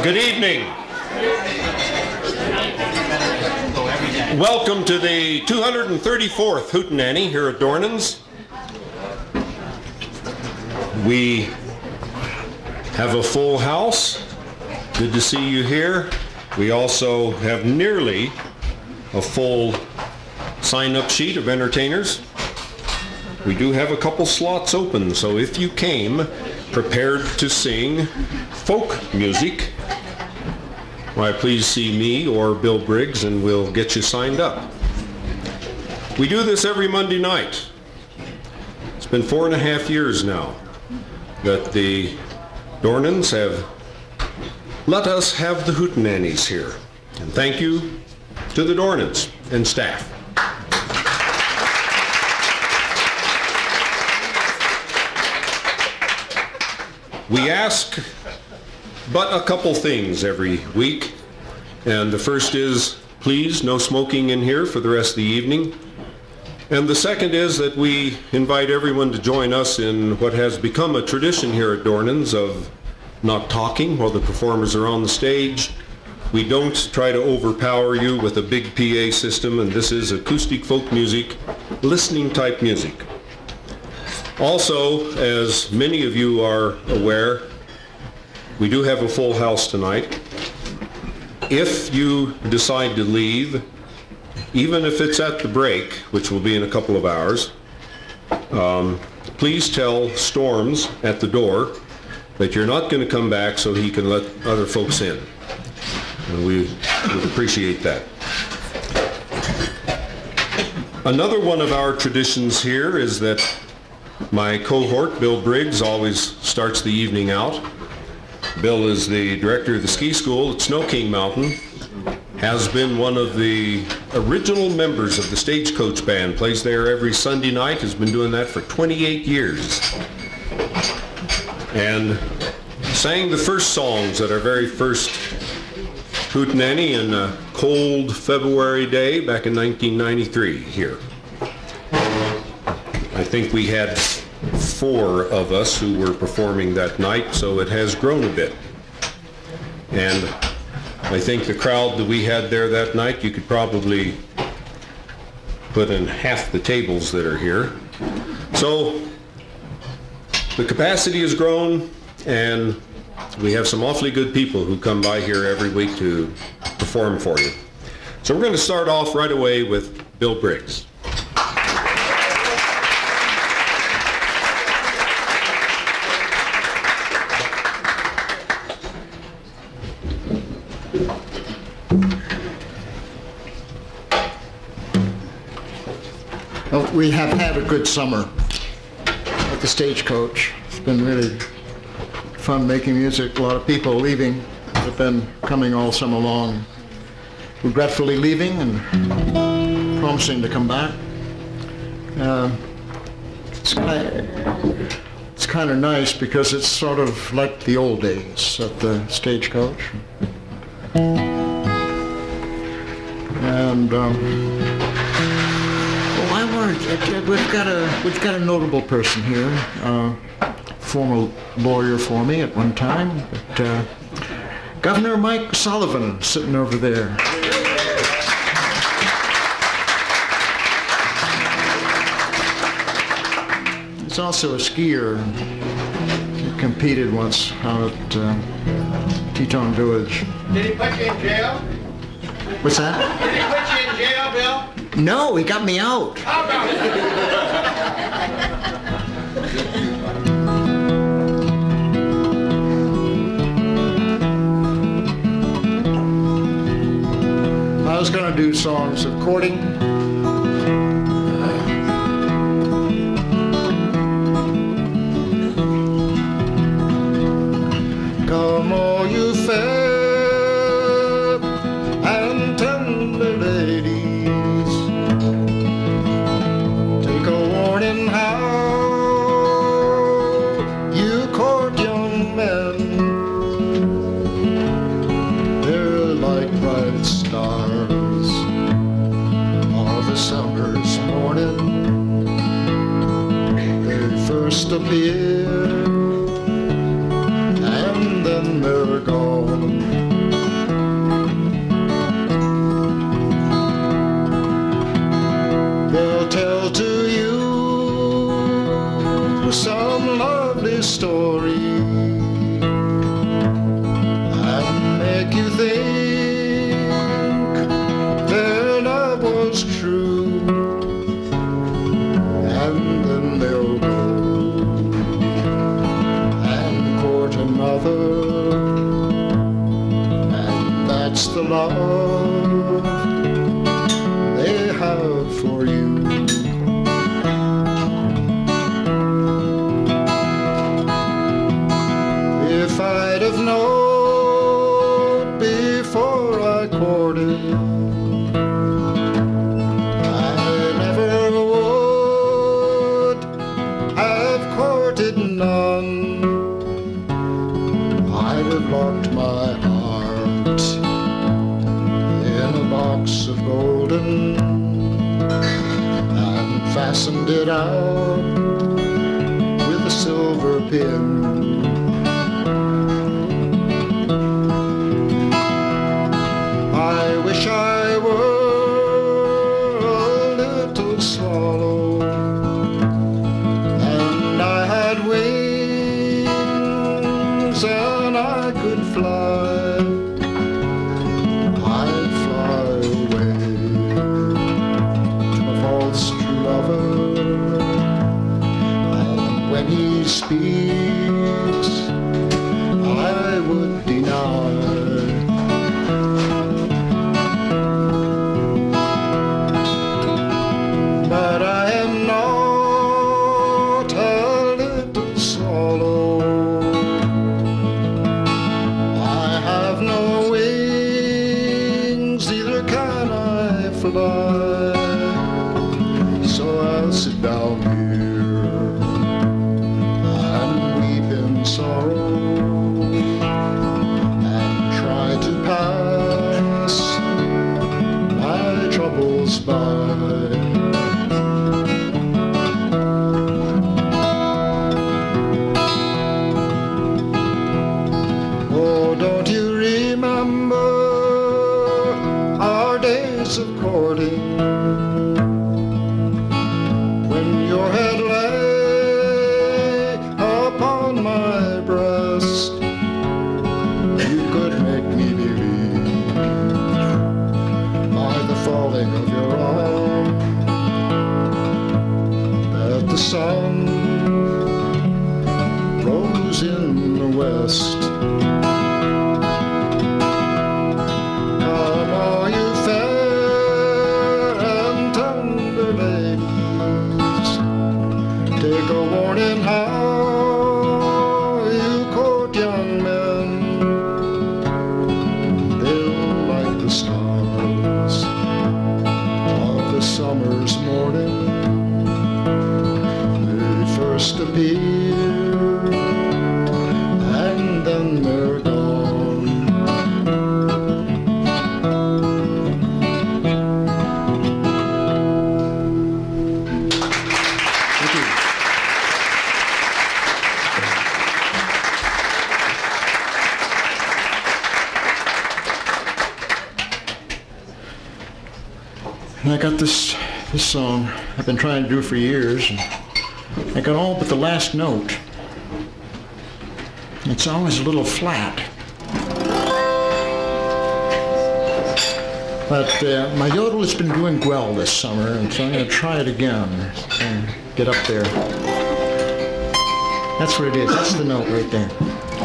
Good evening. Welcome to the 234th Hootenanny here at Dornan's. We have a full house. Good to see you here. We also have nearly a full sign-up sheet of entertainers. We do have a couple slots open, so if you came prepared to sing folk music, why, please see me or Bill Briggs and we'll get you signed up. We do this every Monday night. It's been 4.5 years now that the Dornans have let us have the Hootenannies here. And thank you to the Dornans and staff. We ask but a couple things every week, and the first is, please, no smoking in here for the rest of the evening. And the second is that we invite everyone to join us in what has become a tradition here at Dornan's of not talking while the performers are on the stage. We don't try to overpower you with a big PA system, and this is acoustic folk music, listening type music. Also, as many of you are aware, we do have a full house tonight. If you decide to leave, even if it's at the break, which will be in a couple of hours, please tell Storms at the door that you're not going to come back so he can let other folks in. And we would appreciate that. Another one of our traditions here is that my cohort, Bill Briggs, always starts the evening out. Bill is the director of the ski school at Snow King Mountain, has been one of the original members of the Stagecoach Band, plays there every Sunday night, has been doing that for 28 years. And sang the first songs at our very first Hootenanny in a cold February day back in 1993 here. I think we had 4 of us who were performing that night, so it has grown a bit. And I think the crowd that we had there that night, you could probably put in half the tables that are here. So the capacity has grown, and we have some awfully good people who come by here every week to perform for you. So we're going to start off right away with Bill Briggs. Well, we have had a good summer at the Stagecoach. It's been really fun making music. A lot of people leaving have been coming all summer long, regretfully leaving and promising to come back. It's kind of nice because it's sort of like the old days at the Stagecoach. And we've got a notable person here, former lawyer for me at one time, but Governor Mike Sullivan sitting over there. He's also a skier. He competed once out at Teton Village. Did he put you in jail? What's that? Did he put you in jail, Bill? No, he got me out. How about it? I was going to do songs of courting. Come all you fair and tender ladies, take a warning how you court young men. They're like bright stars of a summer's morning. They first appear and then they're gone. love they have for you. If I'd have known before I courted, I never would have courted none. I'd have locked my heart in a box of golden and fastened it out with a silver pin. I wish I were a little swallow and I had wings and I could fly. I'd fly away to my false true lover, and when he speaks I would deny. But I am not a little swallow. I have no wings, neither can I fly. So I'll sit down here and weep in sorrow and try to pass my troubles by. Don't you remember our days of courting, when your head lay upon my breast? You could make me believe by the falling of your arm that the sun rose in the west. Take a warning how you court young men. They'll like the stars of the summer's morning. They first appear and then they're gone. And I got this song I've been trying to do for years, and I got all but the last note. It's always a little flat. But my yodel has been doing well this summer, and so I'm going to try it again and get up there. That's what it is. That's the note right there.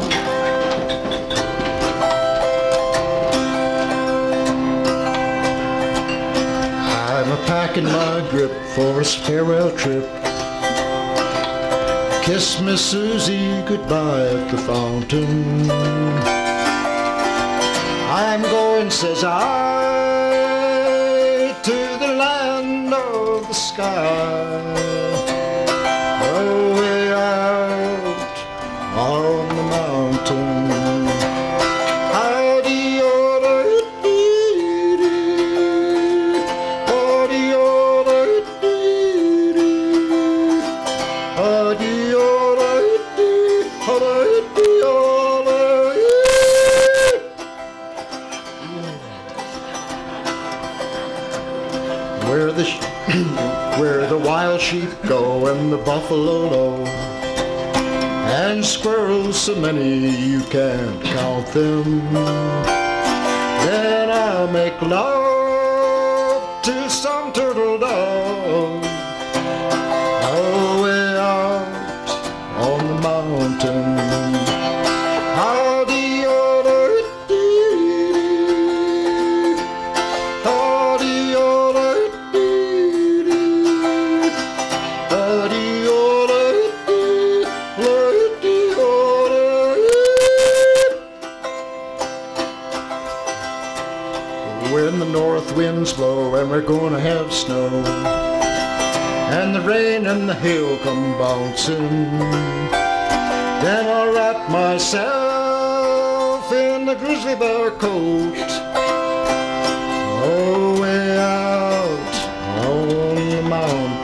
I'm a-packing my grip for a farewell trip. Kiss Miss Susie goodbye at the fountain. I'm going, says I, to the land of the sky, away out on the mountain. Where the wild sheep go and the buffalo low, and squirrels so many you can't count them. Then I'll make love to some turtle dove away out on the mountain. when the north winds blow and we're gonna have snow, and the rain and the hail come bouncing, then I'll wrap myself in the grizzly bear coat, oh, way out on the mountain.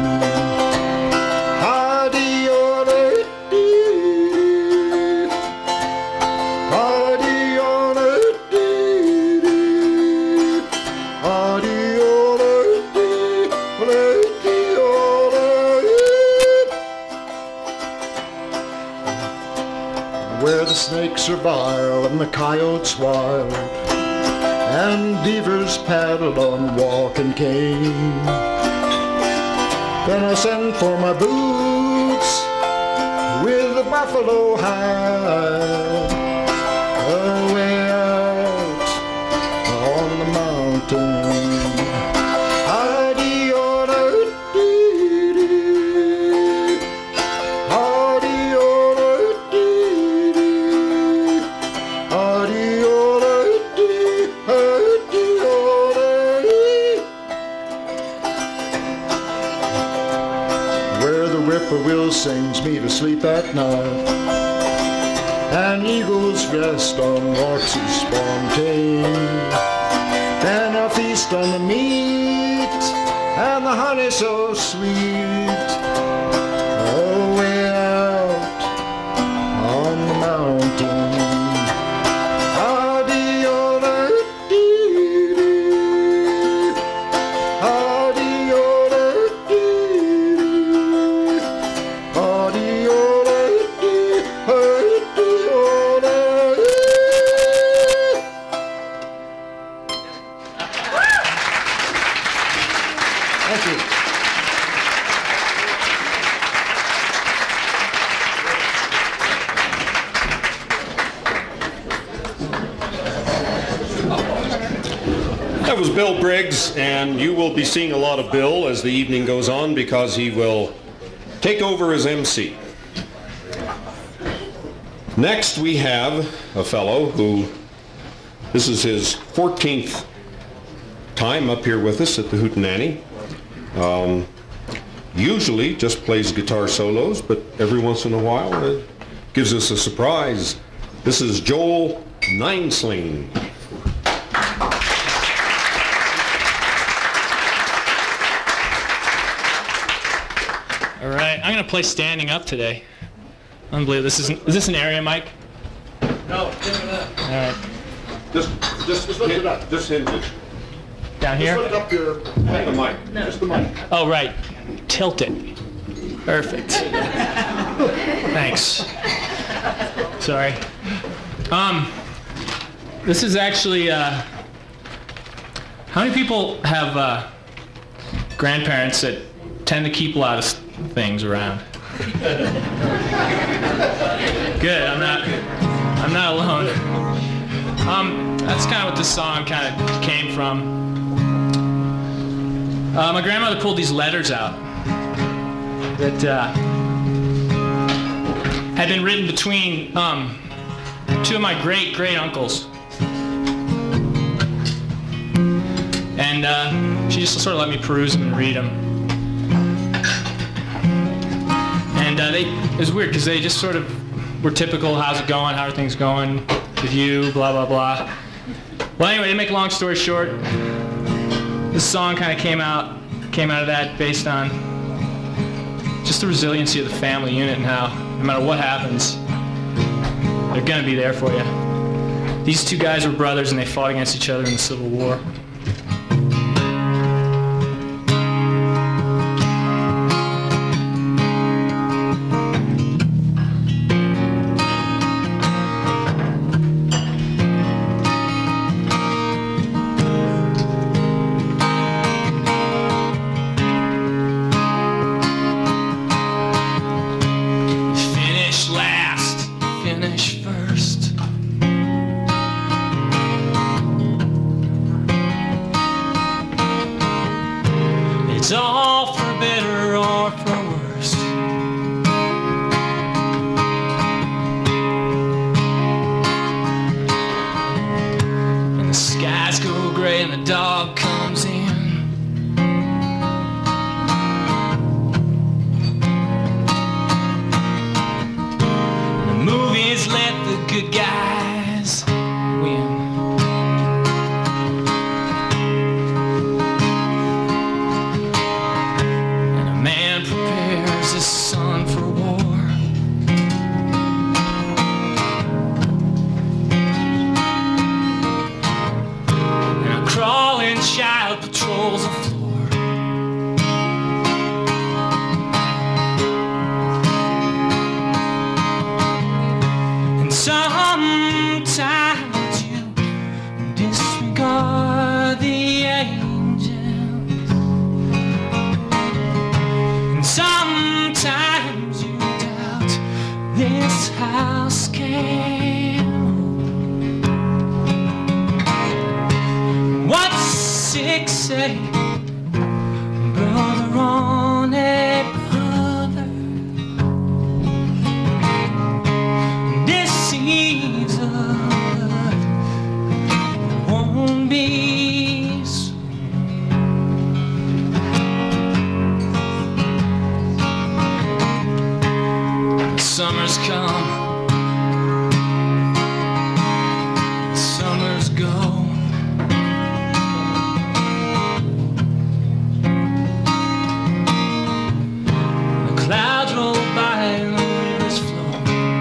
Where the snakes are vile and the coyotes wild, and beavers paddle on walking cane, then I send for my boots with the buffalo hide, away out on the mountain. Whippoorwill sings me to sleep at night, and eagles rest on rocks of spontaine. Then I feast on the meat and the honey so sweet, oh, way out on the mountain. That was Bill Briggs, and you will be seeing a lot of Bill as the evening goes on because he will take over as MC. Next we have a fellow who, this is his 14th time up here with us at the Hootenanny. Usually just plays guitar solos, but every once in a while it gives us a surprise. This is Joel Ninesling. All right, I'm gonna play standing up today. Unbelievable. Is this an area mic? No, give it up. All right. Just lift it up. Just hinge it. Down here? Just lift up your The mic. No. Just the mic. Oh, right. Tilt it. Perfect. Thanks. Sorry. This is actually, how many people have grandparents that tend to keep a lot of things around? Good, I'm not alone. That's kind of what this song kind of came from. My grandmother pulled these letters out that had been written between two of my great uncles, and she just sort of let me peruse them and read them. And it was weird because they just sort of were typical, how's it going, how are things going with you, blah, blah, blah. Well, anyway, to make a long story short, this song kind of came out of that based on just the resiliency of the family unit and how no matter what happens, they're going to be there for you. These two guys were brothers and they fought against each other in the Civil War. and the dog comes in. The movies let the good guys win. And a man prepares his son for war. Crawling child patrols the floor. And sometimes you disregard the angels. And sometimes you doubt this house can. What's 6'8", brother on a brother, deceives us, won't be soon. Summer's come, summer's go. Clouds roll by and the rivers flow.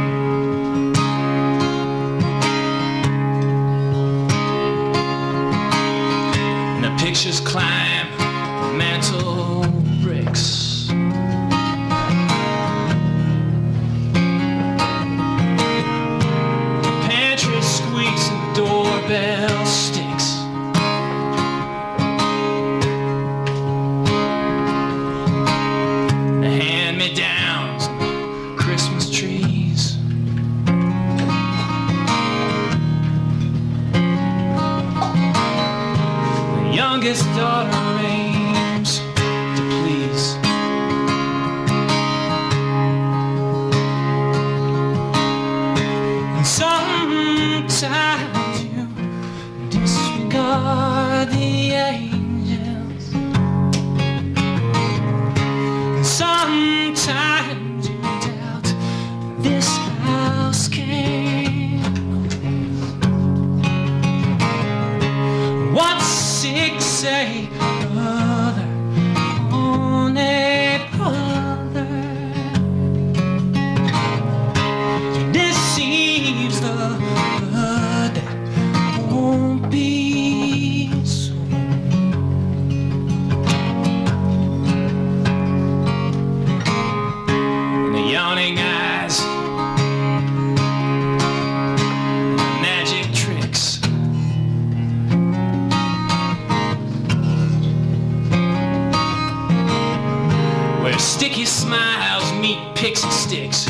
And the pictures climb the mantle bricks. The pantry squeaks and the doorbell sticks. Downs and Christmas trees. The youngest daughter aims to please. And sometimes you disregard the angels. And sometimes you doubt this house can. What's 6'8", brother on a brother, deceives the blood that won't be soon. Yawning eyes, magic tricks. Where sticky smiles meet pixie sticks.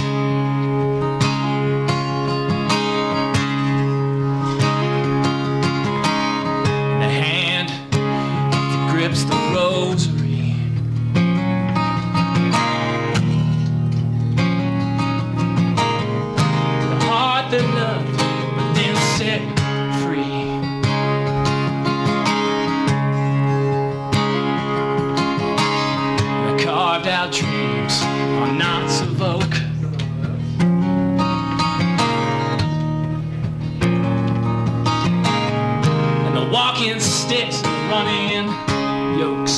And the hand that grips the rosary. That loved but then set free. The carved out dreams on knots of oak. And the walking sticks and the running yokes.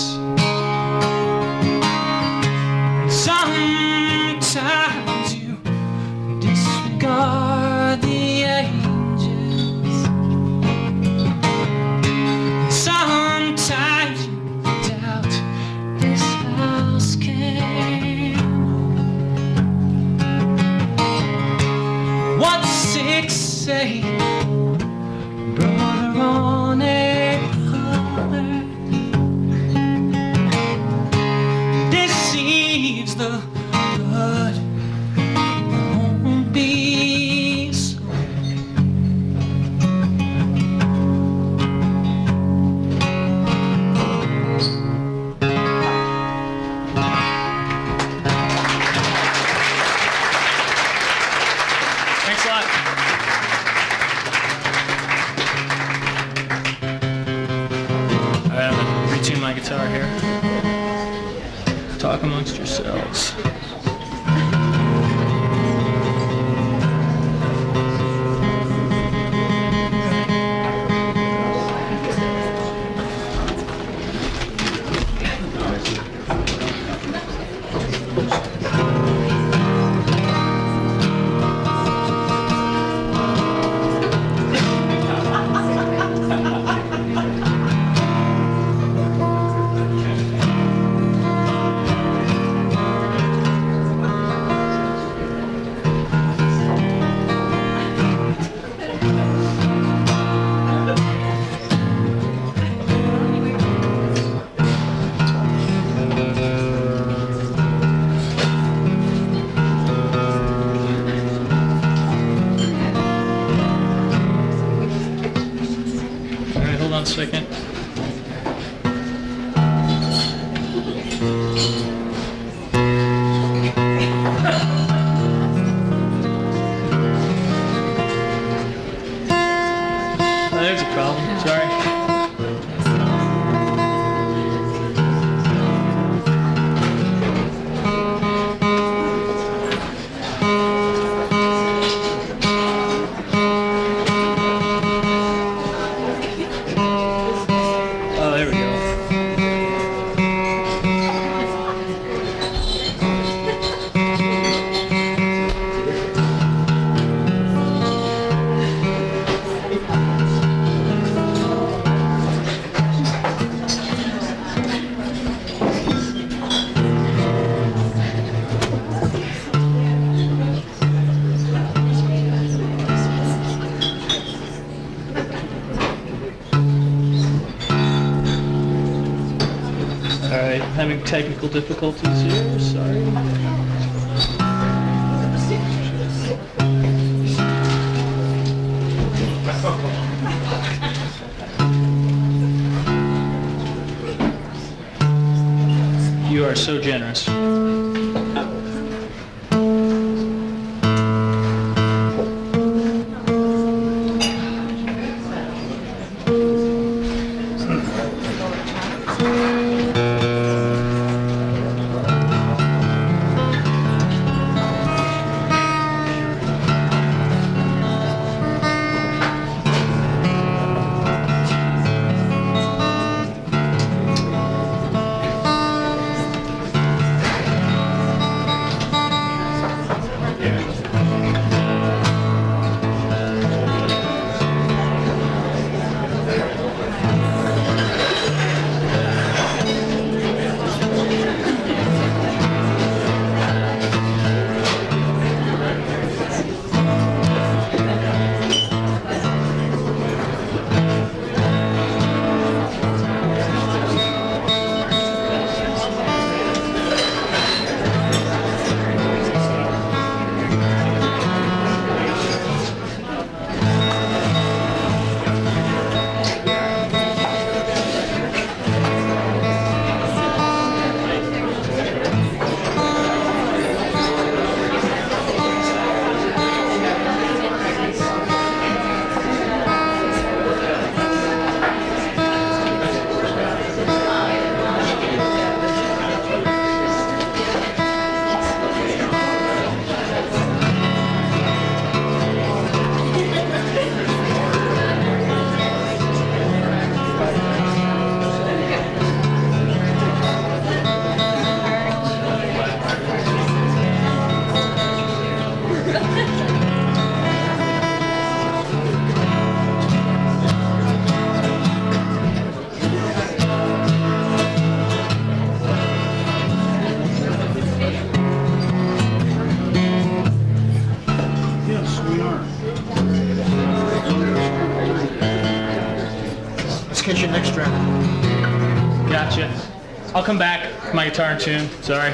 And sometimes you disregard the angels. Sometimes you doubt this house can. What's 6'8", brother on a brother, guitar here. Talk amongst yourselves. Second. Oh, there's a problem. Sorry. Alright, having technical difficulties here, sorry. You are so generous. Catch you next round. Gotcha. I'll come back with my guitar and tune. Sorry.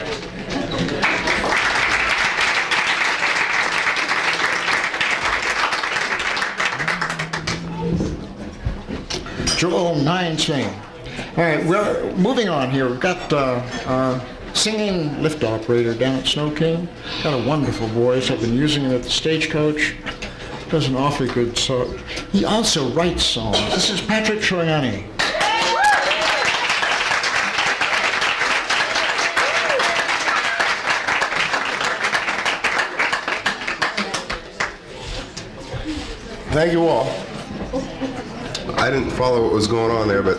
Joel 9 swing. All right, we're moving on here. We've got our singing lift operator down at Snow King. Got a wonderful voice. I've been using it at the Stagecoach. Does an awfully good song. He also writes songs. This is Patrick Troiani. Thank you all. I didn't follow what was going on there, but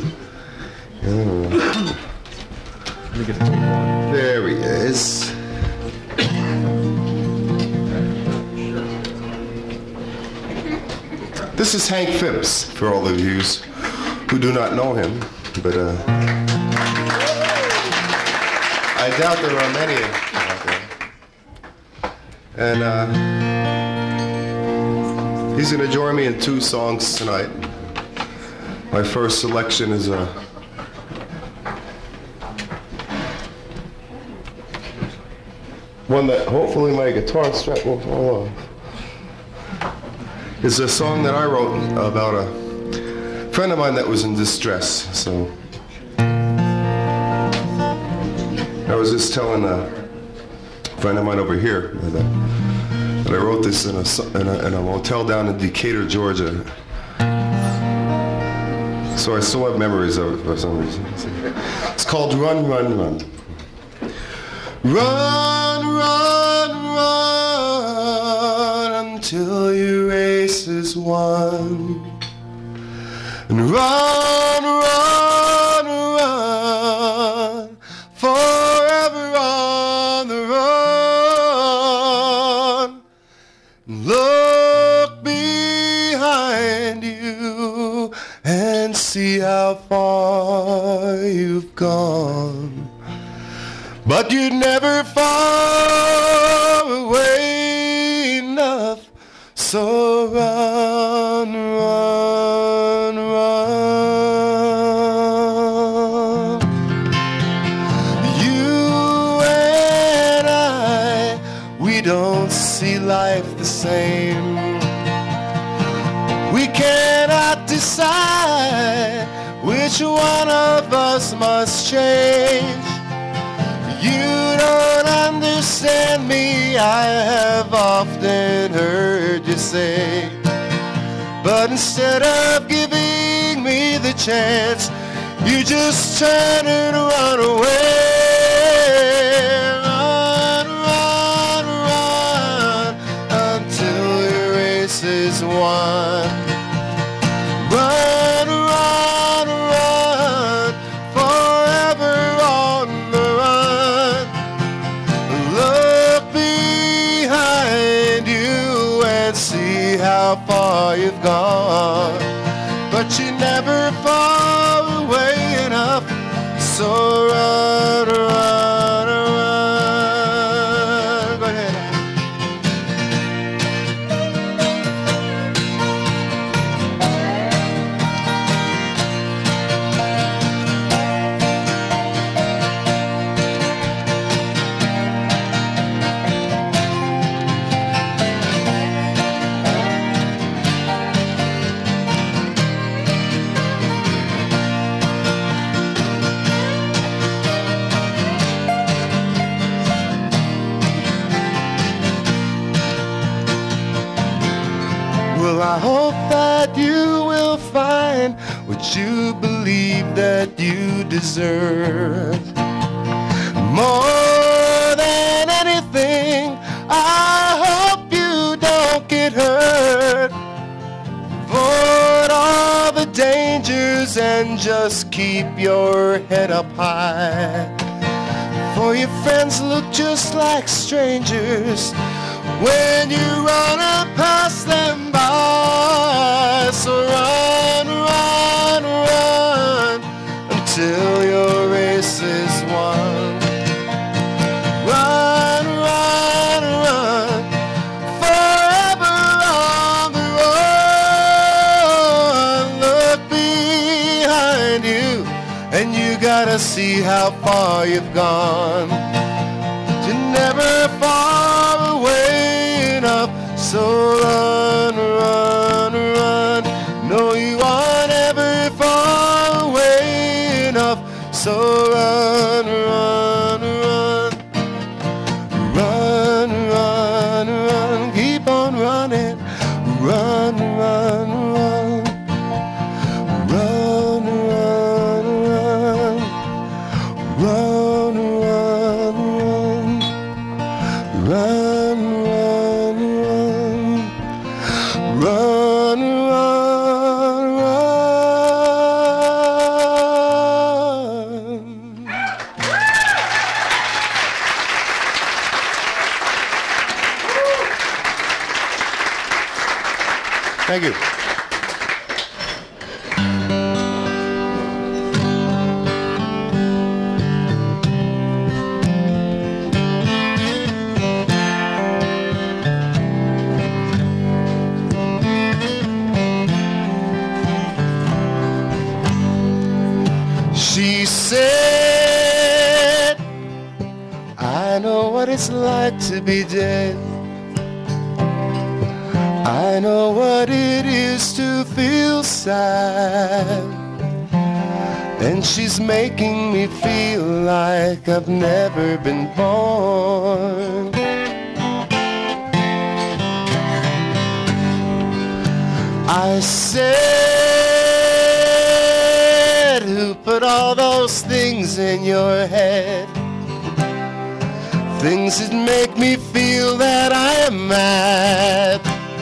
there he is. This is Hank Phipps, for all of you who do not know him, but I doubt there are many out there. And he's going to join me in 2 songs tonight. My first selection is one that hopefully my guitar strap won't fall off. It's a song that I wrote about a friend of mine that was in distress. So I was just telling a friend of mine over here that I wrote this in a motel down in Decatur, Georgia. So I still have memories of it for some reason. It's called Run, Run, Run. Run, run, run until your race is won. And run, run, run, forever on the run. Look behind you and see how far you've gone. But you'd never far away enough, so run, run, run. You and I, we don't see life the same. We cannot decide which one of us must change. You don't understand me, I have often heard you say. But instead of giving me the chance, you just turn and run away. Run, run, run until your race is won. Run, run, run, forever on the run. Look behind you and see how far you've gone. But you're never far away enough, so run, run, run. Go ahead. Well, I hope that you will find what you believe that you deserve. More than anything, I hope you don't get hurt. Avoid all the dangers and just keep your head up high. For your friends look just like strangers when you run up past them by. So run, run, run until your race is won. Run, run, run, forever on the run. Look behind you and you gotta see how far you've gone. You're never far away enough, so run, run, run. No, you are never far away enough, so run, run, run. Run, run, run, keep on running. Run, run, run. Run, run, run. Run, run, run. Run, run, run. Run. Thank you. She said, I know what it's like to be dead. I know what it is to feel sad. And she's making me feel like I've never been born. I said, who put all those things in your head? Things that make me feel that I am mad.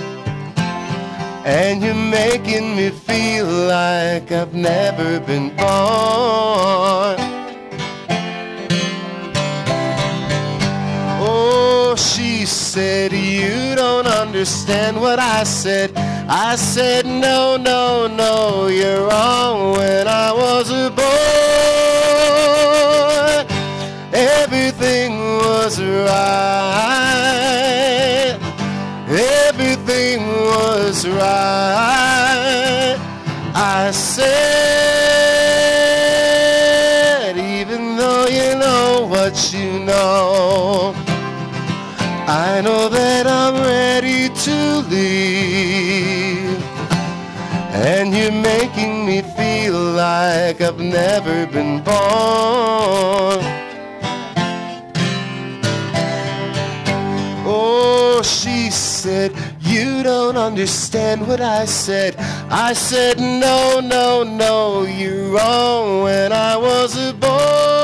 And you're making me feel like I've never been born. Oh, she said, you don't understand what I said. I said, no, no, no, you're wrong. When I was a boy, everything was right. Everything was right. I said, even though you know what you know, I know that I'm ready to leave. And you're making me feel like I've never been born. Oh, she said, you don't understand what I said. I said, no, no, no, you're wrong. When I was a boy,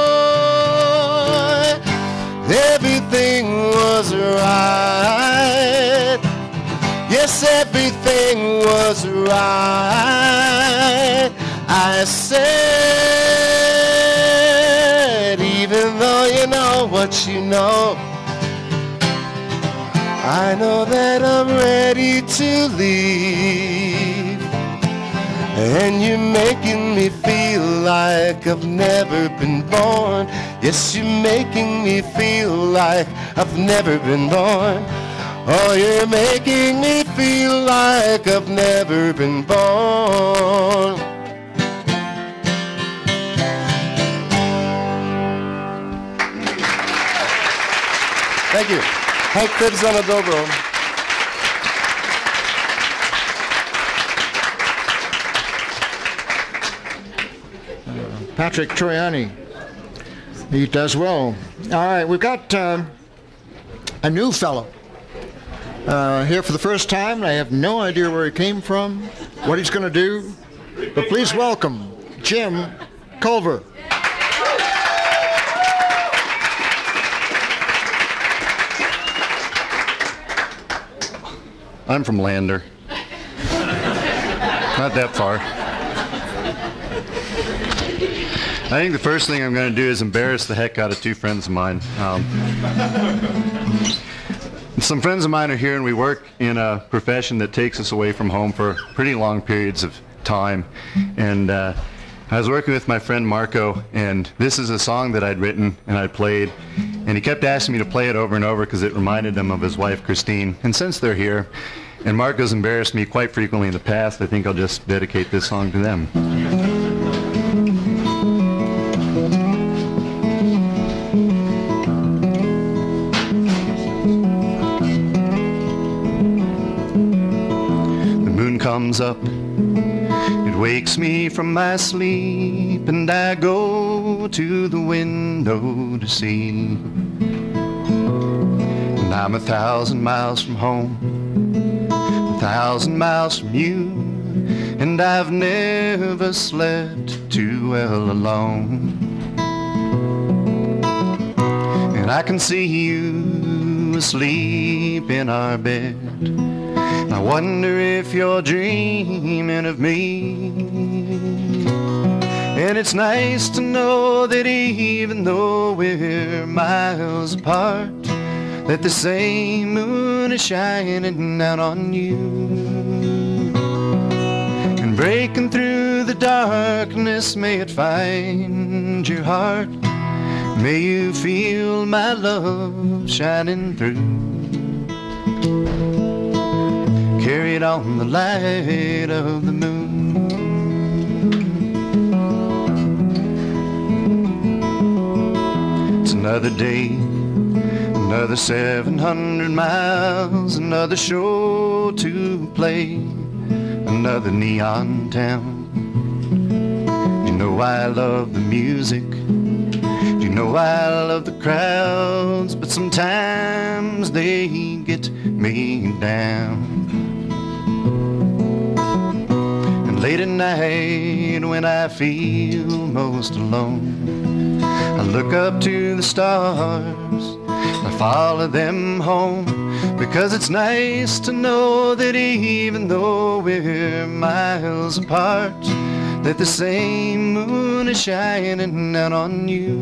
everything was right. Yes, everything was right. I said, even though you know what you know, I know that I'm ready to leave. And you're making me feel like I've never been born. Yes, you're making me feel like I've never been born. Oh, you're making me feel like I've never been born. Thank you. Hank Cribs on a dobro. Patrick Troiani. He does well. All right, we've got a new fellow here for the first time. I have no idea where he came from, what he's going to do, but please welcome Jim Culver. I'm from Lander. Not that far. I think the first thing I'm going to do is embarrass the heck out of two friends of mine. Some friends of mine are here, and we work in a profession that takes us away from home for pretty long periods of time. And I was working with my friend Marco, and this is a song that I'd written and I played. And he kept asking me to play it over and over because it reminded him of his wife, Christine. And since they're here, and Marco's embarrassed me quite frequently in the past, I think I'll just dedicate this song to them. The moon comes up, it wakes me from my sleep, and I go to the window to see. And I'm 1,000 miles from home, 1,000 miles from you, and I've never slept too well alone. And I can see you asleep in our bed, and I wonder if you're dreaming of me. And it's nice to know that even though we're miles apart, that the same moon is shining down on you. breaking through the darkness, may it find your heart. May you feel my love shining through. Carried on the light of the moon. It's another day, another 700 miles, another show to play, another neon town. You know I love the music, you know I love the crowds, but sometimes they get me down. And late at night when I feel most alone, I look up to the stars, I follow them home, because it's nice to know that even though we're miles apart, that the same moon is shining out on you.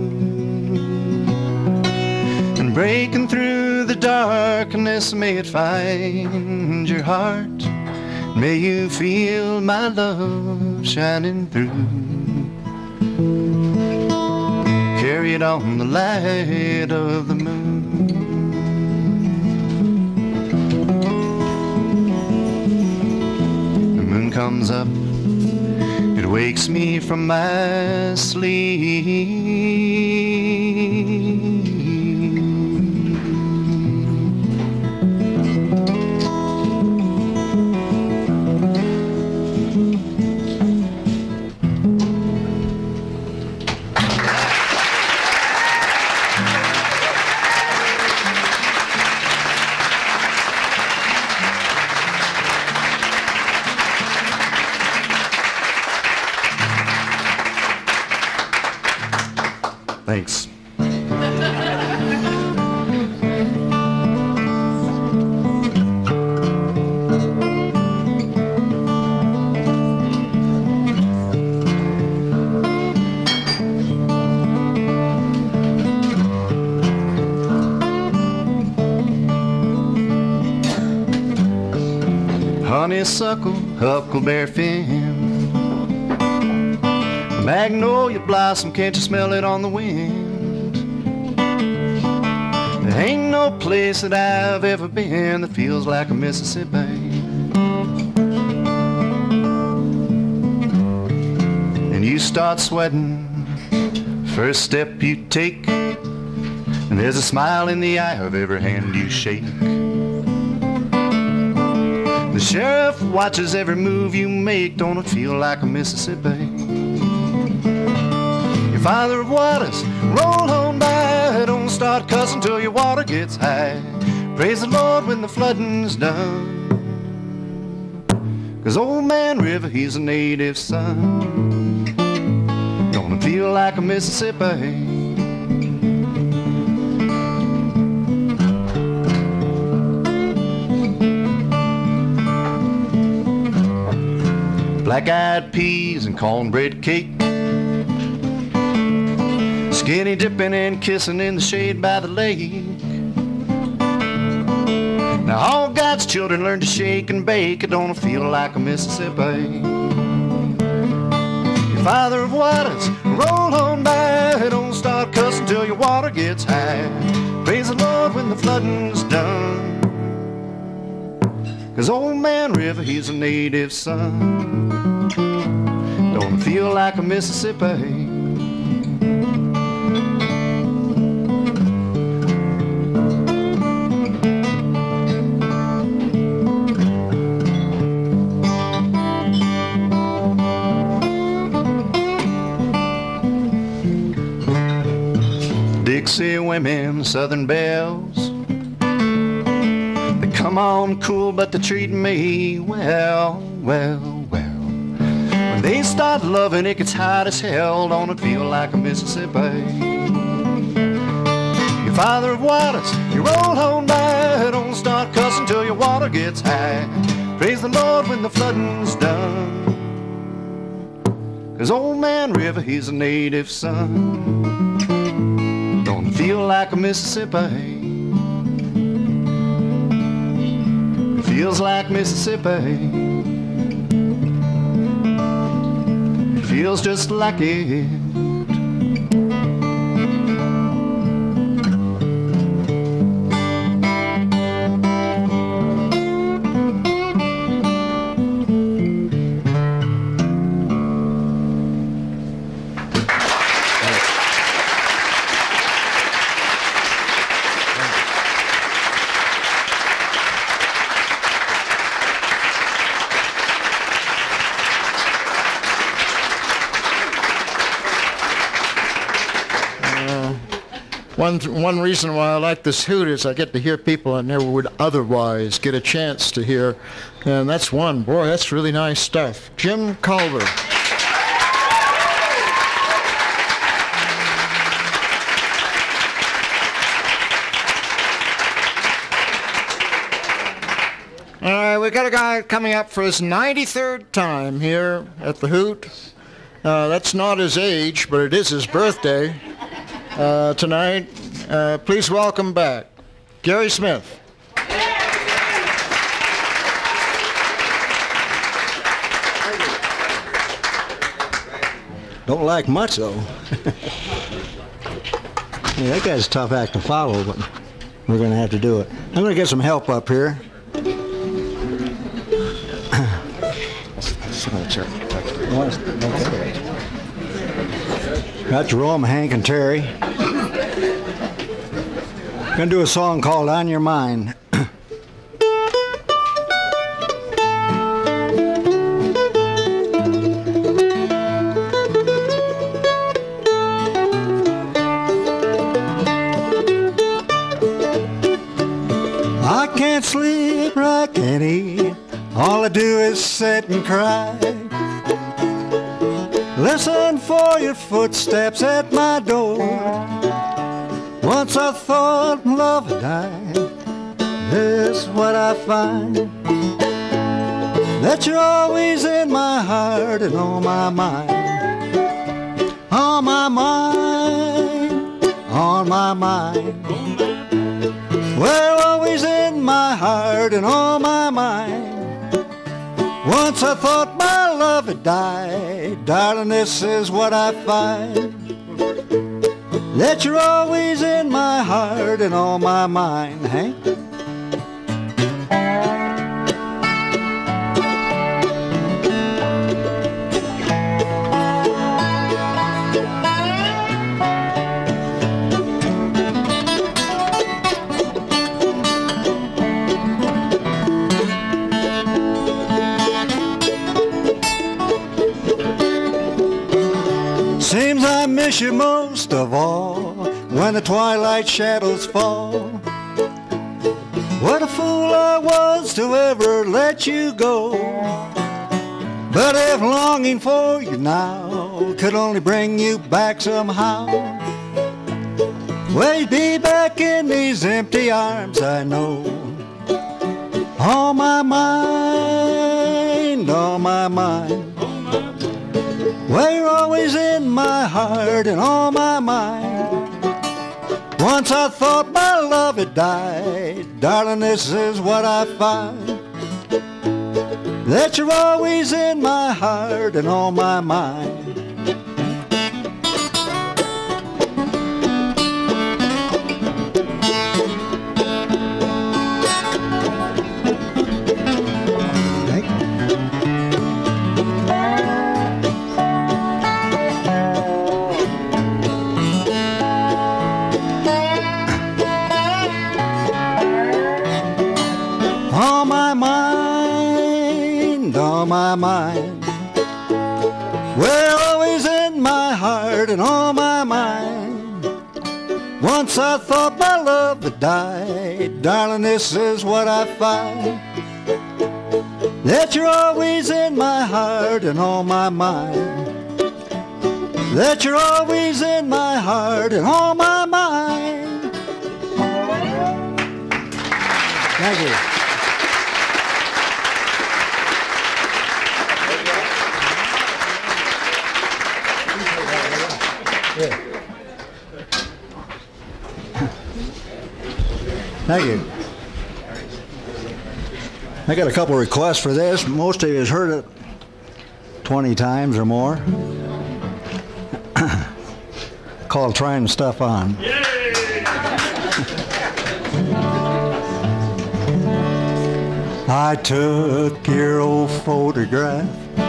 And breaking through the darkness, may it find your heart. May you feel my love shining through. Carried on the light of the moon. The moon comes up, it wakes me from my sleep. Thanks. Honeysuckle, huckleberry fin, magnolia blossom, can't you smell it on the wind? There ain't no place that I've ever been that feels like a Mississippi. And you start sweating, first step you take, and there's a smile in the eye of every hand you shake. The sheriff watches every move you make, don't it feel like a Mississippi? Your father of waters, roll on by, don't start cussing till your water gets high. Praise the Lord when the flooding's done, 'cause old man River, he's a native son. Don't it feel like a Mississippi? Black-eyed peas and cornbread cake, skinny dipping and kissing in the shade by the lake. Now all God's children learn to shake and bake, it don't feel like a Mississippi. Your father of waters, roll on by, don't start cussing till your water gets high. Praise the Lord when the flooding's done, 'cause old man River, he's a native son. Don't feel like a Mississippi. Dixie women, Southern belles, they come on cool, but they treat me well, well, well. When they start loving, it gets hot as hell, don't it feel like a Mississippi? Your father of waters, you roll on by, don't start cussing till your water gets high. Praise the Lord when the flooding's done, 'cause old man River, he's a native son. Don't feel like a Mississippi. It feels like Mississippi. feels just like it. One reason why I like this Hoot is I get to hear people I never would otherwise get a chance to hear, and that's one. Boy, that's really nice stuff. Jim Culver. All right, we got a guy coming up for his 93rd time here at the Hoot. That's not his age, but it is his birthday. Tonight, please welcome back Gary Smith. Don't like much though. Yeah, that guy's a tough act to follow, but we're going to have to do it. I'm going to get some help up here. Got Jerome, Hank, and Terry. Gonna do a song called On Your Mind. I can't sleep, I can't eat. All I do is sit and cry. Listen for your footsteps at my door. Once I thought love had died. This is what I find, that you're always in my heart and on my mind. On my mind, on my mind. We're always in my heart and on my mind. Once I thought my love had died. Darling, this is what I find, that you're always in my heart and on my mind, Hank. Seems I miss you most of all when the twilight shadows fall. What a fool I was to ever let you go. But if longing for you now could only bring you back somehow, well, you'd be back in these empty arms, I know. On my mind, on my mind. Well, you're always in my heart and on my mind. Once I thought my love had died. Darling, this is what I find, that you're always in my heart and on my mind. My mind, we're always in my heart and on my mind. Once I thought my love had died. Darling, this is what I find, that you're always in my heart and on my mind. That you're always in my heart and on my mind. Thank you. Thank you. I got a couple requests for this. Most of you has heard it 20 times or more. called Trying Stuff On. I took your old photograph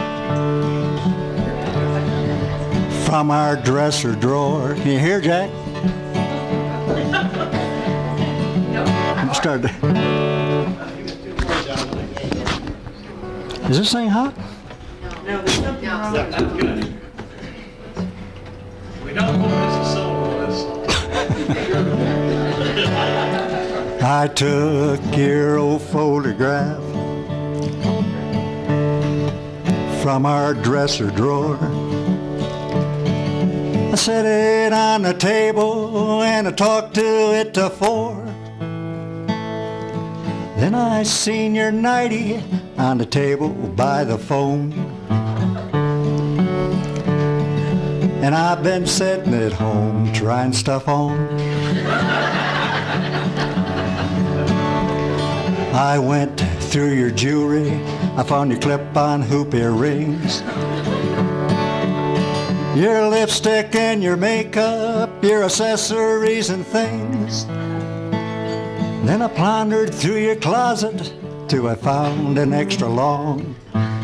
from our dresser drawer. Can you hear, Jack? I'm starting to... Is this thing hot? No, there's something wrong with it. We don't want this to solo this. I took your old photograph from our dresser drawer. I set it on the table and I talked to it to 4. Then I seen your nightie on the table by the phone. And I've been sitting at home trying stuff on. I went through your jewelry. I found your clip-on hoop earrings, your lipstick and your makeup, your accessories and things. Then I plundered through your closet till I found an extra long.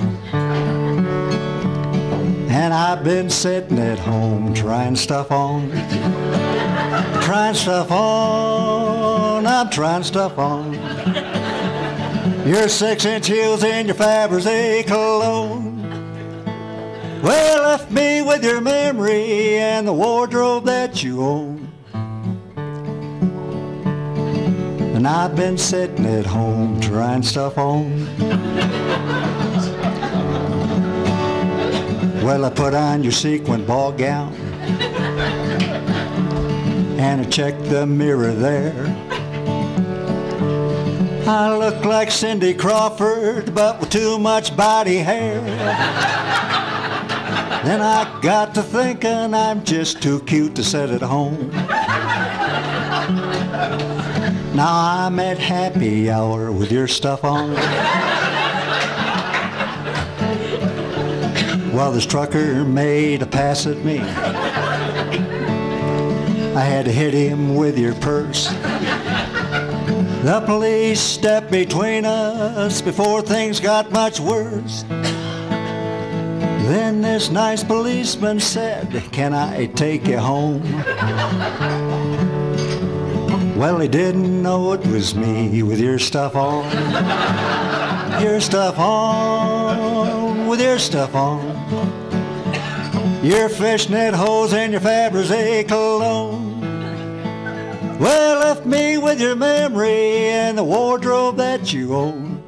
And I've been sitting at home trying stuff on. Trying stuff on, I'm trying stuff on. Your 6-inch heels and your Fabergé cologne. Well, left me with your memory and the wardrobe that you own. And I've been sitting at home trying stuff on. Well, I put on your sequin ball gown and I checked the mirror there. I look like Cindy Crawford, but with too much body hair. Then I got to thinking I'm just too cute to sit at home. Now I'm at happy hour with your stuff on. Well, this trucker made a pass at me. I had to hit him with your purse. The police stepped between us before things got much worse. Then this nice policeman said, "Can I take you home?" Well, he didn't know it was me with your stuff on. Your stuff on, with your stuff on. Your fishnet hose and your Fabergé cologne. Well, left me with your memory and the wardrobe that you own.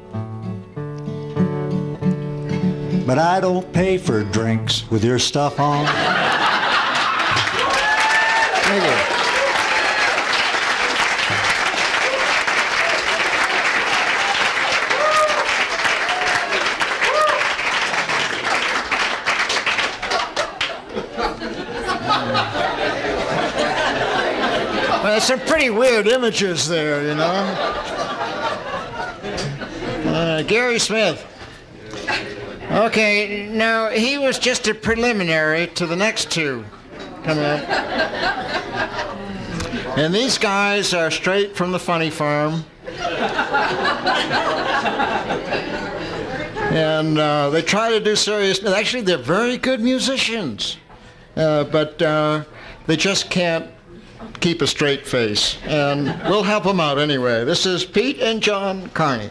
But I don't pay for drinks with your stuff on. Thank you. Well, some pretty weird images there, you know. Gary Smith. Okay, now he was just a preliminary to the next two coming up. And these guys are straight from the funny farm. And they try to do serious, actually they're very good musicians, but they just can't keep a straight face. And we'll help them out anyway. This is Pete and John Carney.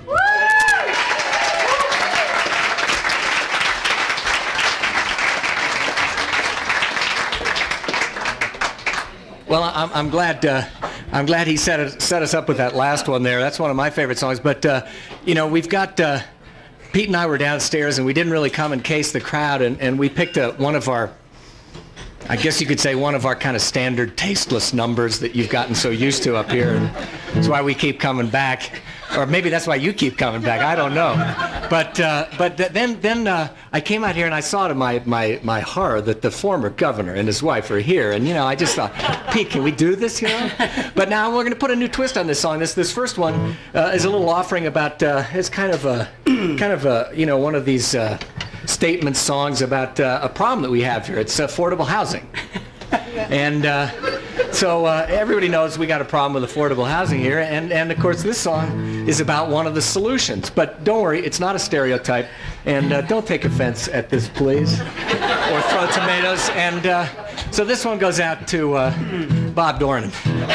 Well, I'm glad he set us up with that last one there. That's one of my favorite songs. But you know, we've got Pete and I were downstairs and we didn't really come and case the crowd, and we picked one of our, I guess you could say, one of our kind of standard tasteless numbers that you've gotten so used to up here, and that's why we keep coming back. Or maybe that's why you keep coming back. I don't know. But then I came out here and I saw to my horror that the former governor and his wife are here. And, you know, I just thought, Pete, can we do this, you know? But now we're going to put a new twist on this song. This first one is a little offering about, it's kind of a, you know, one of these statement songs about a problem that we have here. It's affordable housing. And so everybody knows we got a problem with affordable housing here, and of course this song is about one of the solutions. But don't worry, it's not a stereotype, and don't take offense at this, please, or throw tomatoes. And so this one goes out to Bob Dornan.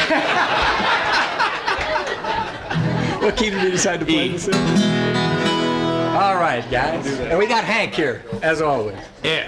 What key did we decide to play this in? All right, guys. And we got Hank here, as always. Yeah.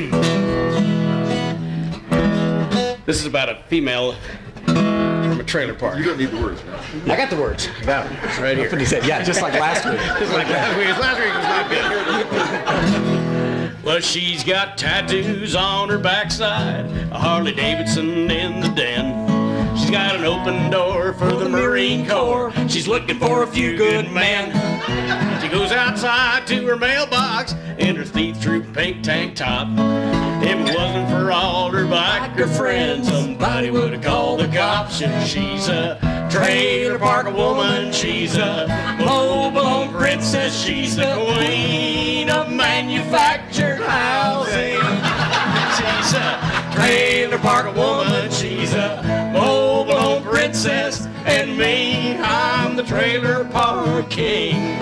This is about a female from a trailer park. You don't need the words, man. I got the words. I got them. It's right here. That's what he said. Yeah, just like last week. Just like last week. Last week was not good. Well, she's got tattoos on her backside, a Harley Davidson in the den. She's got an open door for the Marine Corps. She's looking for a few good men. She goes outside to her mailbox in her thief-troop pink tank top. If it wasn't for all her biker friends, somebody would have called the cops. And she's a trailer park woman. She's a mobile home princess. She's the queen of manufactured housing. She's a trailer park woman. She's a mobile home princess. And me, I'm the trailer park king.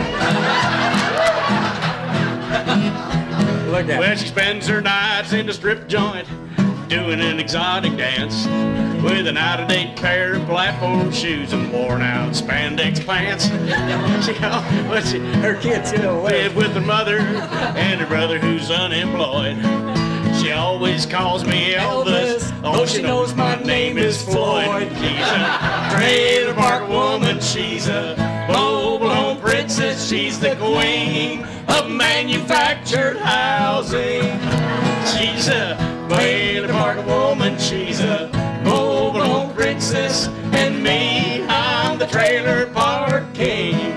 Look at Well, she spends her nights in the strip joint doing an exotic dance with an out-of-date pair of platform shoes and worn-out spandex pants. her kids, you know, Live with her mother and her brother who's unemployed. She always calls me Elvis. Oh, she knows my name is Floyd. She's a trailer park woman. She's a mobile home princess. She's the queen of manufactured housing. She's a trailer park woman. She's a mobile home princess. And me, I'm the trailer park king.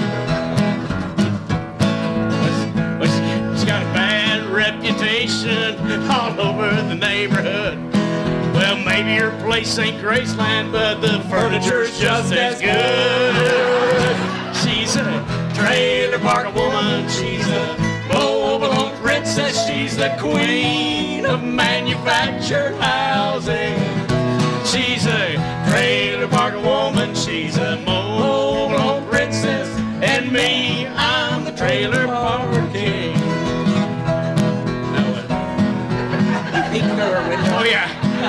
She's got a bad reputation all over the neighborhood. Well, maybe your place ain't Graceland, but the furniture's just as good. She's a trailer park woman. She's a mobile home princess. She's the queen of manufactured housing. She's a trailer park woman. She's a mobile home princess. And me, I'm the trailer park king. Oh, yeah.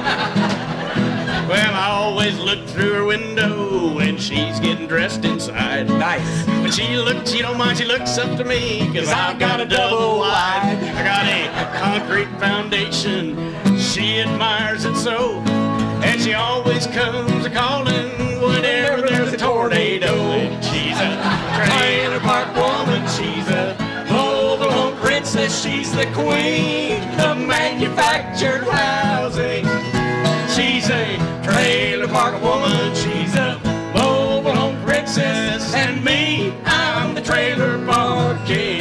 Well, I always look through her window when she's getting dressed inside. Nice. When she looks, she don't mind, she looks up to me, cause I've got a double wide. I got a concrete foundation, she admires it so. And she always comes a-calling whenever there's a tornado. And she's a trailer park woman, she's a mobile home princess. She's the queen of manufactured housing. She's a trailer park woman. She's a mobile home princess. And me, I'm the trailer park king.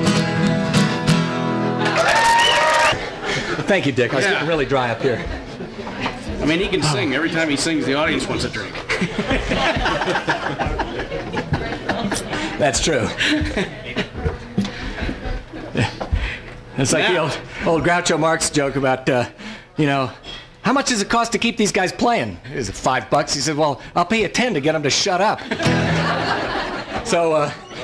Thank you, Dick. I was getting really dry up here. I mean, he can sing. Every time he sings, the audience wants a drink. That's true. It's like the old Groucho Marx joke about, you know, how much does it cost to keep these guys playing? Is it $5? He said, well, I'll pay you 10 to get them to shut up. So,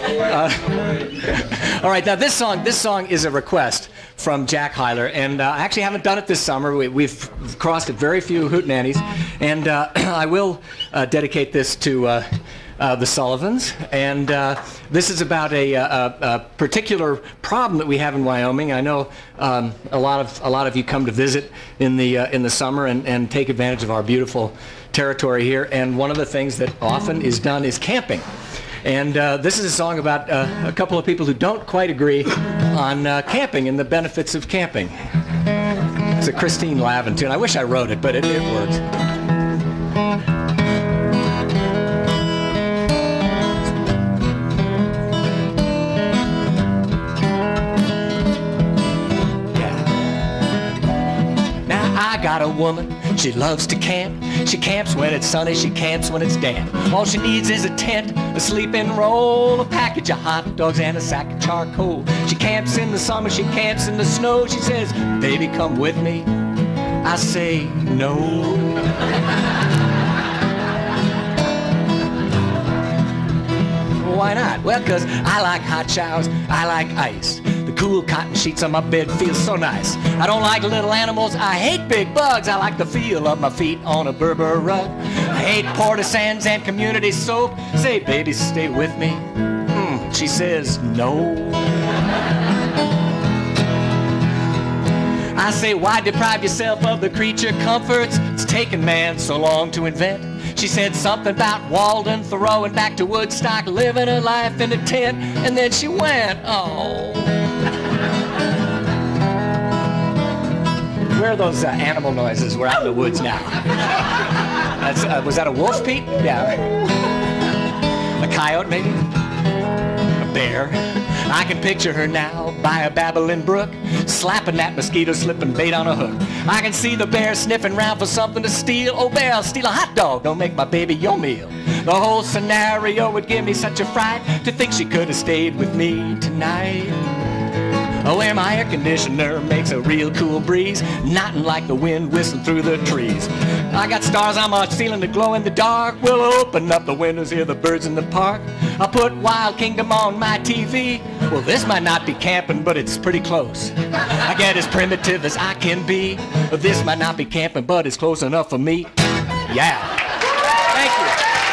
all right, now this song is a request from Jack Hyler, and I actually haven't done it this summer. We've crossed at very few hootenannies, and I will dedicate this to the Sullivans, and this is about a particular problem that we have in Wyoming. I know a lot of you come to visit in the summer and take advantage of our beautiful territory here, and one of the things that often is done is camping. And this is a song about a couple of people who don't quite agree on camping and the benefits of camping. It's a Christine Lavin tune. I wish I wrote it, but it works. I got a woman, she loves to camp. She camps when it's sunny, she camps when it's damp. All she needs is a tent, a sleeping roll, a package of hot dogs, and a sack of charcoal. She camps in the summer, she camps in the snow. She says, baby, come with me, I say no. Why not? Well, 'cause I like hot showers, I like ice. The cool cotton sheets on my bed feel so nice. I don't like little animals, I hate big bugs. I like the feel of my feet on a Berber rug. I hate portisans and community soap. Say, baby, stay with me. She says no. I say, why deprive yourself of the creature comforts it's taken man so long to invent? She said something about Walden, Thoreau, and back to Woodstock, living her life in a tent, and then she went, oh. Where are those animal noises? We're out in the woods now. That's, was that a wolf, Pete? Yeah. A coyote, maybe? A bear? I can picture her now by a babbling brook, slapping that mosquito slipping bait on a hook. I can see the bear sniffing round for something to steal. Oh, bear, I'll steal a hot dog, don't make my baby your meal. The whole scenario would give me such a fright to think she could have stayed with me tonight. Where my air conditioner makes a real cool breeze, nothing like the wind whistling through the trees. I got stars on my ceiling that glow in the dark. We'll open up the windows, hear the birds in the park. I'll put Wild Kingdom on my TV. Well, this might not be camping, but it's pretty close. I get as primitive as I can be. This might not be camping, but it's close enough for me. Yeah. Thank you.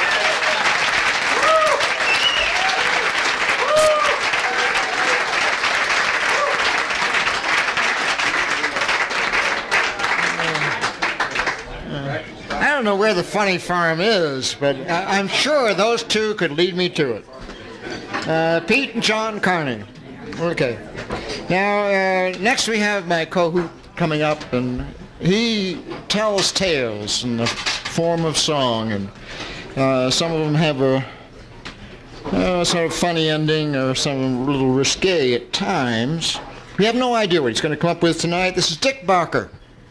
I don't know where the funny farm is, but I'm sure those two could lead me to it. Pete and John Carney. Okay. Now, next we have my co-hoot coming up, and he tells tales in the form of song, and some of them have a sort of funny ending, or some of them a little risque at times. We have no idea what he's going to come up with tonight. This is Dick Barker.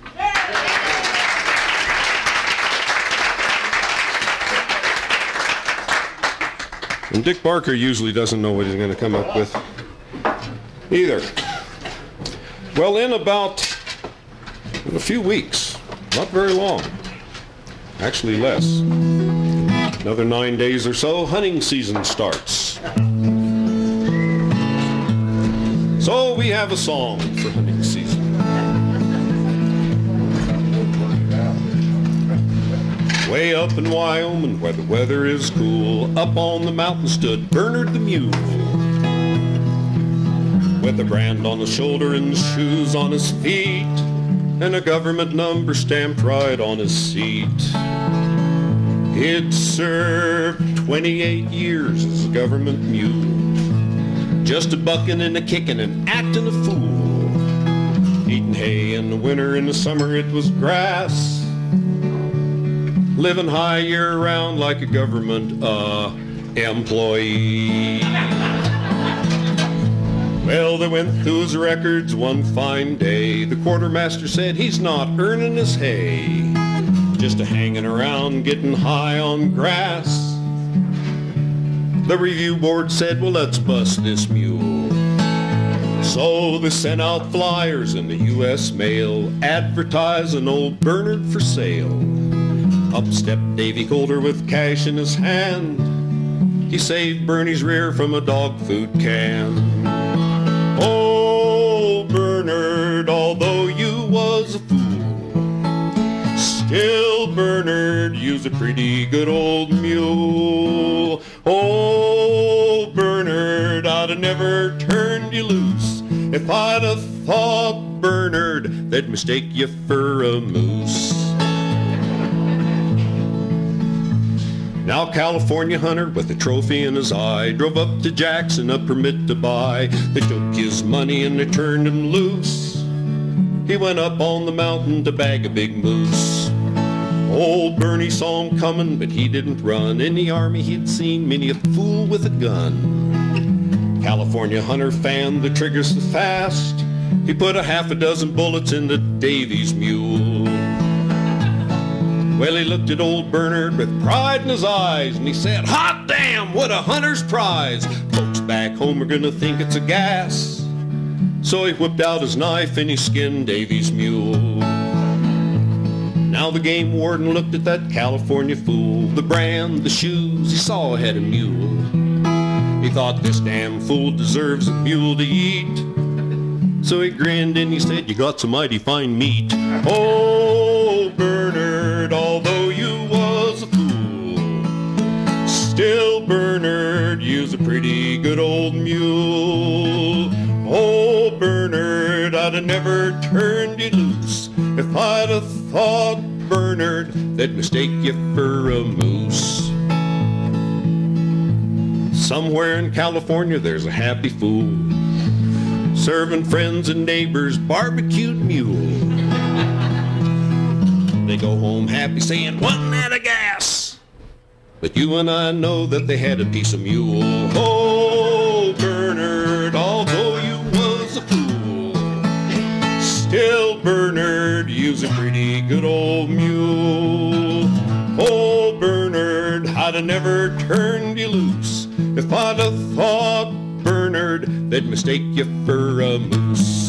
And Dick Barker usually doesn't know what he's going to come up with either. Well, in about a few weeks, not very long, actually less, another 9 days or so, hunting season starts. So we have a song for hunting season. Way up in Wyoming where the weather is cool, up on the mountain stood Bernard the mule, with a brand on his shoulder and shoes on his feet, and a government number stamped right on his seat. He'd served 28 years as a government mule, just a bucking and a kicking and acting a fool, eating hay in the winter, in the summer it was grass, living high year-round like a government employee. Well, they went through his records one fine day. The quartermaster said he's not earning his hay, just a hanging around getting high on grass. The review board said, well, let's bust this mule. So they sent out flyers in the U.S. mail advertising old Bernard for sale. Up stepped Davy Coulter with cash in his hand. He saved Bernie's rear from a dog food can. Oh, Bernard, although you was a fool, still Bernard, you's a pretty good old mule. Oh, Bernard, I'd have never turned you loose if I'd have thought, Bernard, they'd mistake you for a moose. Now California hunter with a trophy in his eye drove up to Jackson, a permit to buy. They took his money and they turned him loose. He went up on the mountain to bag a big moose. Old Bernie saw him coming, but he didn't run. In the army he'd seen many a fool with a gun. California hunter fanned the trigger so fast, he put a half a dozen bullets into Davy's mule. Well, he looked at old Bernard with pride in his eyes, and he said, hot damn, what a hunter's prize. Folks back home are gonna think it's a gas. So he whipped out his knife and he skinned Davy's mule. Now the game warden looked at that California fool, the brand, the shoes, he saw had a mule. He thought, this damn fool deserves a mule to eat. So he grinned and he said, you got some mighty fine meat. Oh, Bernard, although you was a fool, still, Bernard, you's a pretty good old mule. Oh, Bernard, I'd have never turned you loose if I'd have thought, Bernard, they'd mistake you for a moose. Somewhere in California there's a happy fool, serving friends and neighbors barbecued mule. They go home happy saying, wasn't that a gas? But you and I know that they had a piece of mule. Oh, Bernard, although you was a fool, still, Bernard, you's a pretty good old mule. Oh, Bernard, I'd have never turned you loose if I'd have thought, Bernard, they'd mistake you for a moose.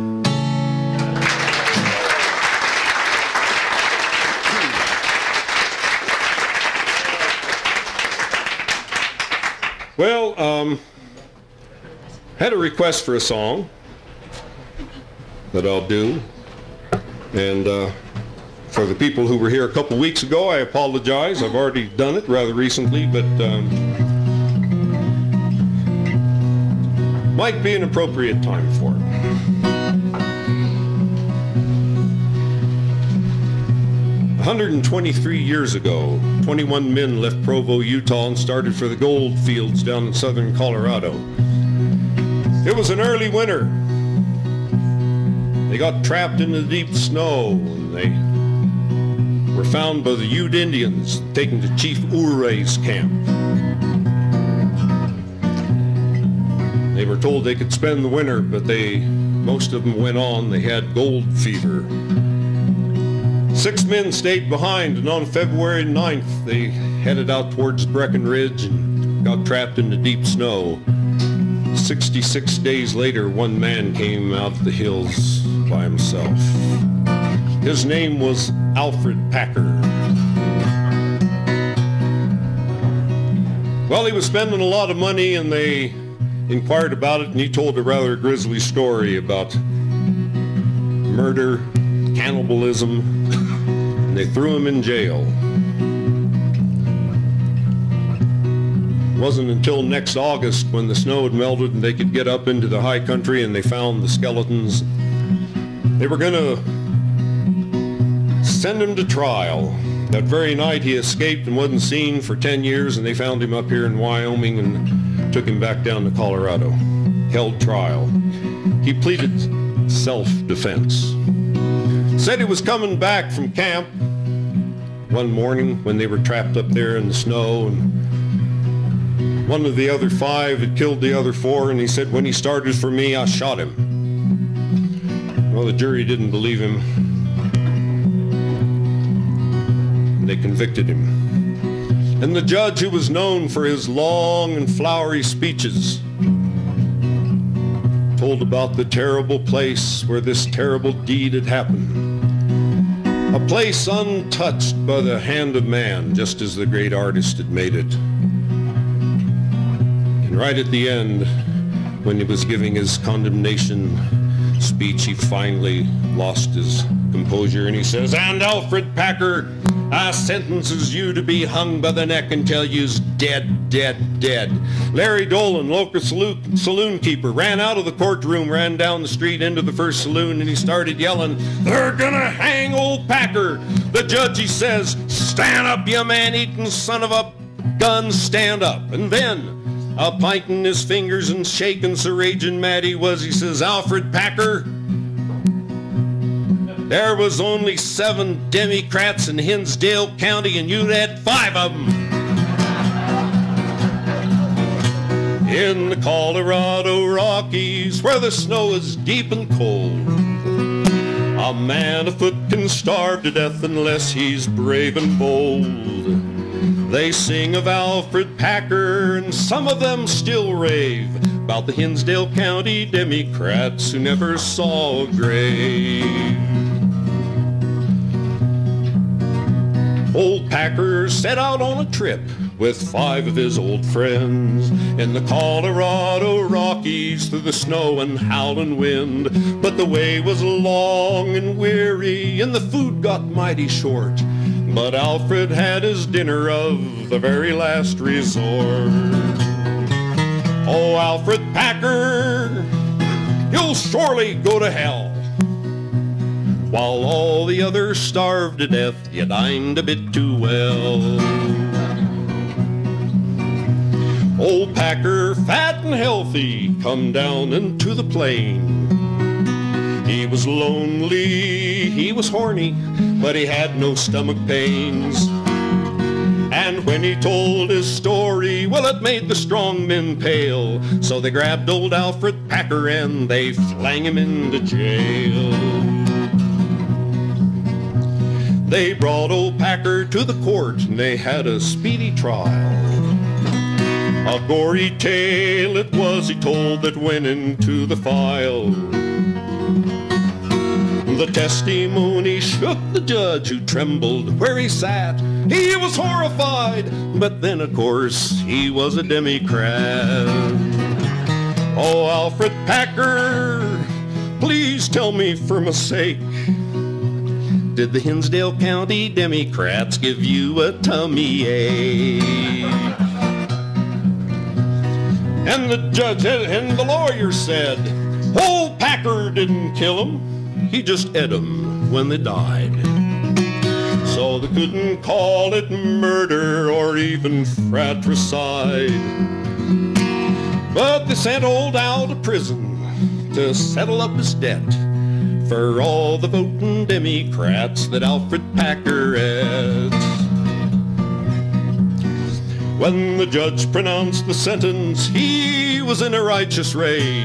Well, had a request for a song that I'll do, and for the people who were here a couple weeks ago, I apologize. I've already done it rather recently, but might be an appropriate time for it. "123 years ago, 21 men left Provo, Utah and started for the gold fields down in southern Colorado. It was an early winter. They got trapped in the deep snow and they were found by the Ute Indians, taken to Chief Uray's camp. They were told they could spend the winter, but most of them went on. They had gold fever. 6 men stayed behind, and on February 9th, they headed out towards Breckenridge and got trapped in the deep snow. 66 days later, one man came out of the hills by himself. His name was Alfred Packer. Well, he was spending a lot of money, and they inquired about it, and he told a rather grisly story about murder, cannibalism, and they threw him in jail. It wasn't until next August, when the snow had melted and they could get up into the high country and they found the skeletons. They were going to send him to trial. That very night he escaped and wasn't seen for 10 years, and they found him up here in Wyoming and took him back down to Colorado. Held trial. He pleaded self-defense. Said he was coming back from camp one morning when they were trapped up there in the snow, and one of the other 5 had killed the other 4, and he said, when he started for me, I shot him. Well, the jury didn't believe him, and they convicted him. And the judge, who was known for his long and flowery speeches, told about the terrible place where this terrible deed had happened. A place untouched by the hand of man, just as the great artist had made it. And right at the end, when he was giving his condemnation speech, he finally lost his composure, and he says, "And Alfred Packer, I sentences you to be hung by the neck until you's dead, dead, dead." Larry Dolan, local saloon keeper, ran out of the courtroom, ran down the street into the first saloon, and he started yelling, "They're gonna hang old Packer." The judge, he says, "Stand up, you man-eating son of a gun, stand up." And then, a-pinting his fingers and shaking so raging mad he was, he says, "Alfred Packer, there was only 7 Democrats in Hinsdale County, and you had 5 of them. In the Colorado Rockies, where the snow is deep and cold, a man afoot can starve to death unless he's brave and bold. They sing of Alfred Packer, and some of them still rave about the Hinsdale County Democrats who never saw a grave." Packer set out on a trip with 5 of his old friends in the Colorado Rockies through the snow and howling wind. But the way was long and weary and the food got mighty short. But Alfred had his dinner of the very last resort. Oh, Alfred Packer, you'll surely go to hell. While all the others starved to death, you dined a bit too well. Old Packer, fat and healthy, come down into the plain. He was lonely, he was horny, but he had no stomach pains. And when he told his story, well, it made the strong men pale. So they grabbed old Alfred Packer and they flang him into jail. They brought old Packer to the court and they had a speedy trial. A gory tale it was, he told, that went into the file. The testimony shook the judge, who trembled where he sat. He was horrified, but then of course he was a Democrat. Oh, Alfred Packer, please tell me for my sake, did the Hinsdale County Democrats give you a tummy ache? And the judge and the lawyer said, old Packer didn't kill him, he just ate them when they died. So they couldn't call it murder or even fratricide. But they sent old Al to prison to settle up his debt for all the voting Democrats that Alfred Packer ate. When the judge pronounced the sentence, he was in a righteous rage.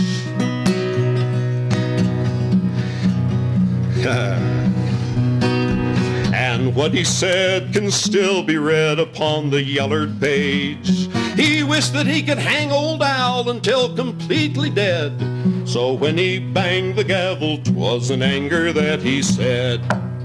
And what he said can still be read upon the yellered page. He wished that he could hang old Al until completely dead. So when he banged the gavel, 'twas in anger that he said,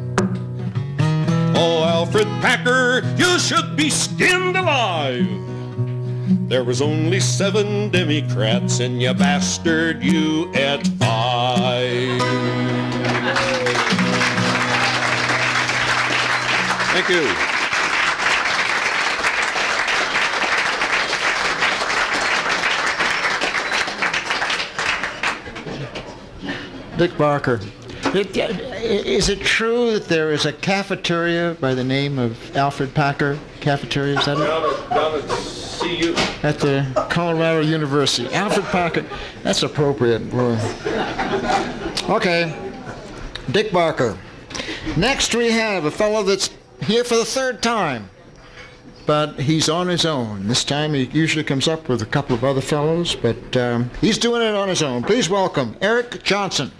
oh, Alfred Packer, you should be skinned alive. There was only 7 Democrats and you bastard, you ate 5. Thank you. Dick Barker. Is it true that there is a cafeteria by the name of Alfred Packer Cafeteria? Is that it? Down at CU. At the Colorado University. Alfred Packer. That's appropriate. Okay. Dick Barker. Next we have a fellow that's here for the 3rd time, but he's on his own. This time he usually comes up with a couple of other fellows, but he's doing it on his own. Please welcome Eric Johnson.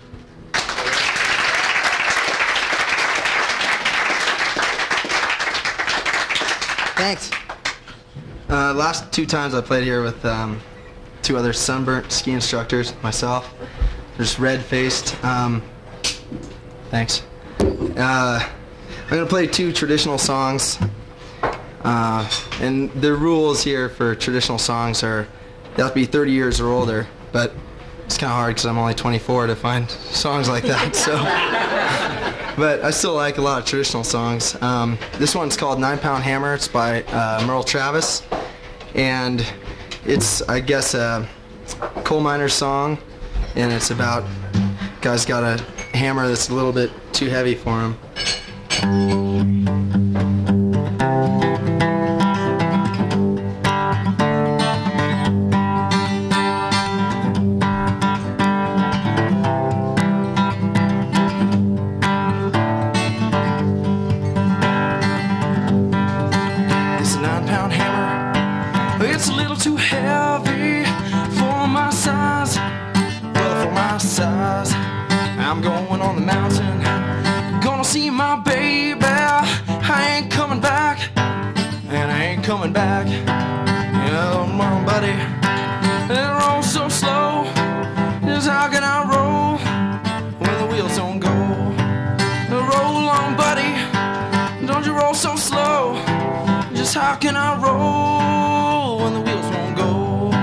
Thanks. Last 2 times I played here with 2 other sunburnt ski instructors, myself. They're just red-faced. Thanks. I'm going to play 2 traditional songs. And the rules here for traditional songs are they have to be 30 years or older, but it's kind of hard because I'm only 24 to find songs like that. So, but I still like a lot of traditional songs. This one's called 9-Pound Hammer. It's by Merle Travis, and it's, I guess, a coal miner's song, and it's about guy's got a hammer that's a little bit too heavy for him. I'm going on the mountain, gonna see my baby. I ain't coming back, and I ain't coming back. Yeah, my buddy, it rolls so slow. Just how can I roll when the wheels don't go? Roll on, buddy, don't you roll so slow. Just how can I roll when the wheels won't go?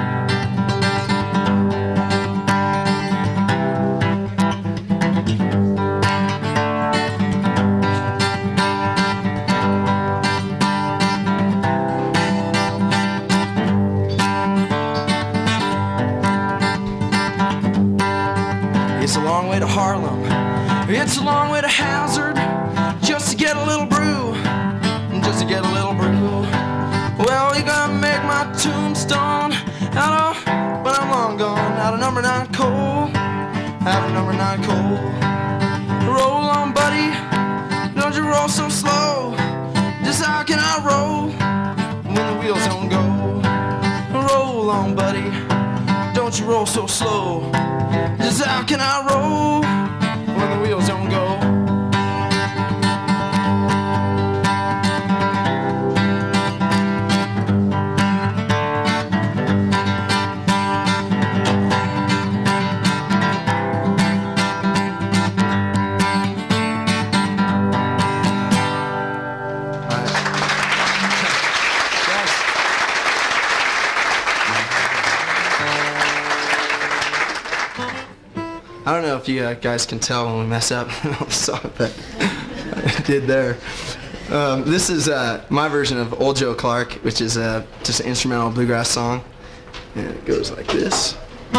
It's a long way to Harlem, it's a long way to Hazard, just to get a little brew, just to get a little brew. Well, you're gonna make my tombstone out of, when I'm long gone, out of number 9 coal, out of number 9 coal. Roll on, buddy, don't you roll so slow, just how can I roll when the wheels don't go? Roll on, buddy, don't you roll so slow, just how can I roll when the wheels don't go? I don't know if you guys can tell when we mess up on the song that I did there. This is my version of Old Joe Clark, which is just an instrumental bluegrass song. And it goes like this.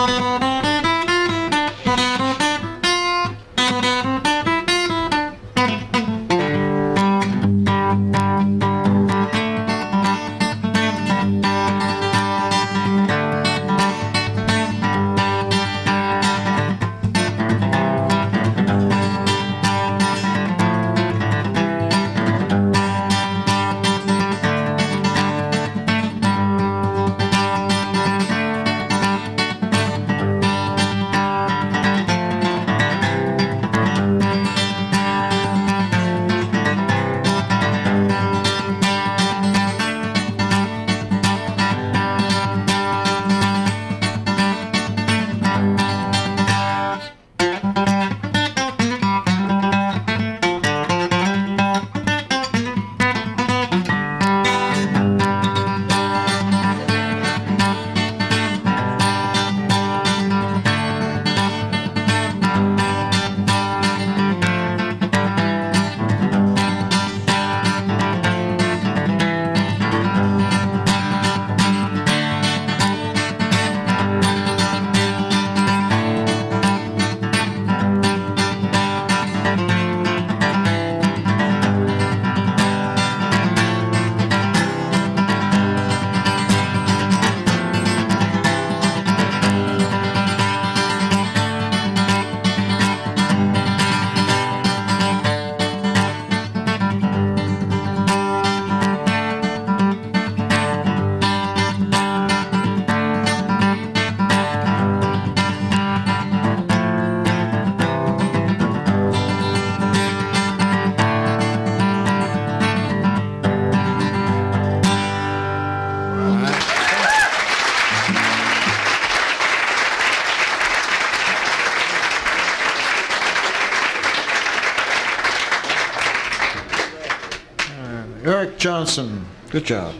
Eric Johnson, good job.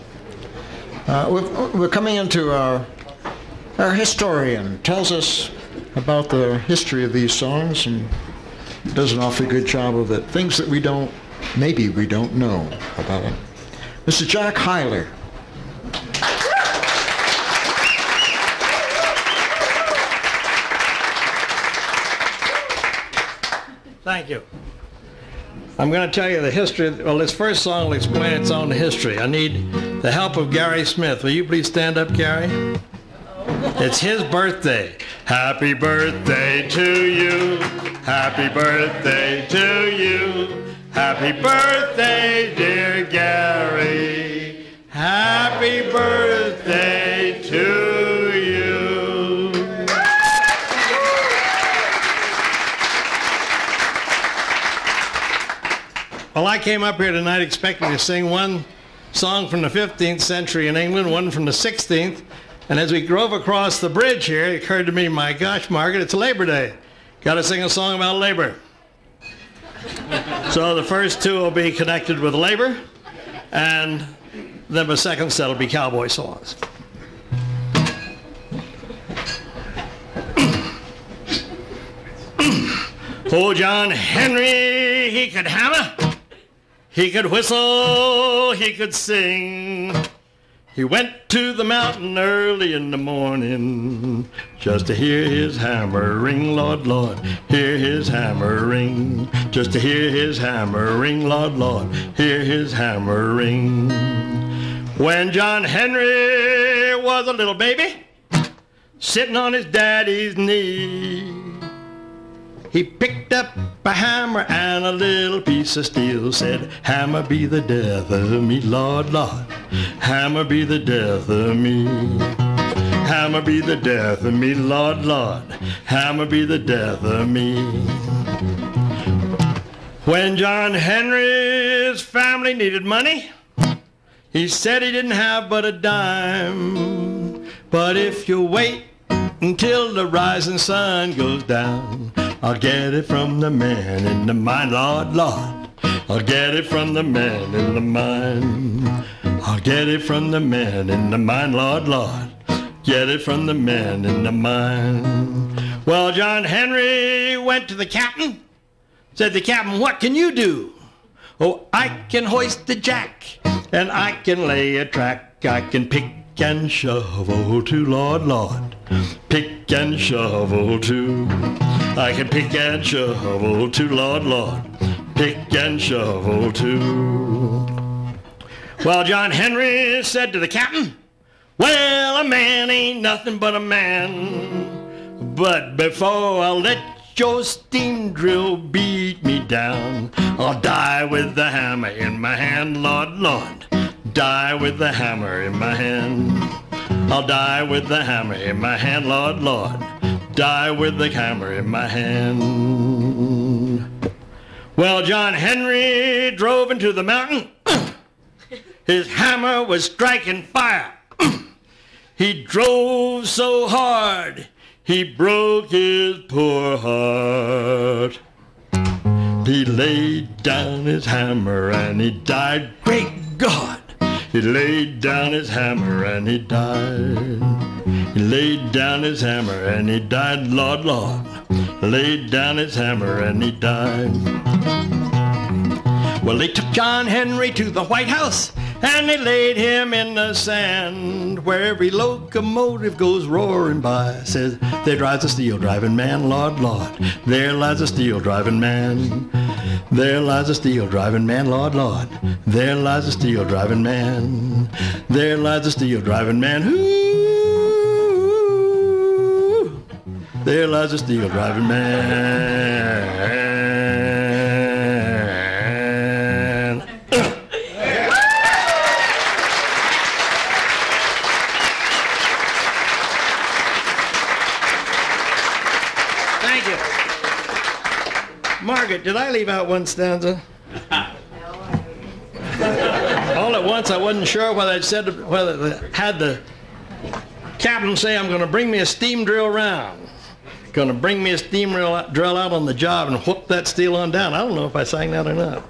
We're coming into our historian. Tells us about the history of these songs and does an awfully good job of it. Things that maybe we don't know about it. Mr. Jack Hyler. Thank you. I'm going to tell you the history. Well, this first song will explain its own history. I need the help of Gary Smith. Will you please stand up, Gary? It's his birthday. Happy birthday to you. Happy birthday to you. Happy birthday, dear Gary. Happy birthday to you. Well, I came up here tonight expecting to sing one song from the 15th century in England, one from the 16th, and as we drove across the bridge here, it occurred to me, my gosh, Margaret, it's Labor Day. Got to sing a song about labor. So the first two will be connected with labor, and then the second set will be cowboy songs. Oh, John Henry, he could hammer, he could whistle, he could sing. He went to the mountain early in the morning just to hear his hammer ring, Lord, Lord, hear his hammer ring. Just to hear his hammer ring, Lord, Lord, hear his hammer ring. When John Henry was a little baby, sitting on his daddy's knee, he picked up a hammer and a little piece of steel, said, hammer be the death of me, Lord, Lord, hammer be the death of me. Hammer be the death of me, Lord, Lord, hammer be the death of me. When John Henry's family needed money, he said he didn't have but a dime. But if you wait until the rising sun goes down, I'll get it from the man in the mine, Lord, Lord. I'll get it from the man in the mine. I'll get it from the man in the mine, Lord, Lord. Get it from the man in the mine. Well, John Henry went to the captain. Said the captain, what can you do? Oh, I can hoist the jack, and I can lay a track. I can pick and shovel too, Lord, Lord. Pick and shovel too. I can pick and shovel too, Lord, Lord. Pick and shovel too. Well, John Henry said to the captain, well, a man ain't nothing but a man. But before I'll let your steam drill beat me down, I'll die with the hammer in my hand, Lord, Lord. Die with the hammer in my hand. I'll die with the hammer in my hand, Lord, Lord. Die with the hammer in my hand. Well, John Henry drove into the mountain. His hammer was striking fire. He drove so hard, he broke his poor heart. He laid down his hammer and he died. Great God! He laid down his hammer and he died. He laid down his hammer and he died, Lord, Lord. Laid down his hammer and he died. Well, they took John Henry to the White House and they laid him in the sand, where every locomotive goes roaring by. Says, there drives a steel driving man, Lord, Lord. There lies a steel driving man. There lies a steel driving man, Lord, Lord. There lies a steel driving man. There lies a steel driving man. Ooh, there lies a steel driving man. Thank you. Margaret, did I leave out one stanza? All at once, I wasn't sure whether I'd said, whether had the captain say, I'm going to bring me a steam drill round. Going to bring me a steam drill out on the job and whoop that steel on down. I don't know if I sang that or not.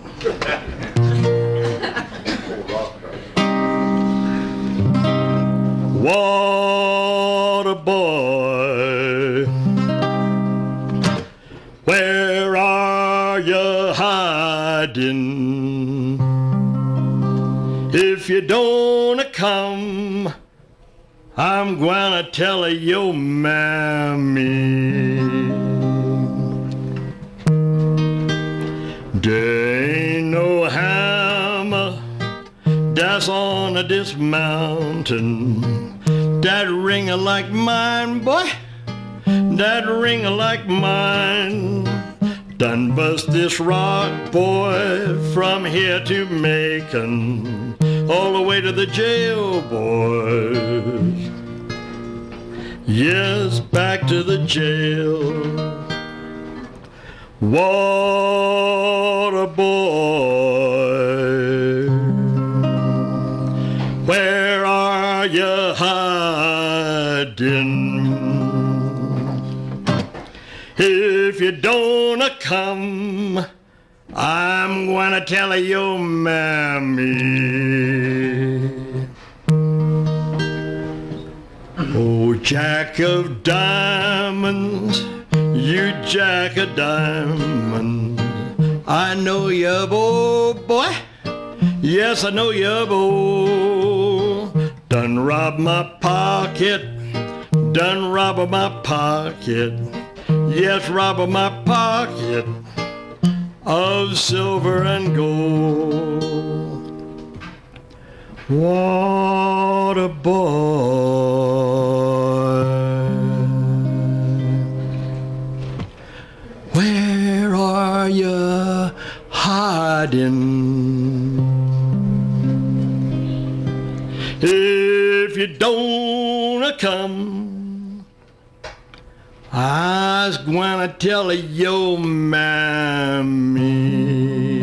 Water boy, where are you hiding? If you don't come, I'm gonna tell your mammy. There ain't no hammer that's on this mountain that ring like mine, boy. That ring like mine. Done bust this rock, boy, from here to Macon, all the way to the jail, boys. Yes, back to the jail. Water boy, where are you hiding? If you don't come, I'm gonna tell your mammy. Jack of diamonds, you jack of diamonds. I know you, boy. Yes, I know you, boy. Done robbed my pocket. Done robbed my pocket. Yes, robbed my pocket of silver and gold. What a boy. Where are you hiding? If you don't come, I's gonna tell your mammy.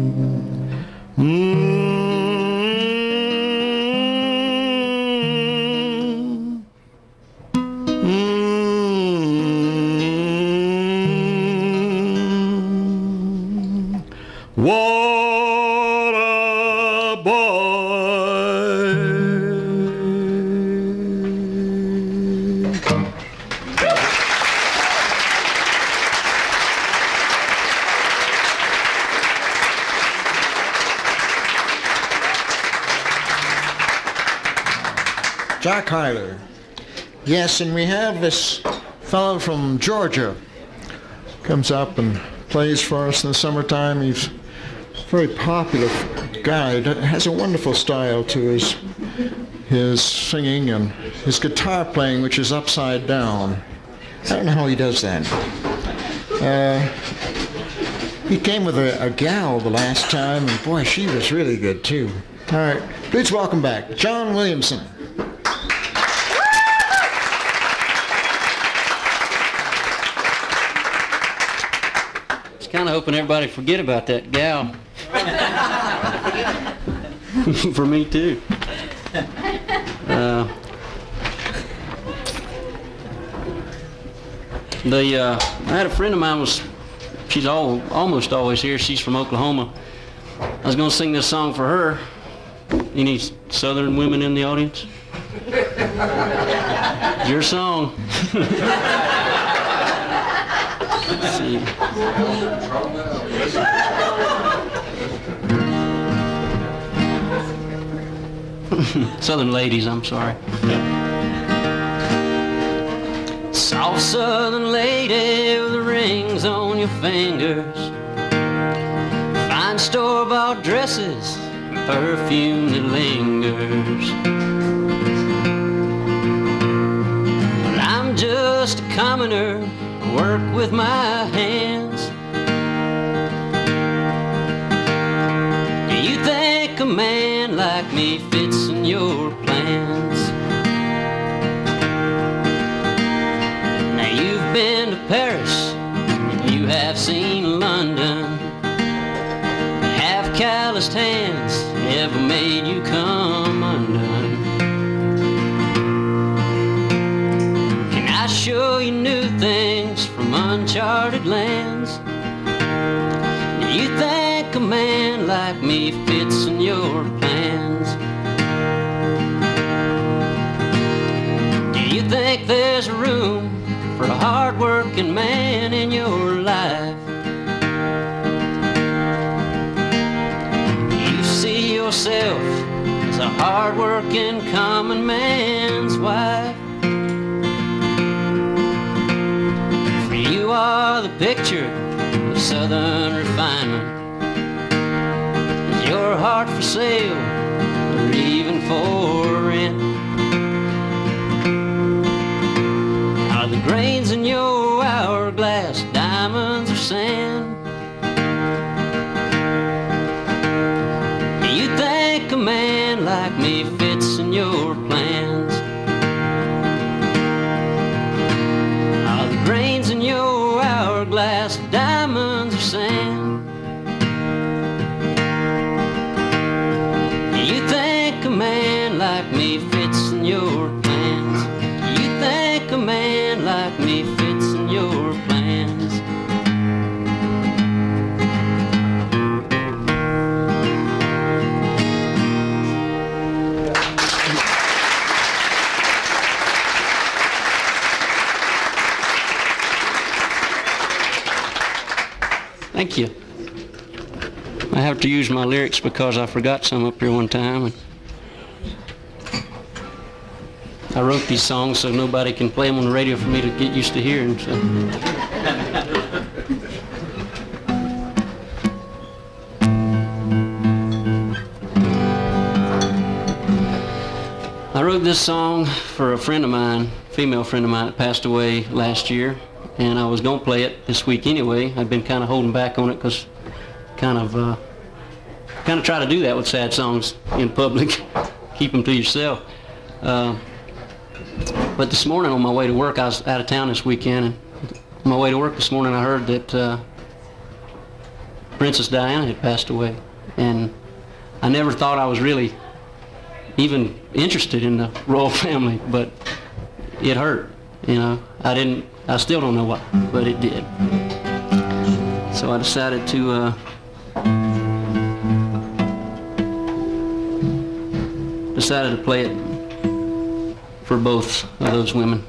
What a boy. Jack Hyler. Yes, and we have this fellow from Georgia. Comes up and plays for us in the summertime. He's a very popular guy. Has a wonderful style to his singing and his guitar playing, which is upside down. I don't know how he does that. He came with a gal the last time, and boy, she was really good too. All right, please welcome back John Williamson. Kind of hoping everybody forget about that gal. For me too. I had a friend of mine she's almost always here. She's from Oklahoma. I was going to sing this song for her. Any Southern women in the audience? It's your song. Let's see. Southern ladies, I'm sorry. Soft Southern lady with the rings on your fingers, fine store-bought dresses, perfume that lingers. Well, I'm just a commoner, work with my hands. Do you think a man like me fits in your plans? Now you've been to Paris, and you have seen London. Have calloused hands ever made you come undone? Can I show you new things from uncharted lands? Do you think a man like me fits in your plans? Do you think there's room for a hard-working man in your life? Do you see yourself as a hard-working common man's wife? You are the picture of Southern refinement. Is your heart for sale or even for rent? Are the grains in your hourglass diamonds or sand? Do you think a man like me fits in your plans? Are the grains in your hourglass diamonds or sand? Do you think a man like me fits in your plans? Do you think a man like me fits in your plans? thank you. I have to use my lyrics because I forgot some up here one time. And I wrote these songs so nobody can play them on the radio for me to get used to hearing. So. I wrote this song for a friend of mine, female friend of mine that passed away last year, and I was going to play it this week anyway. I've been kind of holding back on it because kind of try to do that with sad songs in public. Keep them to yourself. But this morning on my way to work, I was out of town this weekend, and on my way to work this morning I heard that Princess Diana had passed away. And I never thought I was really even interested in the royal family, but it hurt, you know. I still don't know why, but it did. So I decided to play it for both of those women.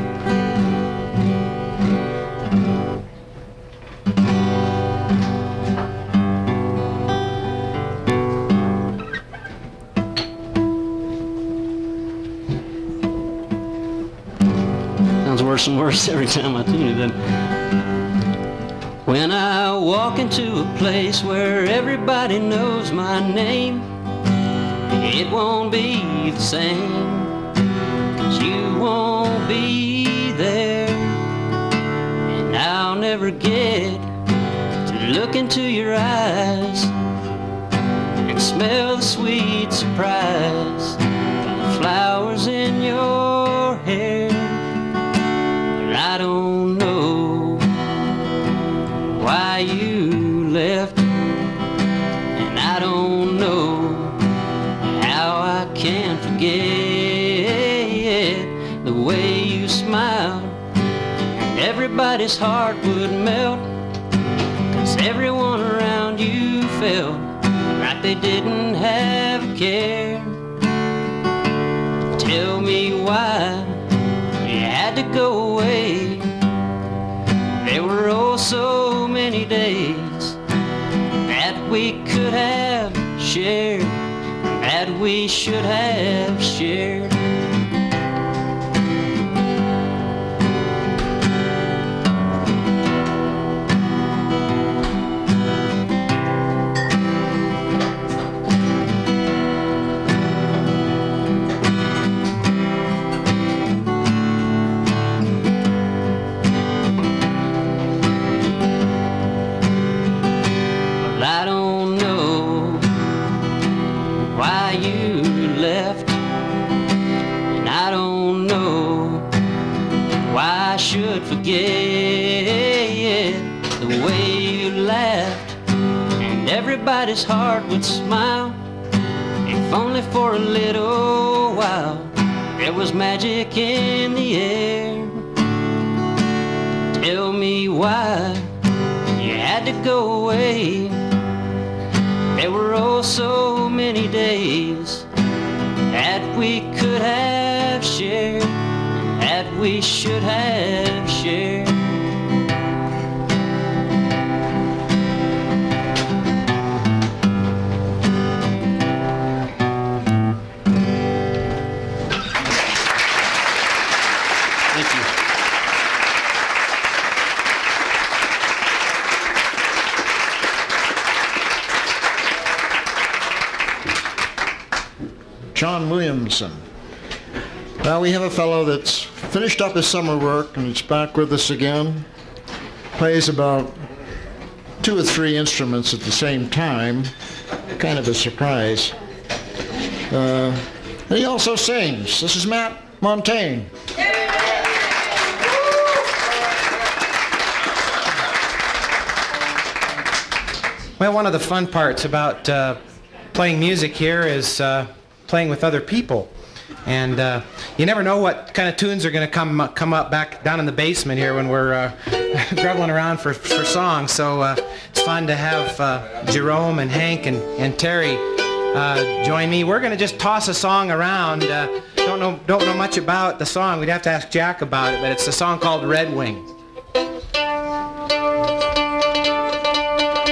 Sounds worse and worse every time I tune it, doesn't it? When I walk into a place where everybody knows my name, it won't be the same. You won't be there, and I'll never get to look into your eyes and smell the sweet surprise, the flowers in your hair. But I don't know why you left, and I don't know how I can forget the way you smiled, and everybody's heart would melt, 'cause everyone around you felt like they didn't have a care. Tell me why you had to go away. There were oh so many days that we could have shared, that we should have shared. Forget the way you laughed, and everybody's heart would smile, if only for a little while. There was magic in the air. Tell me why you had to go away. There were oh so many days that we could have shared, that we should have shared. Thank you. John Williamson. Well, we have a fellow that's finished up his summer work and he's back with us again. Plays about 2 or 3 instruments at the same time. Kind of a surprise. And he also sings. This is Matt Montaigne. Well, one of the fun parts about playing music here is playing with other people. And you never know what kind of tunes are going to come up back down in the basement here when we're grubbling around for songs. So it's fun to have Jerome and Hank and Terry join me. We're going to just toss a song around. Don't know much about the song. We'd have to ask Jack about it, but it's a song called Red Wings.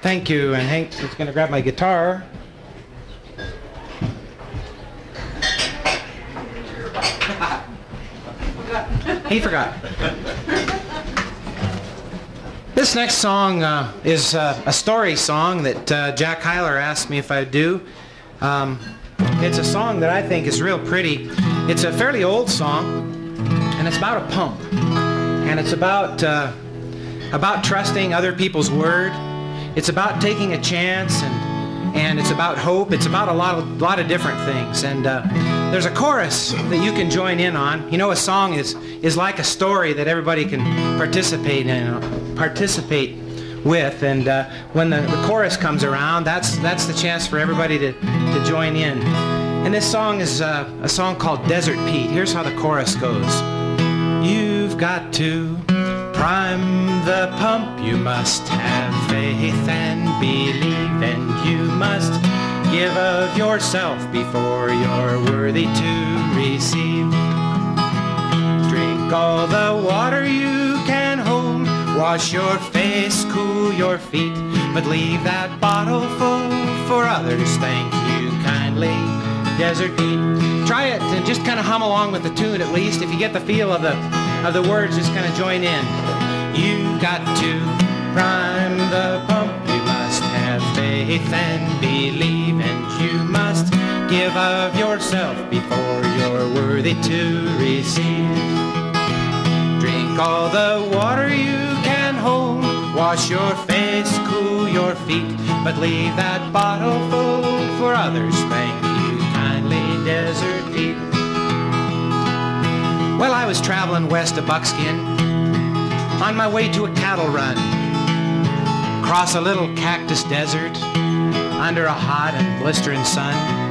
Thank you. And Hank is going to grab my guitar. He forgot. This next song is a story song that Jack Hyler asked me if I'd do. It's a song that I think is real pretty. It's a fairly old song, and it's about a pump. And it's about trusting other people's word. It's about taking a chance, and it's about hope. It's about a lot of different things. And there's a chorus that you can join in on. You know, a song is like a story that everybody can participate with. And when the chorus comes around, that's the chance for everybody to join in. And this song is a song called Desert Pete. Here's how the chorus goes. You've got to prime the pump, you must have faith and believe, and you must give of yourself before you're worthy to receive. Drink all the water you can hold, wash your face, cool your feet, but leave that bottle full for others. Thank you kindly, Desert Pete. Try it and just kind of hum along with the tune at least. If you get the feel of the words, just kind of join in. You got to prime the pump, you must have faith and believe, and you must give of yourself before you're worthy to receive. Drink all the water you can hold, wash your face, cool your feet, but leave that bottle full for others. Thank you kindly, Desert Pete. Well, I was traveling west of Buckskin on my way to a cattle run, across a little cactus desert under a hot and blistering sun.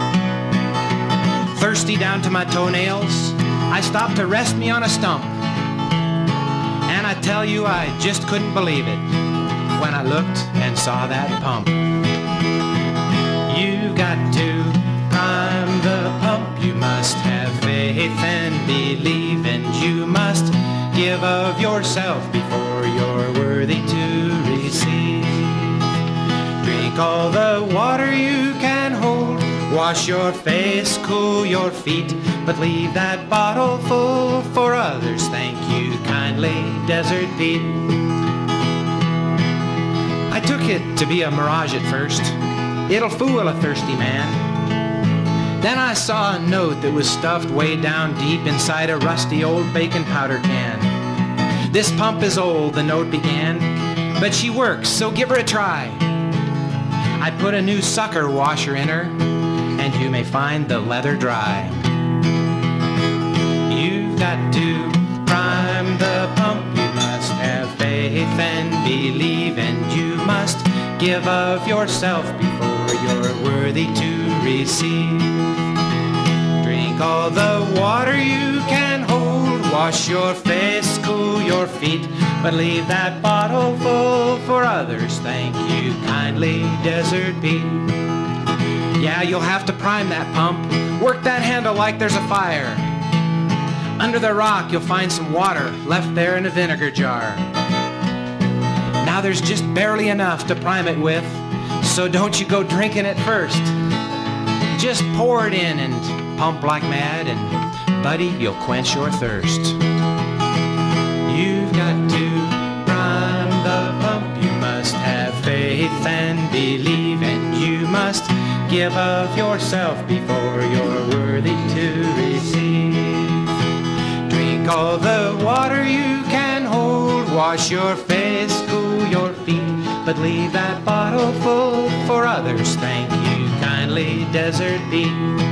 Thirsty down to my toenails, I stopped to rest me on a stump. And I tell you, I just couldn't believe it when I looked and saw that pump. You've got to prime the pump, you must have faith and believe, and you must give of yourself before you're worthy to receive. Drink all the water you can hold, wash your face, cool your feet, but leave that bottle full for others. Thank you kindly, Desert Pete. I took it to be a mirage at first. It'll fool a thirsty man. Then I saw a note that was stuffed way down deep inside a rusty old baking powder can. This pump is old, the note began, but she works, so give her a try. I put a new sucker washer in her, and you may find the leather dry. You've got to prime the pump, you must have faith and believe, and you must give of yourself before you're worthy to receive. Drink all the water you can hold, wash your face, cool your feet, but leave that bottle full for others. Thank you kindly, Desert Pete. Yeah, you'll have to prime that pump, work that handle like there's a fire. Under the rock you'll find some water left there in a vinegar jar. Now there's just barely enough to prime it with, so don't you go drinking it first. Just pour it in and pump like mad, and buddy, you'll quench your thirst. You've got to prime the pump, you must have faith and believe, and you must give of yourself before you're worthy to receive. Drink all the water you can hold, wash your face, cool your feet, but leave that bottle full for others. Thank you kindly, Desert Pete.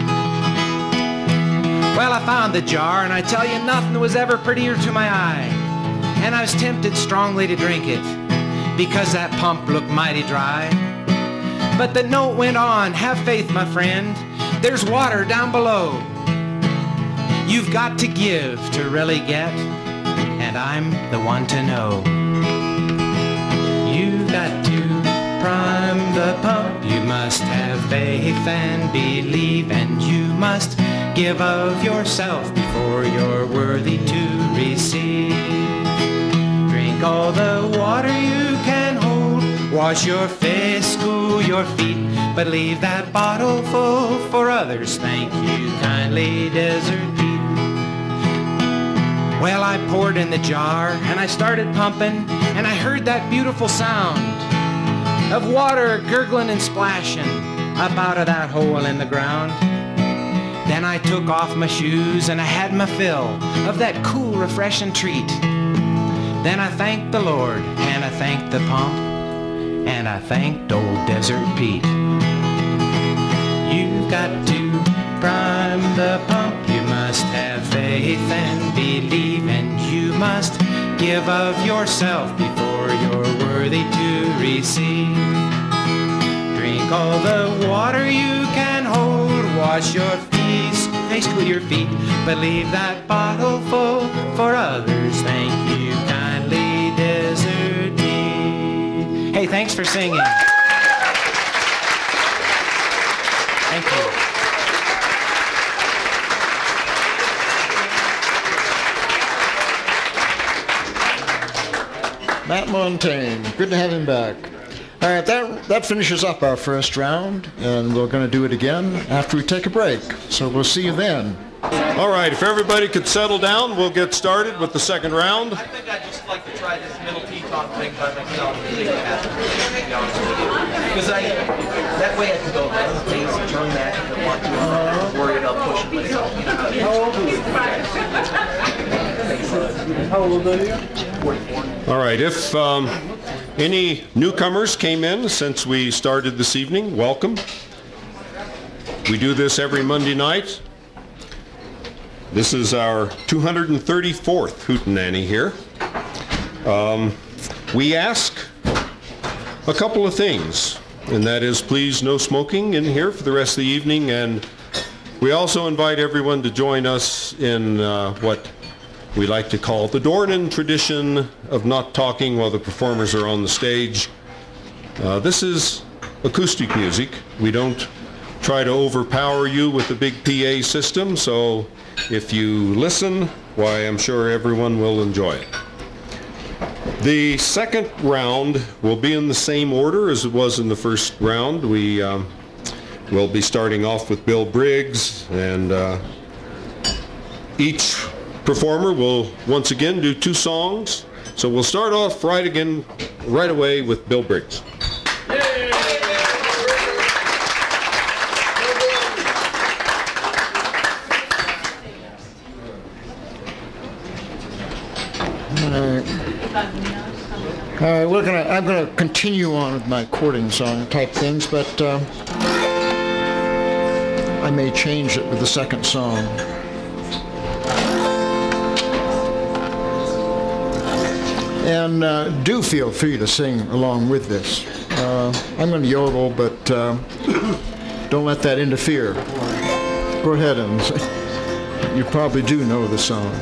Well, I found the jar, and I tell you, nothing was ever prettier to my eye. And I was tempted strongly to drink it, because that pump looked mighty dry. But the note went on, have faith, my friend, there's water down below. You've got to give to really get, and I'm the one to know. You've got to prime the pump, you must have faith and believe, and you must give of yourself before you're worthy to receive. Drink all the water you can hold, Wash your face, cool your feet, but leave that bottle full for others. Thank you kindly, Desert Pete. Well, I poured in the jar and I started pumping, and I heard that beautiful sound of water gurgling and splashing up out of that hole in the ground. Then I took off my shoes and I had my fill of that cool, refreshing treat. Then I thanked the Lord and I thanked the pump and I thanked old Desert Pete. You've got to prime the pump. You must have faith and believe, and you must give of yourself before you're worthy to receive. Drink all the water you can hold. Wash your face, cool your feet, but leave that bottle full for others. Thank you kindly, Desert Pete. Hey, thanks for singing. Thank you. Matt Montaigne, good to have him back. All right, that finishes up our first round, and we're going to do it again after we take a break. So we'll see you then. All right, if everybody could settle down, we'll get started with the second round. I think I'd just like to try this middle Teton thing by myself, to be honest with you. Because that way I can go down the pace and turn that if I want to. I'm not worried about pushing myself. How old are you? How old are you? 44. All right, if any newcomers came in since we started this evening, welcome. We do this every Monday night. This is our 234th Hootenanny here. We ask a couple of things, and that is please no smoking in here for the rest of the evening, and we also invite everyone to join us in what we like to call the Dornan tradition of not talking while the performers are on the stage. This is acoustic music. We don't try to overpower you with the big PA system, so if you listen, why, I'm sure everyone will enjoy it. The second round will be in the same order as it was in the first round. We will be starting off with Bill Briggs, and each performer will once again do 2 songs. So we'll start off right away with Bill Briggs. All right, I'm gonna continue on with my courting song type things, but I may change it with the second song. And do feel free to sing along with this. I'm going to yodel, but don't let that interfere. Go ahead and you probably do know the song.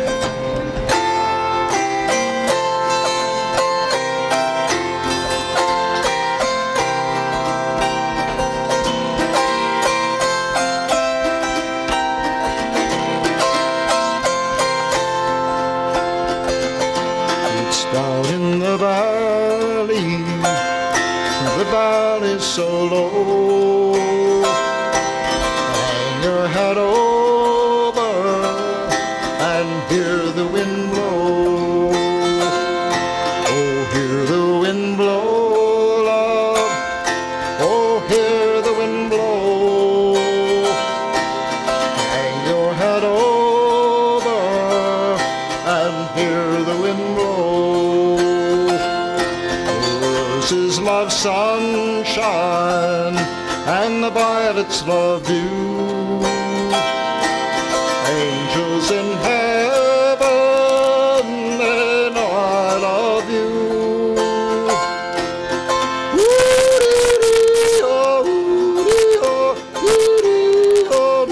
So low, hang your head over and hear the wind blow. Oh, hear the wind blow, love. Oh, hear the wind blow. Hang your head over and hear the wind blow. Roses love sunshine, and the violets love dew. Angels in heaven, they know I love you. Woody-oh, woody-oh, woody-oh,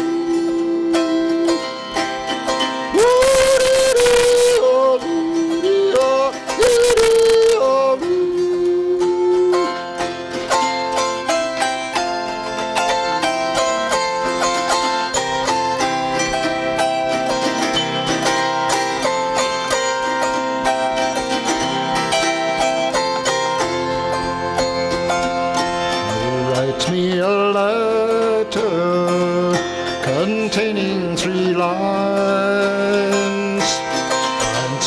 woody-oh, woody-oh, woody-oh.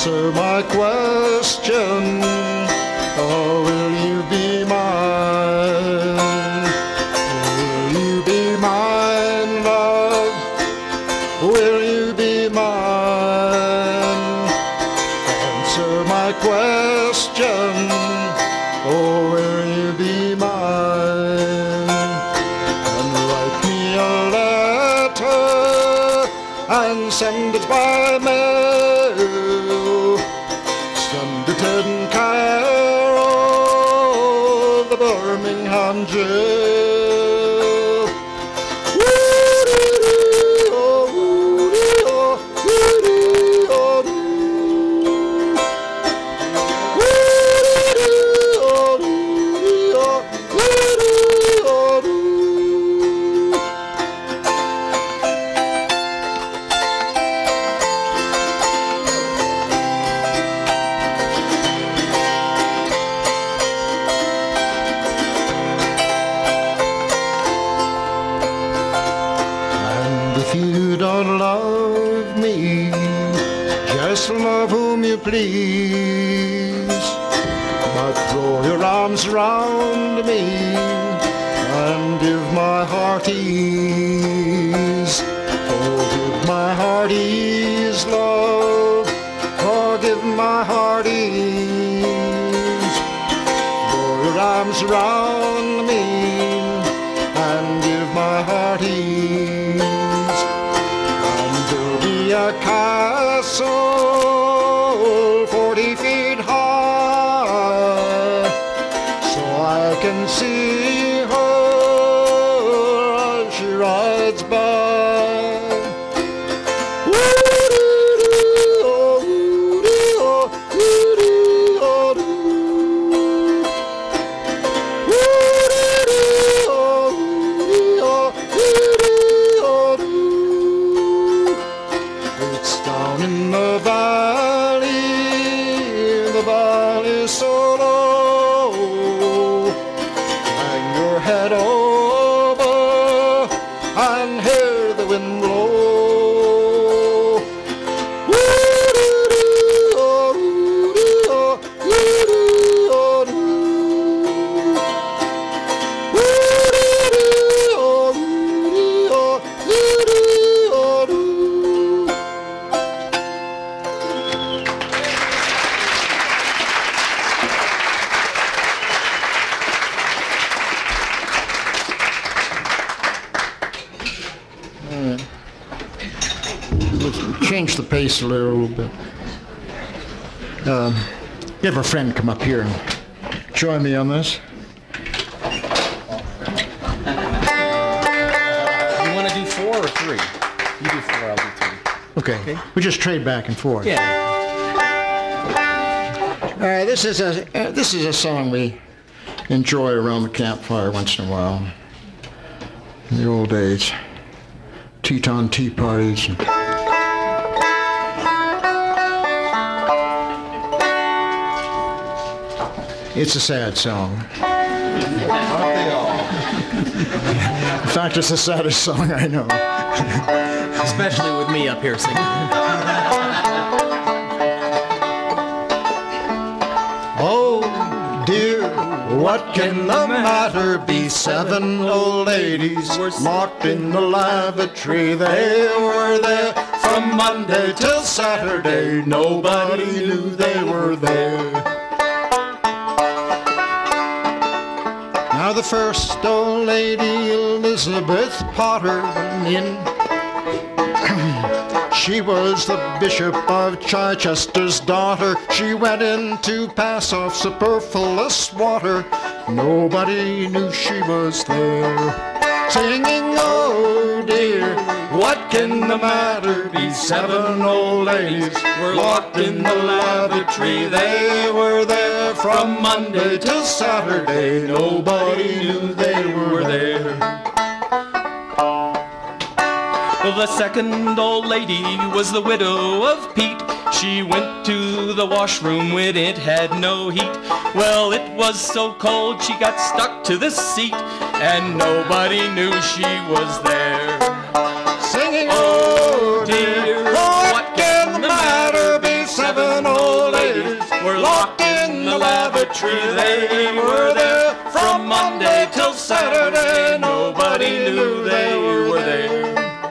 answer my question. Oh, will you be mine? Will you be mine, love? Will you be mine? Answer my question. Oh, will you be mine? And write me a letter and send it by mail. Send it in Cairo, the Birmingham jail. Woo-dee-dee-oh, woo-dee-oh, woo-dee-oh, woo-dee-oh, woo-dee-oh, woo-dee-oh. If you don't love me, just love whom you please. But throw your arms around me and give my heart ease. Oh, give my heart ease, love. Oh, give my heart ease. Throw your arms around me and give my heart ease. A castle 40 feet high, so I can see her as she rides by. Woo-dee-dee-oh, woo-dee-oh, woo-dee-oh, woo-dee-oh, woo-dee-oh, woo-dee-oh. It's down in the valley so low. Hang your head over and hear the wind blow. Woo-dee-dee-oh, woo-dee-oh, woo-dee-oh, woo-dee-oh, woo-dee-oh, woo-dee-oh. Let's change the pace a little bit. Have a friend come up here and join me on this. You want to do 4 or 3? You do 4, I'll do 3. Okay. We just trade back and forth. Yeah. All right. This is a song we enjoy around the campfire once in a while. In the old days, Teton tea parties. It's a sad song. Aren't they all? In fact, it's the saddest song I know. Especially with me up here singing. Oh dear, what can the matter be? 7 old ladies locked in the lavatory. They were there from Monday till Saturday. Nobody knew they were there. Now the first old lady, Elizabeth Potter, in. She was the Bishop of Chichester's daughter. She went in to pass off superfluous water. Nobody knew she was there. Singing, oh dear, what can the matter be? 7 old ladies were locked in the lavatory. They were there from Monday till Saturday. Nobody knew they were there. Well, the second old lady was the widow of Pete. She went to the washroom when it had no heat. Well, it was so cold she got stuck to the seat, and nobody knew she was there. Singing, oh dear, what can the matter be? 7 old lavatory. They were there from Monday till Saturday. Nobody knew they were there.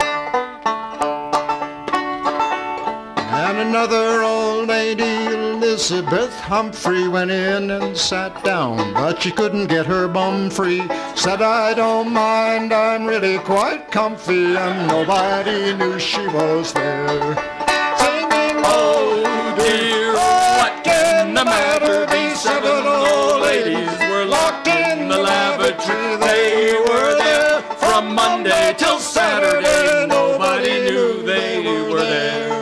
And another old lady, Elizabeth Humphrey, went in and sat down, but she couldn't get her bum free. Said, I don't mind, I'm really quite comfy, and nobody knew she was there. Singing, oh dear, what can the matter be? 7 old ladies were locked in the lavatory. They were there from Monday till Saturday. Nobody knew they were there.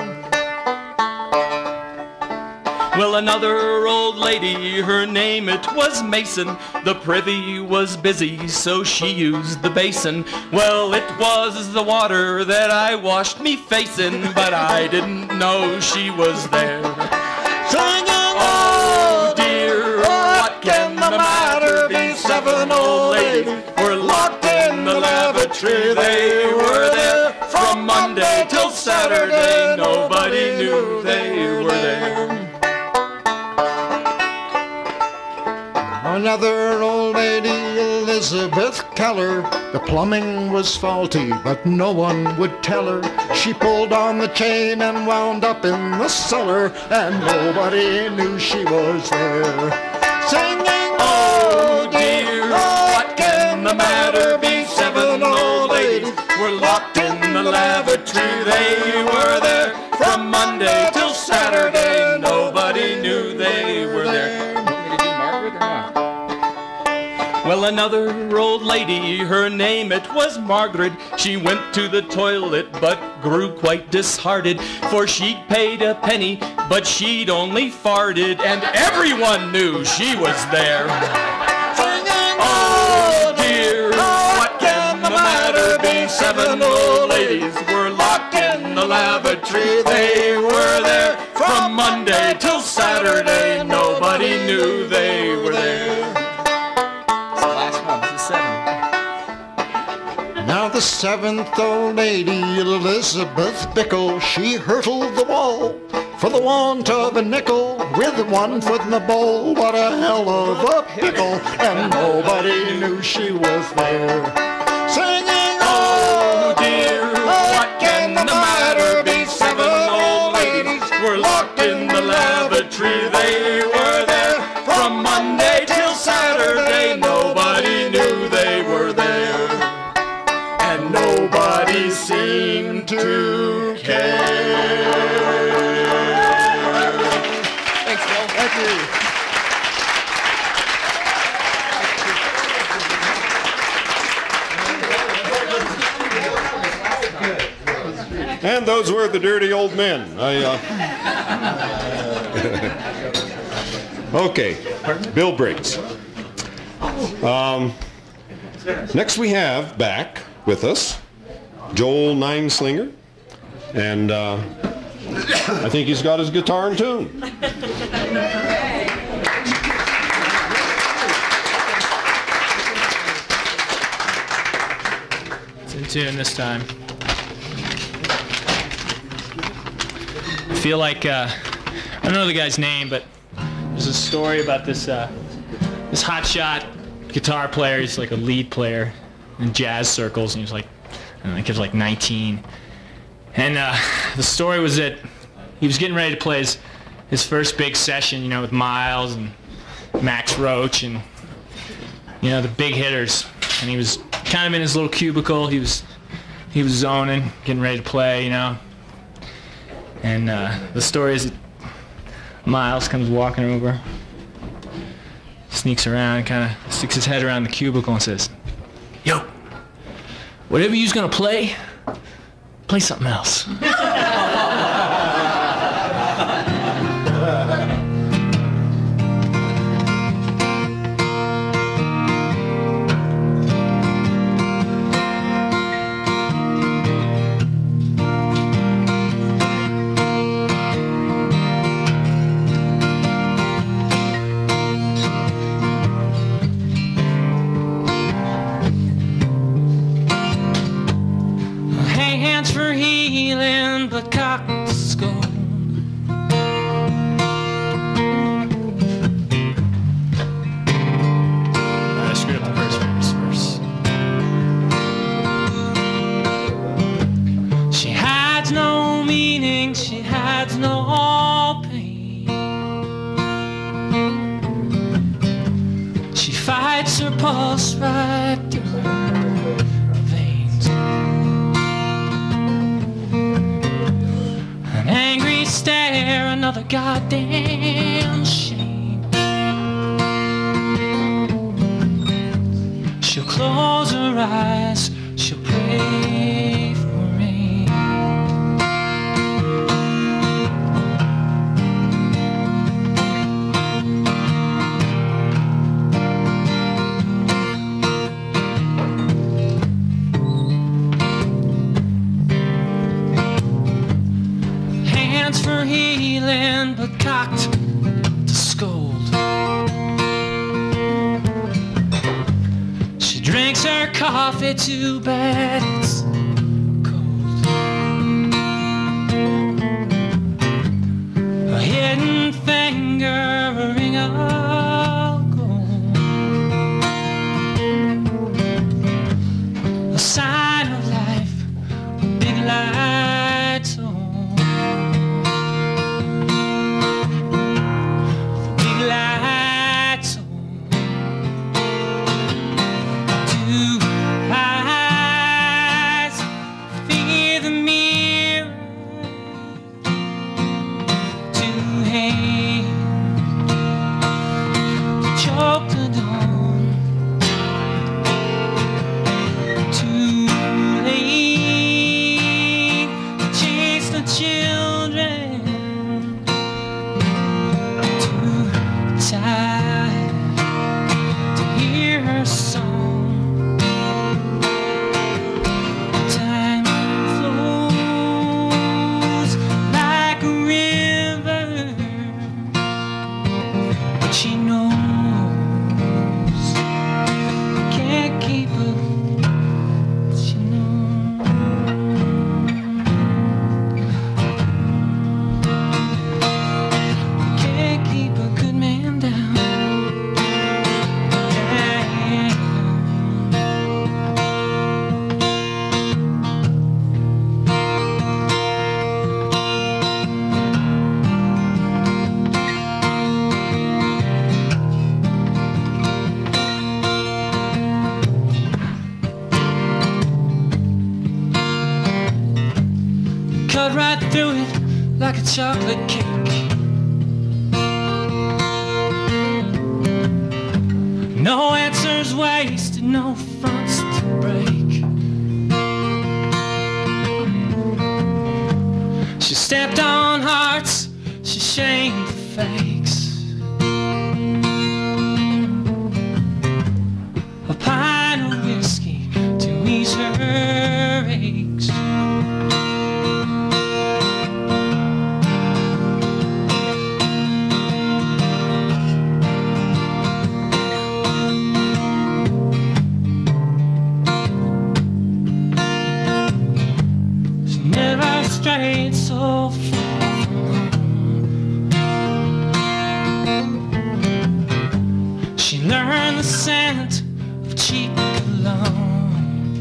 Well, another old lady, her name it was Mason. The privy was busy, so she used the basin. Well, it was the water that I washed me face in, but I didn't know she was there. Singing, oh dear, what can the matter be? 7 old ladies were locked in the lavatory. They were there from Monday till Saturday. Nobody knew they were there. Another old lady, Elizabeth Keller. The plumbing was faulty, but no one would tell her. She pulled on the chain and wound up in the cellar, and nobody knew she was there. Singing, oh dear, what can the matter be? 7 old ladies were locked in the lavatory. They were there from Monday till Saturday. Nobody knew they were there. Well, another old lady, her name it was Margaret. She went to the toilet but grew quite disheartened, for she'd paid a penny but she'd only farted, and everyone knew she was there. Oh dear, what can the matter be? 7 old ladies were locked in the lavatory. They were there from Monday till Saturday. Nobody knew they were there. Now the 7th old lady, Elizabeth Bickle, she hurtled the wall for the want of a nickel, with 1 foot in the bowl. What a hell of a pickle, and nobody knew she was there. Singing, oh dear, what can the matter be? 7 old ladies were locked in the lavatory. They were there from Monday till Saturday. Nobody knew they were there. Nobody seemed to care. Thanks, Bill. Thank you. And those were the dirty old men. Okay, Bill Briggs. Next we have back with us Joel Nine-Slinger, and I think he's got his guitar in tune. It's in tune this time. I feel like I don't know the guy's name, but there's a story about this this hotshot guitar player. He's like a lead player in jazz circles, and he was like, I don't know, he was like 19. And the story was that he was getting ready to play his first big session, you know, with Miles and Max Roach and, you know, the big hitters. And he was kind of in his little cubicle. He was zoning, getting ready to play, you know. And the story is that Miles comes walking over, sneaks around, kind of sticks his head around the cubicle and says, "Yo, whatever you's gonna play something else." Hands for healing, dreads no pain. She fights her pulse right through her veins. An angry stare, another goddamn shame. She'll close her eyes, she'll pray for rain. Hands for healing, but cocked to scold. She drinks her coffee, too bad it's cold. A hidden finger, a ring of gold, a sign of life, a big light soul. Cut right through it like a chocolate cake. No answers wasted, no fronts to break. She stepped on hearts, she shamed the fakes. A pint of whiskey to ease her aches. Strayed so far from home. She learned the scent of cheap cologne.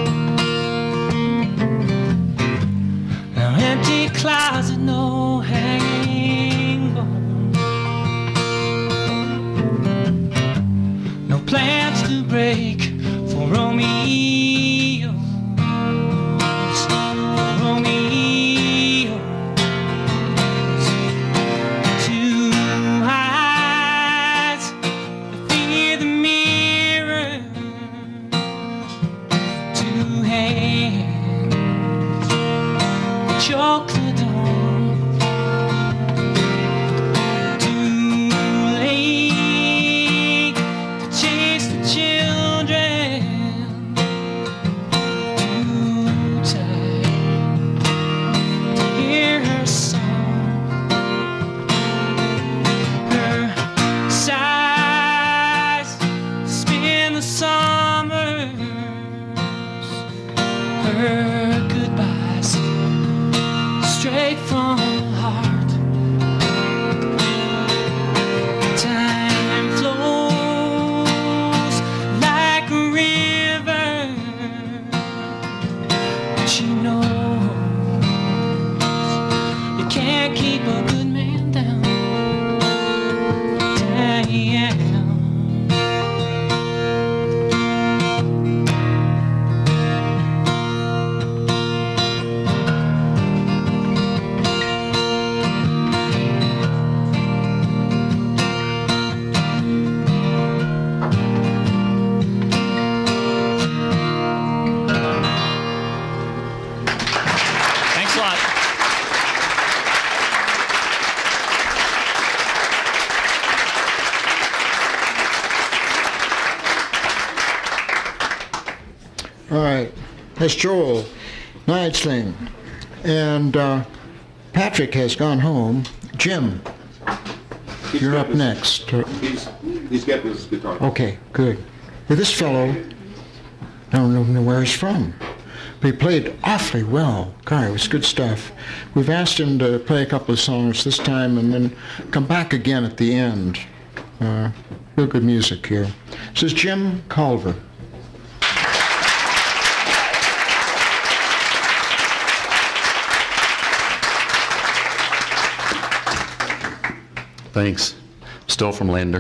Now empty closet, no hanging bone. No plans to break for Romeo. Chocolate can't keep a good man down. Damn. All right, that's Joel Nightsling. And Patrick has gone home. Jim, you're up next. He's got his guitar. Okay, good. Well, this fellow, I don't know where he's from, but he played awfully well. God, it was good stuff. We've asked him to play a couple of songs this time and then come back again at the end. Real good music here. This is Jim Culver. Thanks. Still from Lander.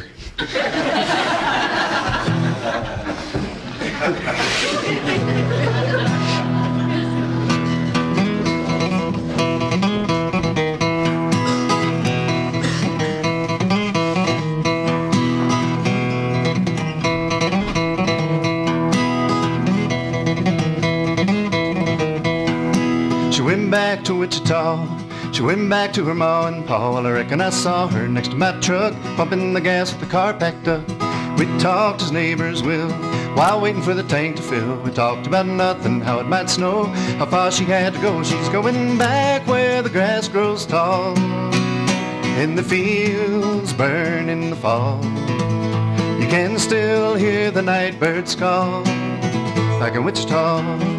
She went back to Wichita. She went back to her ma and pa. Well, I reckon I saw her next to my truck, pumping the gas with the car packed up. We talked as neighbors will, while waiting for the tank to fill. We talked about nothing, how it might snow, how far she had to go. She's going back where the grass grows tall, and the fields burn in the fall. You can still hear the night birds call back in Wichita.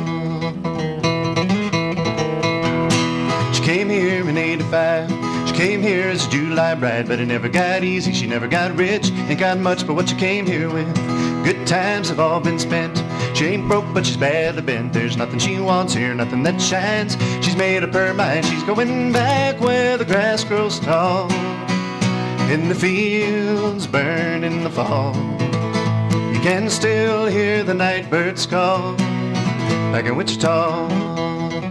Came here in '85. She came here as a July bride, but it never got easy. She never got rich, ain't got much but what she came here with. Good times have all been spent. She ain't broke, but she's badly bent. There's nothing she wants here, nothing that shines. She's made up her mind. She's going back where the grass grows tall, and the fields burn in the fall. You can still hear the night birds call back in Wichita.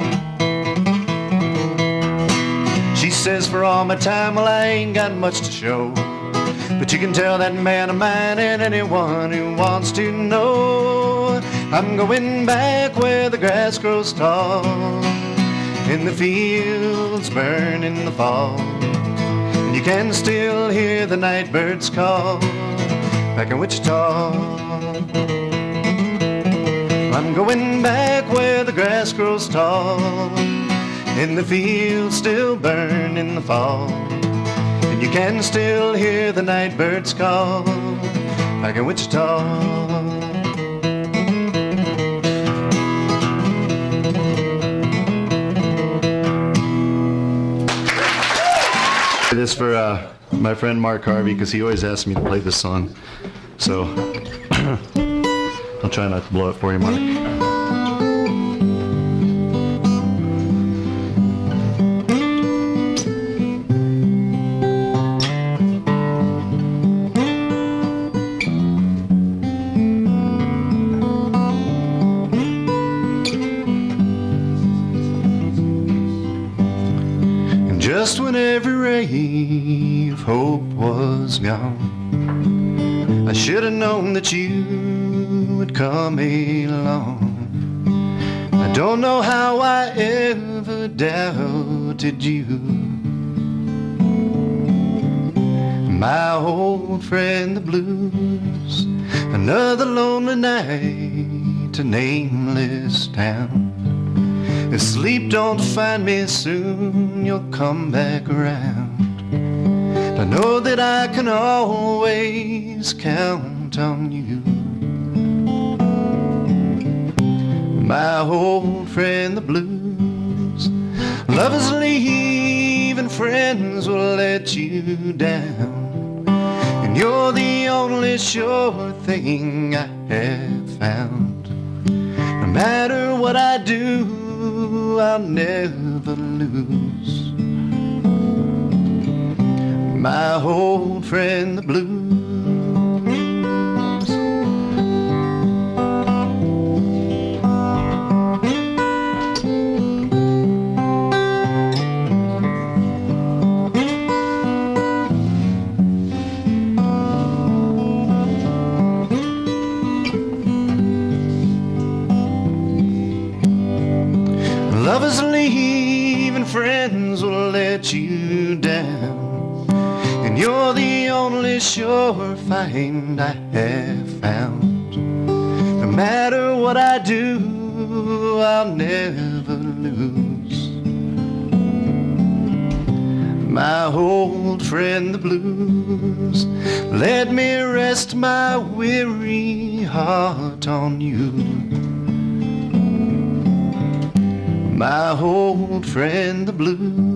She says, for all my time, well, I ain't got much to show, but you can tell that man of mine and anyone who wants to know. I'm going back where the grass grows tall, and the fields burn in the fall. And you can still hear the night birds call back in Wichita. I'm going back where the grass grows tall, and the fields still burn in the fall. And you can still hear the night birds call back in Wichita. This for my friend Mark Harvey, because he always asks me to play this song. So I'll try not to blow it for you, Mark. Just when every ray of hope was gone, I should have known that you would come along. I don't know how I ever doubted you, my old friend the blues. Another lonely night, a nameless town. If sleep don't find me soon, you'll come back around. I know that I can always count on you, my old friend the blues. Lovers leave and friends will let you down, and you're the only sure thing I have found. No matter what I do, I'll never lose my old friend the blues. Lovers leave and friends will let you down, and you're the only sure find I have found. No matter what I do, I'll never lose my old friend the blues. Let me rest my weary heart on you, my old friend the blues.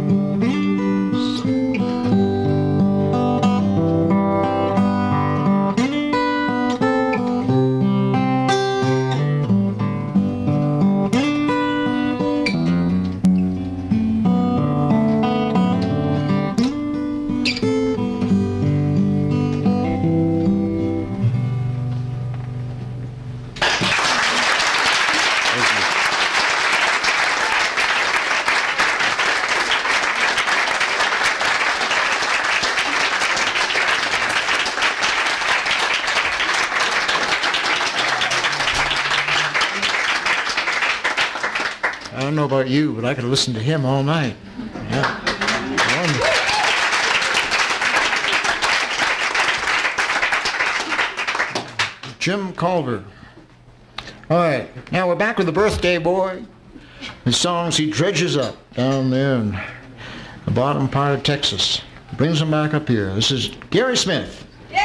I don't know about you, but I could listen to him all night. Yeah. Wonderful. Jim Calder. All right, now we're back with the birthday boy. His songs he dredges up down there in the bottom part of Texas. Brings them back up here. This is Gary Smith.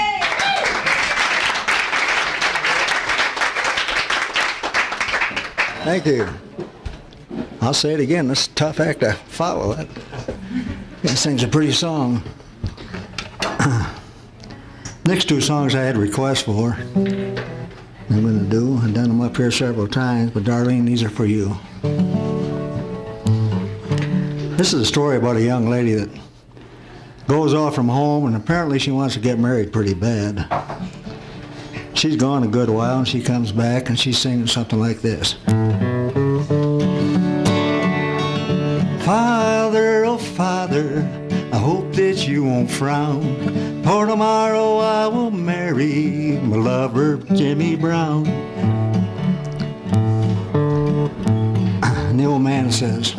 Thank you. I'll say it again, this is a tough act to follow. That sings a pretty song. Next two songs I had requests for. I'm going to do. I've done them up here several times, but Darlene, these are for you. This is a story about a young lady that goes off from home, and apparently she wants to get married pretty bad. She's gone a good while, and she comes back, and she's singing something like this. Father, oh Father, I hope that you won't frown, for tomorrow I will marry my lover, Jimmy Brown. And the old man says,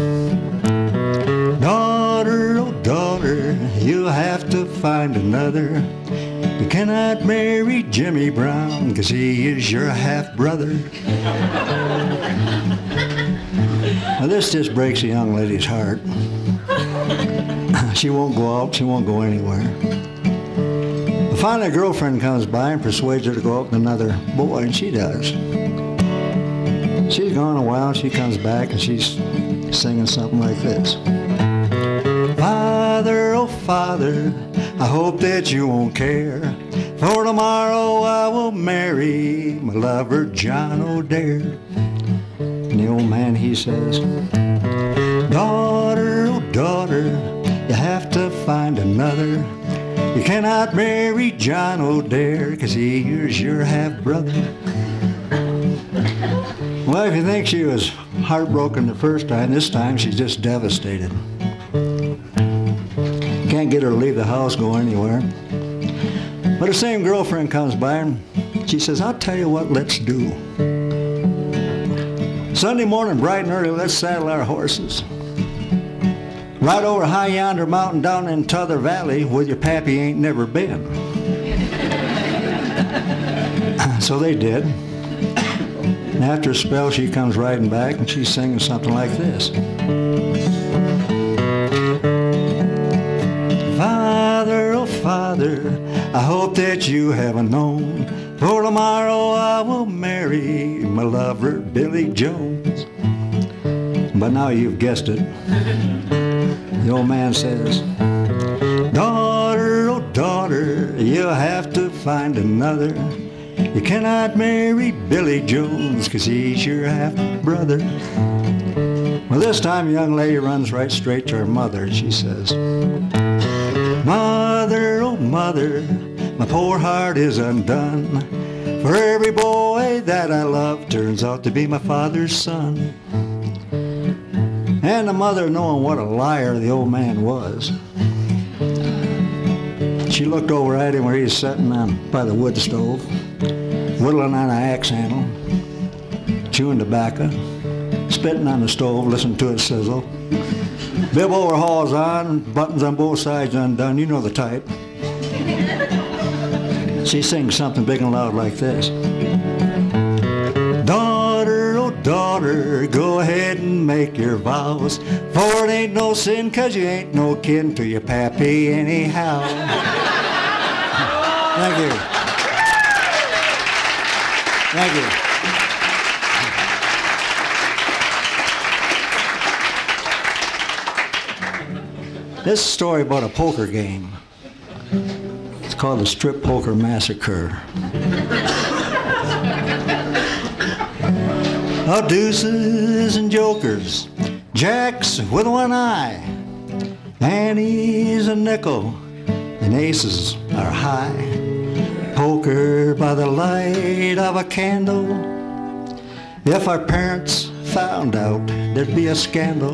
daughter, oh daughter, you'll have to find another. You cannot marry Jimmy Brown, 'cause he is your half-brother. Now this just breaks a young lady's heart. She won't go out, she won't go anywhere. But finally a girlfriend comes by and persuades her to go out with another boy, and she does. She's gone a while, she comes back and she's singing something like this. Father, oh Father, I hope that you won't care, for tomorrow I will marry my lover, John O'Dare. And the old man, he says, daughter, oh daughter, you have to find another. You cannot marry John O'Dare, 'cause he is your half-brother. Well, if you think she was heartbroken the first time, this time she's just devastated. Can't get her to leave the house, go anywhere. But the same girlfriend comes by and she says, I'll tell you what, let's do. Sunday morning, bright and early, let's saddle our horses. Right over high yonder mountain down in t'other valley where your pappy ain't never been. So they did. And after a spell, she comes riding back and she's singing something like this. Father, oh Father, I hope that you haven't known, for tomorrow I will marry my lover, Billy Jones. But now you've guessed it. The old man says, daughter, oh daughter, you'll have to find another. You cannot marry Billy Jones, 'cause he's your half-brother. Well, this time a young lady runs right straight to her mother and she says, Mother, oh mother, my poor heart is undone. For every boy that I love turns out to be my father's son. And the mother, knowing what a liar the old man was, she looked over at him where he was sitting by the wood stove, whittling on an axe handle, chewing tobacco, spitting on the stove, listening to it sizzle. Bib overhauls on, buttons on both sides undone, you know the type. She sings something big and loud like this. Daughter, oh daughter, go ahead and make your vows, for it ain't no sin 'cause you ain't no kin to your pappy anyhow. Thank you. Thank you. This is a story about a poker game. It's called the Strip Poker Massacre. Oh, deuces and jokers, jacks with one eye, annies a nickel, and aces are high. Poker by the light of a candle. If our parents found out, there'd be a scandal.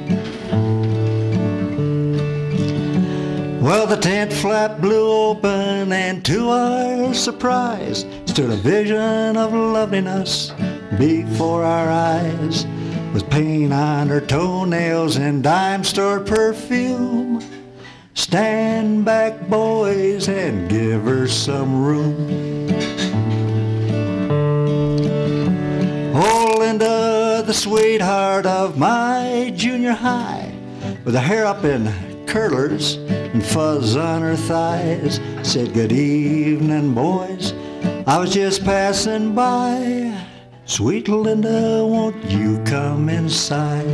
Well, the tent flap blew open, and to our surprise stood a vision of loveliness before our eyes, with paint on her toenails and dime store perfume. Stand back, boys, and give her some room. Oh, Linda, the sweetheart of my junior high, with her hair up in curlers and fuzz on her thighs, said, "Good evening, boys. I was just passing by. Sweet Linda, won't you come inside?"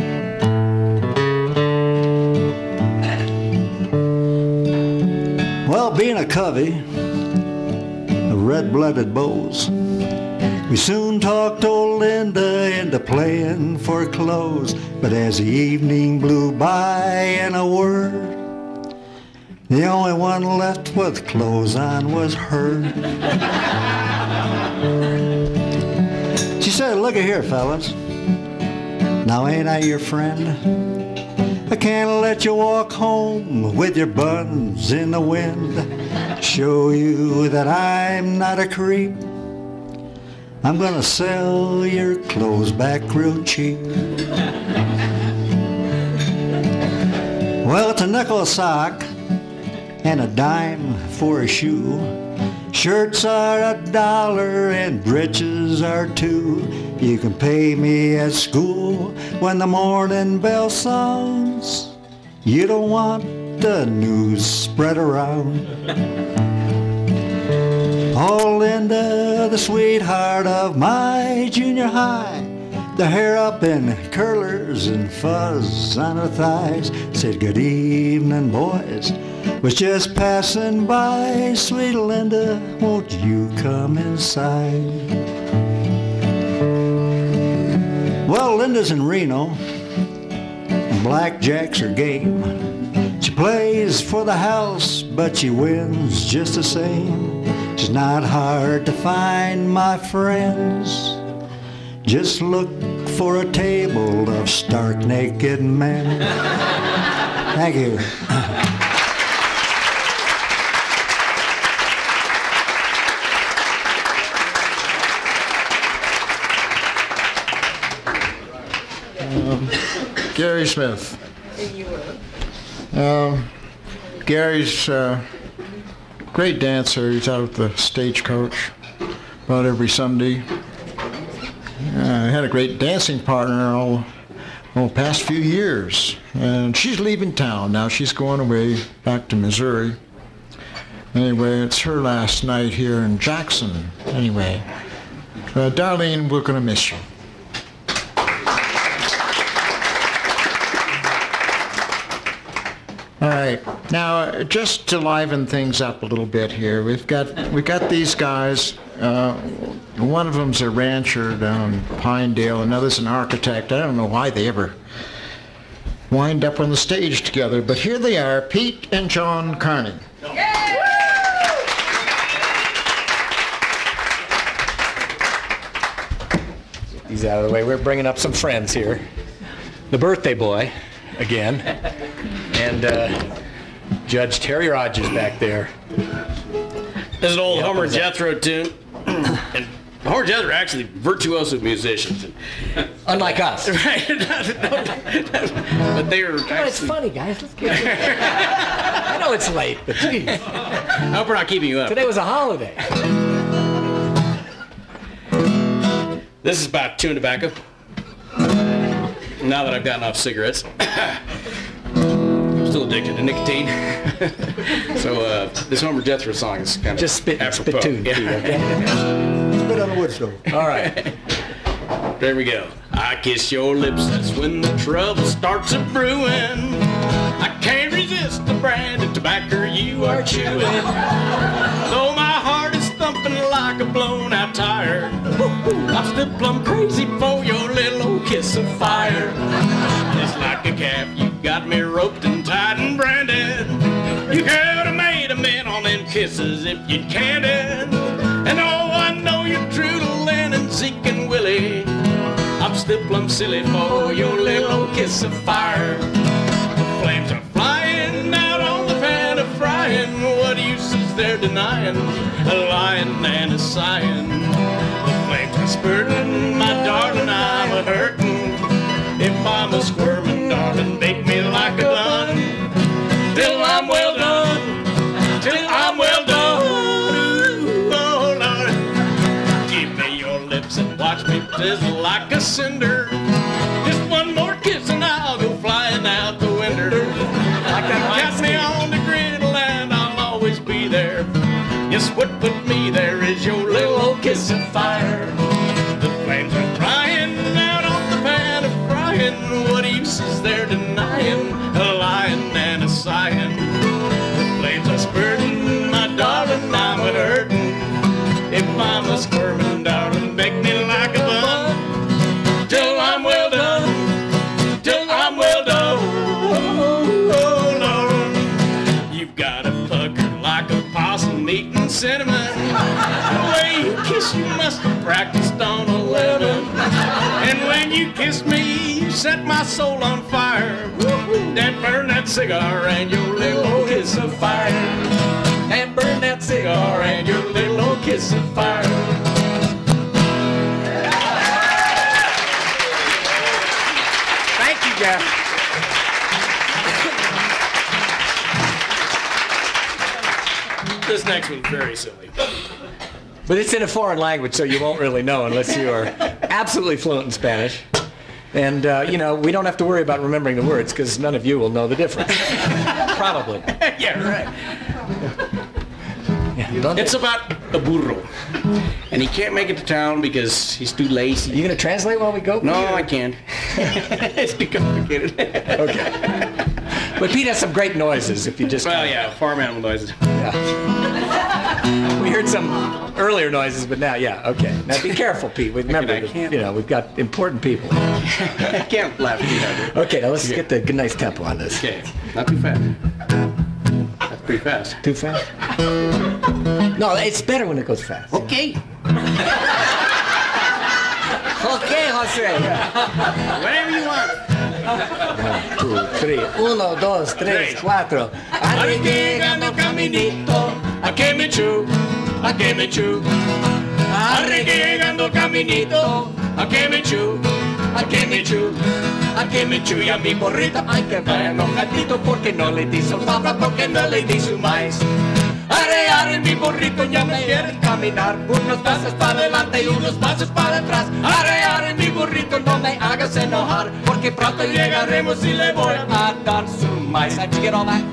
Well, being a covey of red-blooded beaus, we soon talked old Linda into playing for clothes. But as the evening blew by in a word, the only one left with clothes on was her. She said, "Look at here, fellas. Now ain't I your friend? I can't let you walk home with your buns in the wind. Show you that I'm not a creep. I'm gonna sell your clothes back real cheap." Well, it's a nickel a sock and a dime for a shoe. Shirts are $1 and breeches are $2. You can pay me at school when the morning bell sounds. You don't want the news spread around. Oh, Linda, the sweetheart of my junior high, the hair up in curlers and fuzz on her thighs, said, "Good evening, boys. Was just passing by. Sweet Linda, won't you come inside?" Well, Linda's in Reno, and blackjack's her game. She plays for the house, but she wins just the same. She's not hard to find, my friends. Just look for a table of stark naked men. Thank you. Gary Smith. Gary's a great dancer. He's out at the Stagecoach about every Sunday. I had a great dancing partner all past few years, and she's leaving town now. She's going away back to Missouri. Anyway, it's her last night here in Jackson. Anyway, Darlene, we're gonna miss you. All right, now just to liven things up a little bit here, we've got these guys. One of them's a rancher down in Pinedale, another's an architect. I don't know why they ever wind up on the stage together. But here they are, Pete and John Carney. He's out of the way. We're bringing up some friends here. The birthday boy, again, and Judge Terry Rogers back there. This is an old Homer Jethro tune. And Homer Jethro are actually virtuoso musicians. Unlike us. Right. But they were Come on, it's funny, guys. Let's get it. I know it's late, but geez. I hope we're not keeping you up. Today was a holiday. This is about chewing tobacco. Now that I've gotten off cigarettes. I'm still addicted to nicotine. So this Homer Jethro song is kind of just spit tune. Yeah. Spit on the wood stove. All right. There we go. I kiss your lips, that's when the trouble starts a brewing. I can't resist the brand of tobacco you are chewing. Though my heart is thumping like a blown out tire, I'm still plumb crazy for your little old kiss of fire. Just like a calf, you got me roped and tied and branded. You could have made a mint on them kisses if you'd canned it. And oh, I know you're true to Lynn and Zeke and Willie. I'm still plumb silly for your little old kiss of fire. The flames are flying out on the pan of frying. What use is there denying a lying and a sighing? The flames are spurting, my darling, I'm a hurting. If I'm a squirming, darling, bake me like a bun. Till I'm well done, till I'm well done. Ooh, oh Lord, give me your lips and watch me fizzle like a cinder. Just one more kiss and I'll go flying out the window. Cast me on the griddle and I'll always be there. Yes, what put me there is your little old kiss of fire. The flames are crying out on the pan of frying. What use is there denying a lying and a sighing? The flames are spurting, my darling, I'm a hurting. If I'm a squirming, darling, bake me like a bun. Till I'm well done, till I'm well done. Oh, Lord, you've got a pucker like a possum eating cinnamon. The way you kiss, you must have practiced on a lemon. And when you kiss me, you set my soul on fire. Then burn that cigar and your little old kiss of fire. And burn that cigar and your little old kiss of fire. Thank you, Jeff. This next one's very silly. But it's in a foreign language, so you won't really know unless you are absolutely fluent in Spanish. And, you know, we don't have to worry about remembering the words because none of you will know the difference. Probably. Yeah, right. It's about a burro. And he can't make it to town because he's too lazy. You going to translate while we go? No, I can't. It's too complicated. Okay. But Pete has some great noises if you just... Well, yeah, farm animal noises. Yeah. We heard some earlier noises, but now, yeah, okay. Now be careful, Pete. Remember, you know, we've got important people. I can't laugh at you. Okay, now let's get the nice tempo on this. Okay, not too fast. That's pretty fast. Too fast? No, it's better when it goes fast. Okay. Okay, Jose. Whatever you want. 1, 2, 3. 1, 2, 3, 4. Arreglando caminito, a que me chu, a que me chu. Arreglando caminito, a que me chu, a que me chu, a que me chu. Y a mi burrito hay que ver enojadito porque no le di su fava, porque no le di su maíz. Arre, arre, mi burrito ya me quiere caminar. Unos pasos para adelante y unos pasos para atrás. Arre, arre, mi burrito, no me hagas enojar, porque pronto llegaremos y le voy a dar su maíz. How'd you get all that?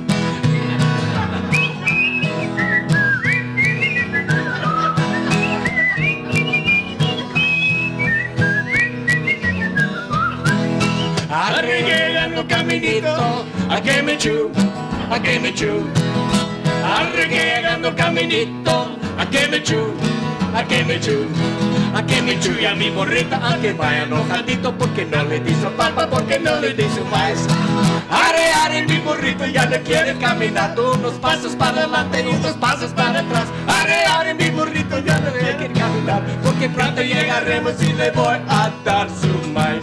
Arreglando caminito, a que me chu, a que me chu. Arreglando caminito, a que me chu, a que me chu. a que me chuya mi morrita, aunque vaya enojadito porque no le di su palpa, porque no le di su maíz. Are, are, mi morrito ya no quiere caminar, unos pasos para adelante y unos pasos para atrás. Are, are, mi morrito ya no quiere caminar, porque pronto llegaremos y le voy a dar su maíz.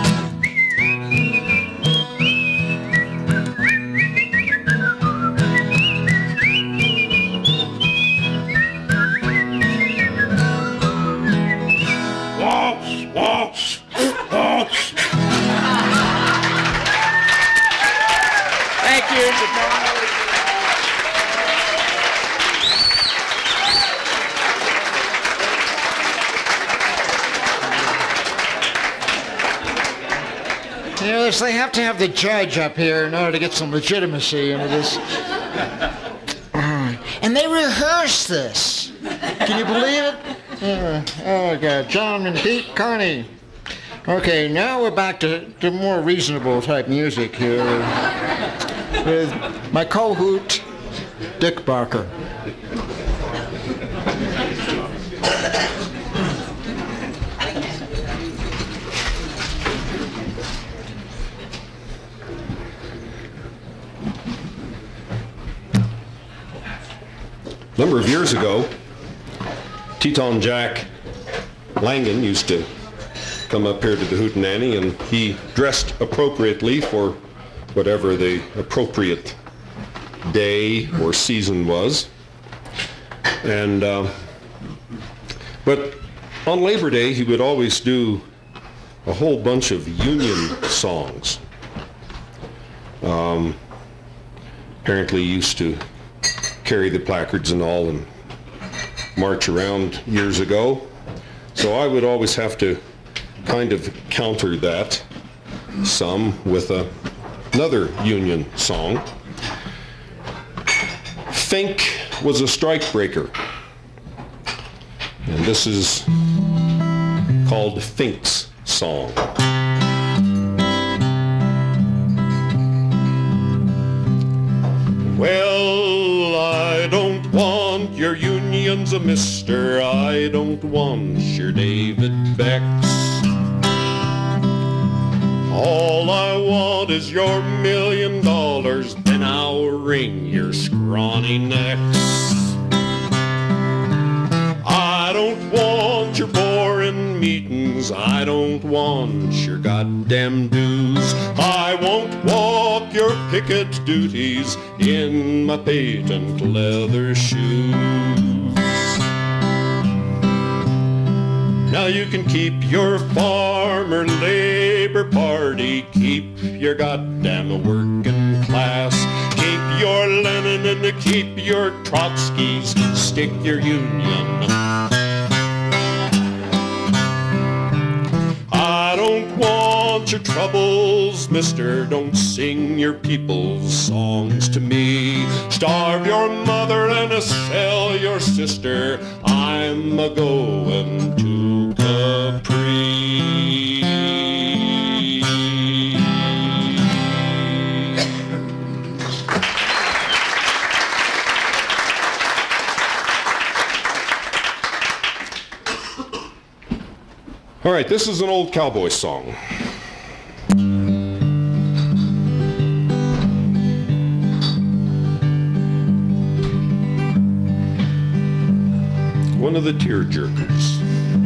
Thank you. Yes, they have to have the judge up here in order to get some legitimacy into this. And they rehearsed this. Can you believe it? Oh, God. John and Pete Carney. Okay, now we're back to more reasonable type music here with my co-hoot, Dick Barker. A number of years ago, Teton Jack Langan used to come up here to the Hootenanny, and he dressed appropriately for whatever the appropriate day or season was. And but on Labor Day, he would always do a whole bunch of Union songs. Apparently he used to carry the placards and all and march around years ago. So I would always have to kind of counter that some with another Union song. Fink was a strikebreaker, and this is called Fink's Song. Well, I don't want your unions, mister. I don't want your David Becks. All I want is your $1 million, then I'll wring your scrawny necks. I don't want your boring meetings, I don't want your goddamn dues. I won't walk your picket duties in my patent leather shoes. Now you can keep your farmer labor party, keep your goddamn working class, keep your Lenin and keep your Trotskys, stick your union. I don't want your troubles, mister, don't sing your people's songs to me. Starve your mother and sell your sister, I'm a-going to Capri. All right, this is an old cowboy song. One of the tearjerkers.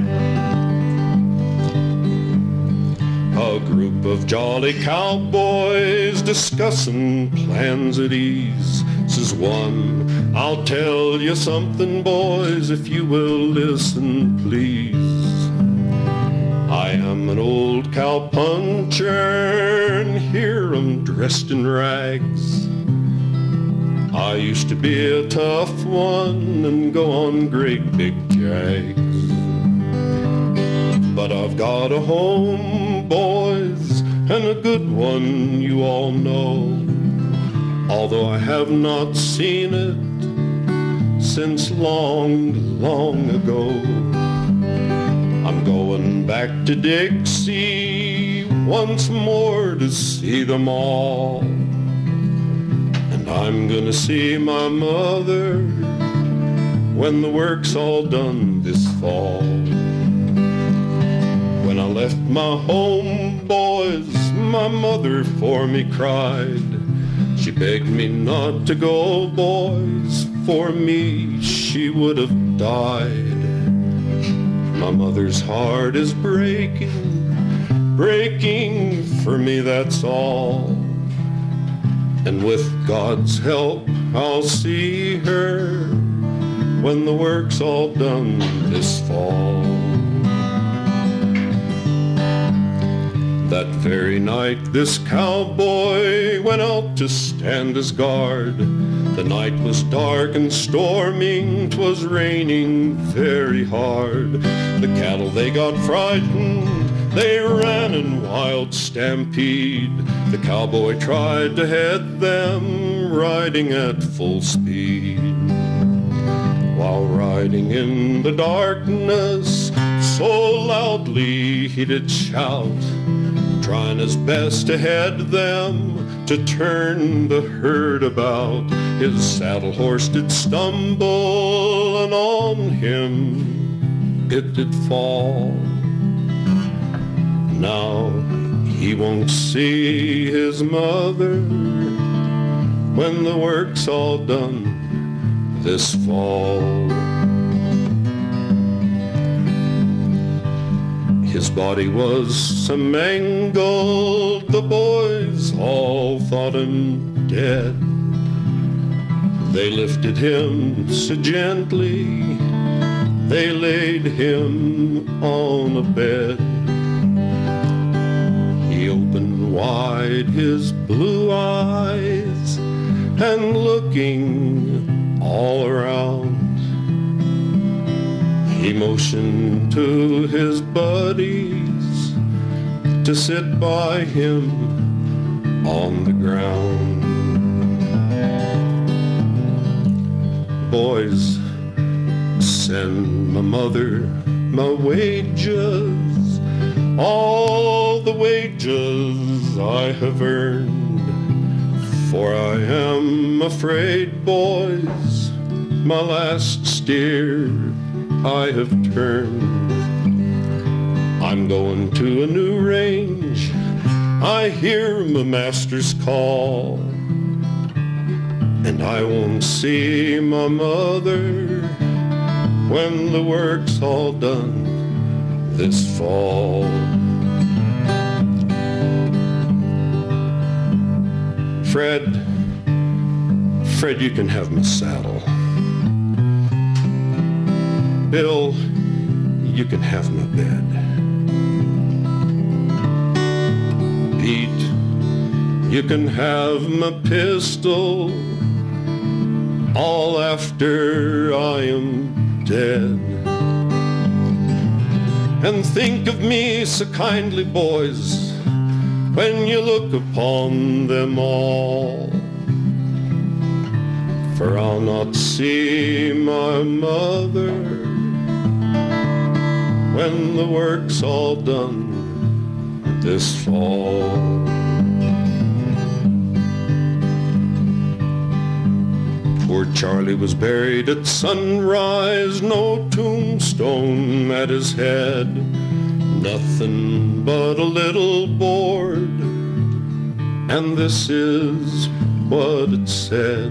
A group of jolly cowboys discussing plans at ease. Says one, I'll tell you something, boys, if you will listen, please. I am an old cowpuncher, and here I'm dressed in rags. I used to be a tough one and go on great big jags. But I've got a home, boys, and a good one, you all know. Although I have not seen it since long, long ago. I'm going back to Dixie once more to see them all. And I'm gonna see my mother when the work's all done this fall. When I left my home, boys, my mother for me cried. She begged me not to go, boys, for me she would have died. My mother's heart is breaking, breaking for me, that's all. And with God's help, I'll see her when the work's all done this fall. That very night this cowboy went out to stand his guard. The night was dark and storming, 'twas raining very hard. The cattle, they got frightened, they ran in wild stampede. The cowboy tried to head them, riding at full speed. While riding in the darkness, so loudly he did shout, trying his best to head them, to turn the herd about. His saddle horse did stumble, and on him it did fall. Now he won't see his mother when the work's all done this fall. His body was so mangled, the boys all thought him dead. They lifted him so gently, they laid him on a bed. He opened wide his blue eyes, and looking all around, he motioned to his buddies to sit by him on the ground. Boys, send my mother my wages, all the wages I have earned. For I am afraid, boys, my last steer I have turned. I'm going to a new range, I hear my master's call, and I won't see my mother when the work's all done this fall. Fred, you can have my saddle. Bill, you can have my bed. Pete, you can have my pistol, all after I am dead. And think of me so kindly, boys, when you look upon them all. For I'll not see my mother when the work's all done this fall. Poor Charlie was buried at sunrise, no tombstone at his head, nothing but a little board, and this is what it said.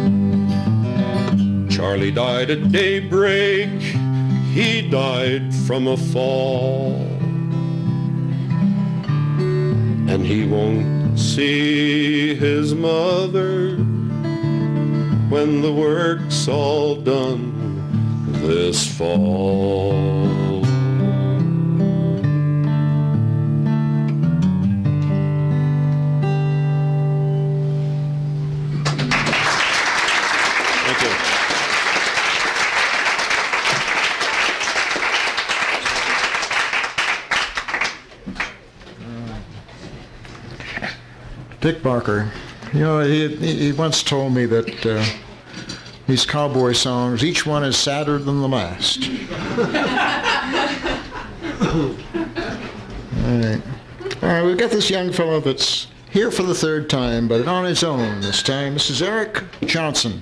Charlie died at daybreak, he died from a fall, and he won't see his mother when the work's all done this fall. Thank you. Dick Barker, you know, he once told me that these cowboy songs, each one is sadder than the last. All right, we've got this young fellow that's here for the third time, but on his own this time. This is Eric Johnson.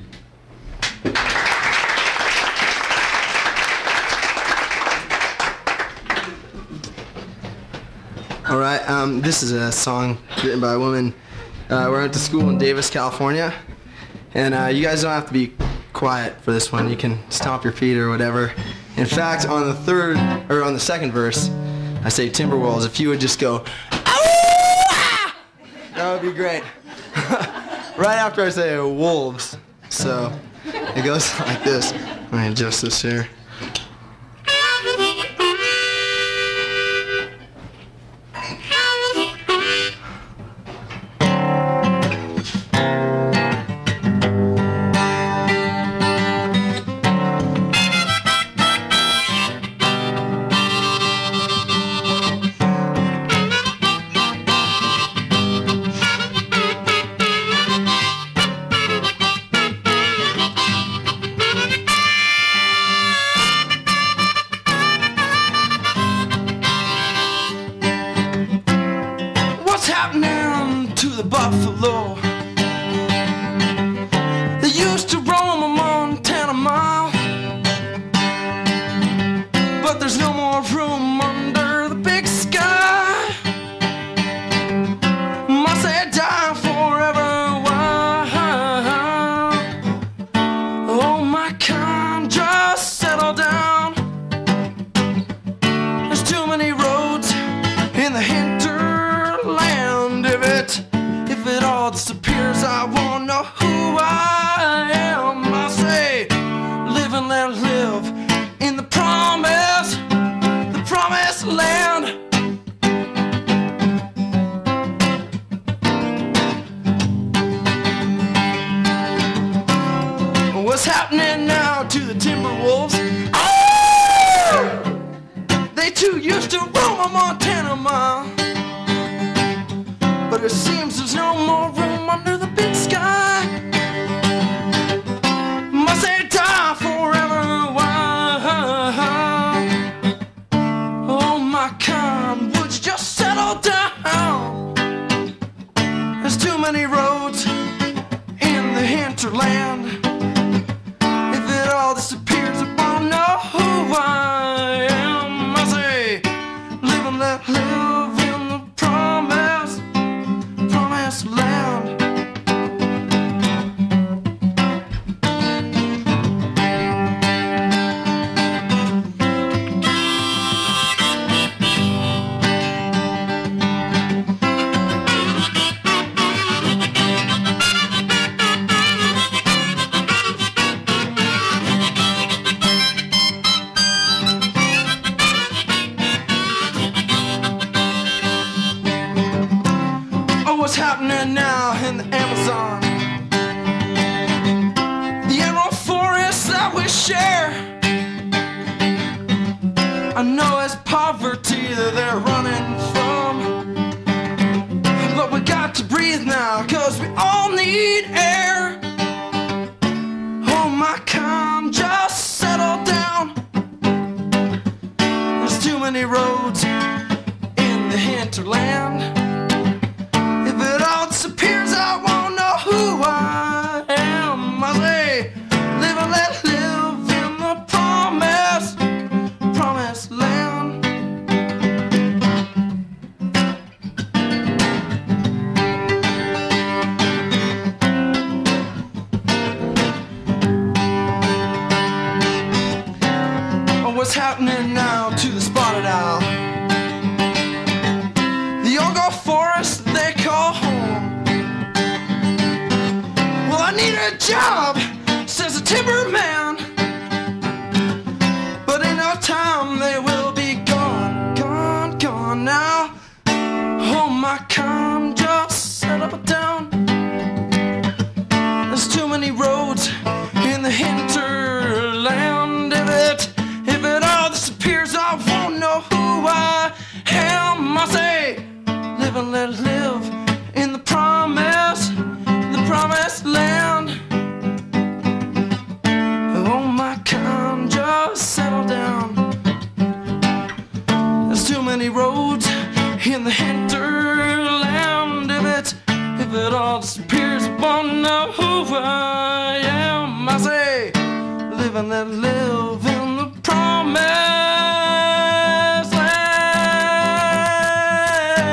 All right, this is a song written by a woman. We went to school in Davis, California, and you guys don't have to be quiet for this one. You can stomp your feet or whatever. In fact, on the second verse, I say Timberwolves. If you would just go, "Ow!" That would be great. Right after I say wolves. So it goes like this. Let me adjust this here. Buffalo. They used to roam a Montana mile, but there's no more room under the big sky. Must they die forever? Why? Oh, my kind, just settle down. There's too many roads in the hinterland. If it all disappears, I won't know who I am. I say, live and let live in the promised land. What's happening now to the Timberwolves? Oh! They too used to roam a Montana mile, but it seems there's no more room under the big sky. Must they die forever? Why? Oh, my kind, would you just settle down? There's too many roads in the hinterland. If it all disappears, I won't know who I am. I say, live and let live in the promised land. What's happening now in the Amazon? The emerald forest that we share. I know it's poverty that they're running from, but we got to breathe now, 'cause we all need air. Oh, my kind, just settle down. There's too many roads in the hinterland. If it all disappears, I won't know who I am. I say, live and let live in the promised land. Oh, what's happening now to the spotted owl? The Ogo Forest they call home. Well, I need a job, says the timberman, but in no time they will be gone, gone, gone now. Oh, my kind, just settle down. There's too many roads in the hinterland. If it all disappears, I won't know who I am. I say, live and let live in the promised land. Oh, my kind, just settle down. There's too many roads in the hinterland. If it all disappears, I won't know who I am. I say, live and let live in the promised land.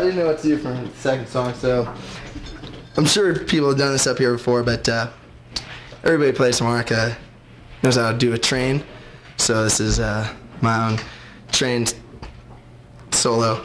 didn't know what to do for the second song, so I'm sure people have done this up here before, but everybody who plays harmonica knows how to do a train, so this is my own train solo.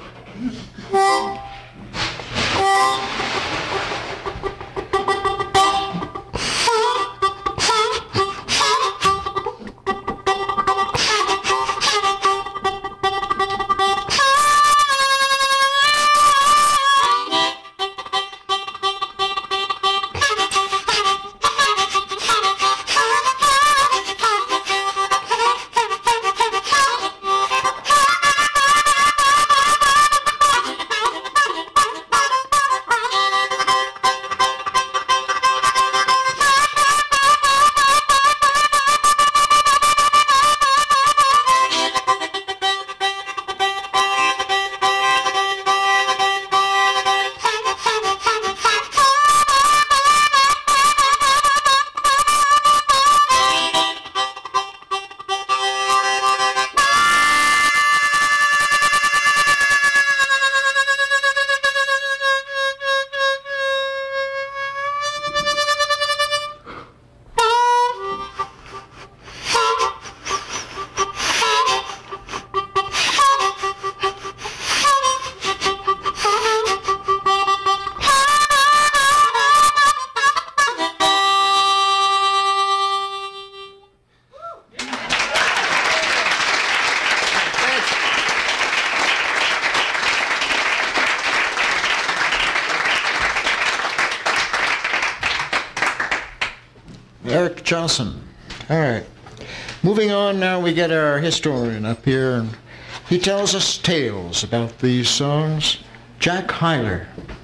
Eric Johnson. All right. Moving on now, we get our historian up here, and he tells us tales about these songs. Jack Hyler.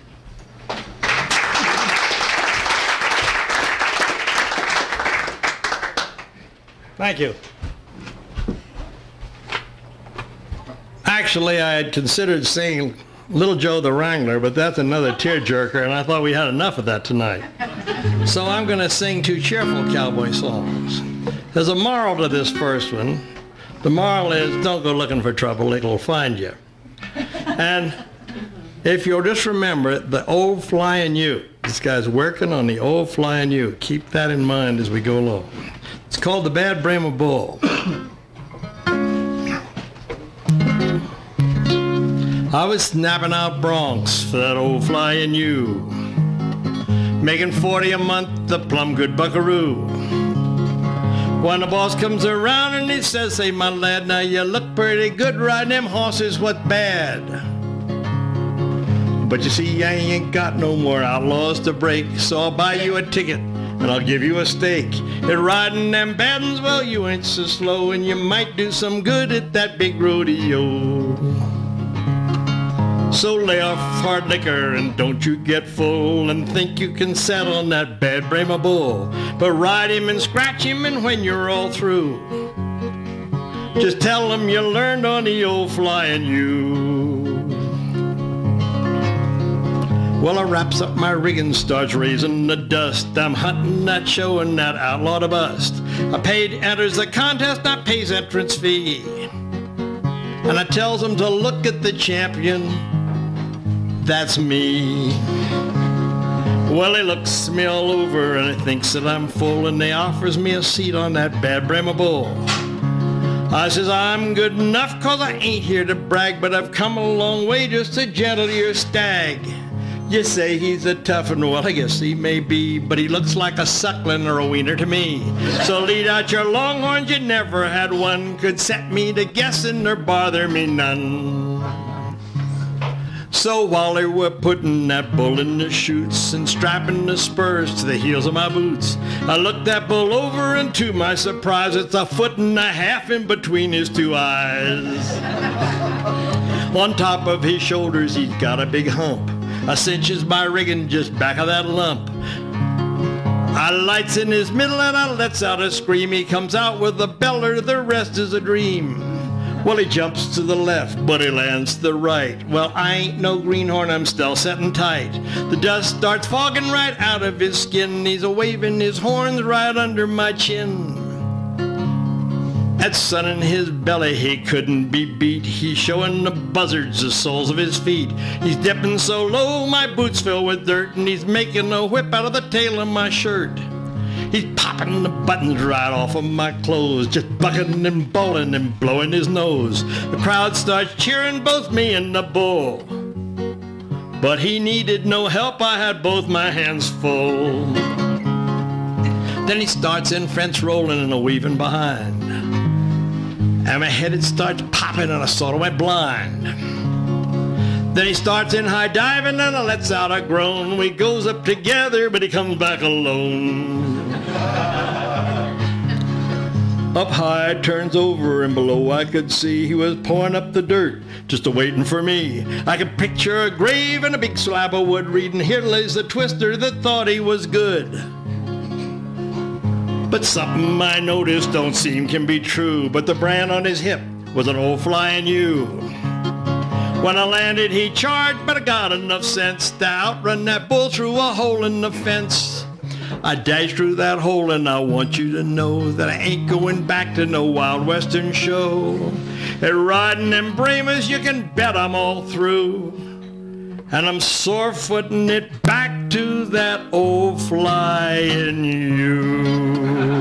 Thank you. Actually, I had considered singing Little Joe the Wrangler, but that's another tearjerker, and I thought we had enough of that tonight. So I'm going to sing two cheerful cowboy songs. There's a moral to this first one. The moral is, don't go looking for trouble, it'll find you. And if you'll just remember the old Flying U. This guy's working on the old Flying U. Keep that in mind as we go along. It's called The Bad Brahma Bull. I was snapping out broncs for that old Flying U, making 40 a month, the plumb good buckaroo. When the boss comes around and he says, "Hey, my lad, now you look pretty good riding them horses, what bad?" But you see, I ain't got no more outlaws to break, so I'll buy you a ticket and I'll give you a stake. And riding them bad ones, well, you ain't so slow, and you might do some good at that big rodeo. So lay off hard liquor and don't you get full and think you can settle on that bad Brahma bull. But ride him and scratch him, and when you're all through, just tell him you learned on the old Flying U. Well, I wraps up my rigging, starts raising the dust. I'm hunting that show and that outlaw to bust. A paid enters the contest, I pays entrance fee. And I tells him to look at the champion. That's me. Well, he looks me all over and he thinks that I'm full, and he offers me a seat on that bad Brahma bull. I says I'm good enough, 'cause I ain't here to brag, but I've come a long way just to gentle your stag. You say he's a tough un, well, I guess he may be, but he looks like a suckling or a wiener to me. So lead out your longhorns, you never had one could set me to guessing or bother me none. So while they were putting that bull in the chutes and strapping the spurs to the heels of my boots, I looked that bull over, and to my surprise, it's a foot and a half in between his two eyes. On top of his shoulders, he's got a big hump. A cinches my rigging just back of that lump. I lights in his middle and I lets out a scream. He comes out with a beller, the rest is a dream. Well, he jumps to the left, but he lands to the right. Well, I ain't no greenhorn, I'm still setting tight. The dust starts fogging right out of his skin. He's a waving his horns right under my chin. That sun in his belly, he couldn't be beat. He's showing the buzzards the soles of his feet. He's dipping so low, my boots fill with dirt, and he's making a whip out of the tail of my shirt. He's popping the buttons right off of my clothes, just bucking and bowling and blowing his nose. The crowd starts cheering both me and the bull. But he needed no help, I had both my hands full. Then he starts in fence rolling and a weaving behind. And my head it starts popping and I sort of went blind. Then he starts in high diving and I lets out a groan. We goes up together but he comes back alone. Up high turns over and below I could see he was pouring up the dirt just a-waiting for me. I could picture a grave and a big slab of wood reading, "Here lays the twister that thought he was good." But something I noticed don't seem can be true, but the brand on his hip was an old Flying U. When I landed he charged, but I got enough sense to outrun that bull through a hole in the fence. I dashed through that hole and I want you to know that I ain't going back to no Wild Western show. At riding them Brahmas you can bet I'm all through. And I'm sore-footing it back to that old Flying U.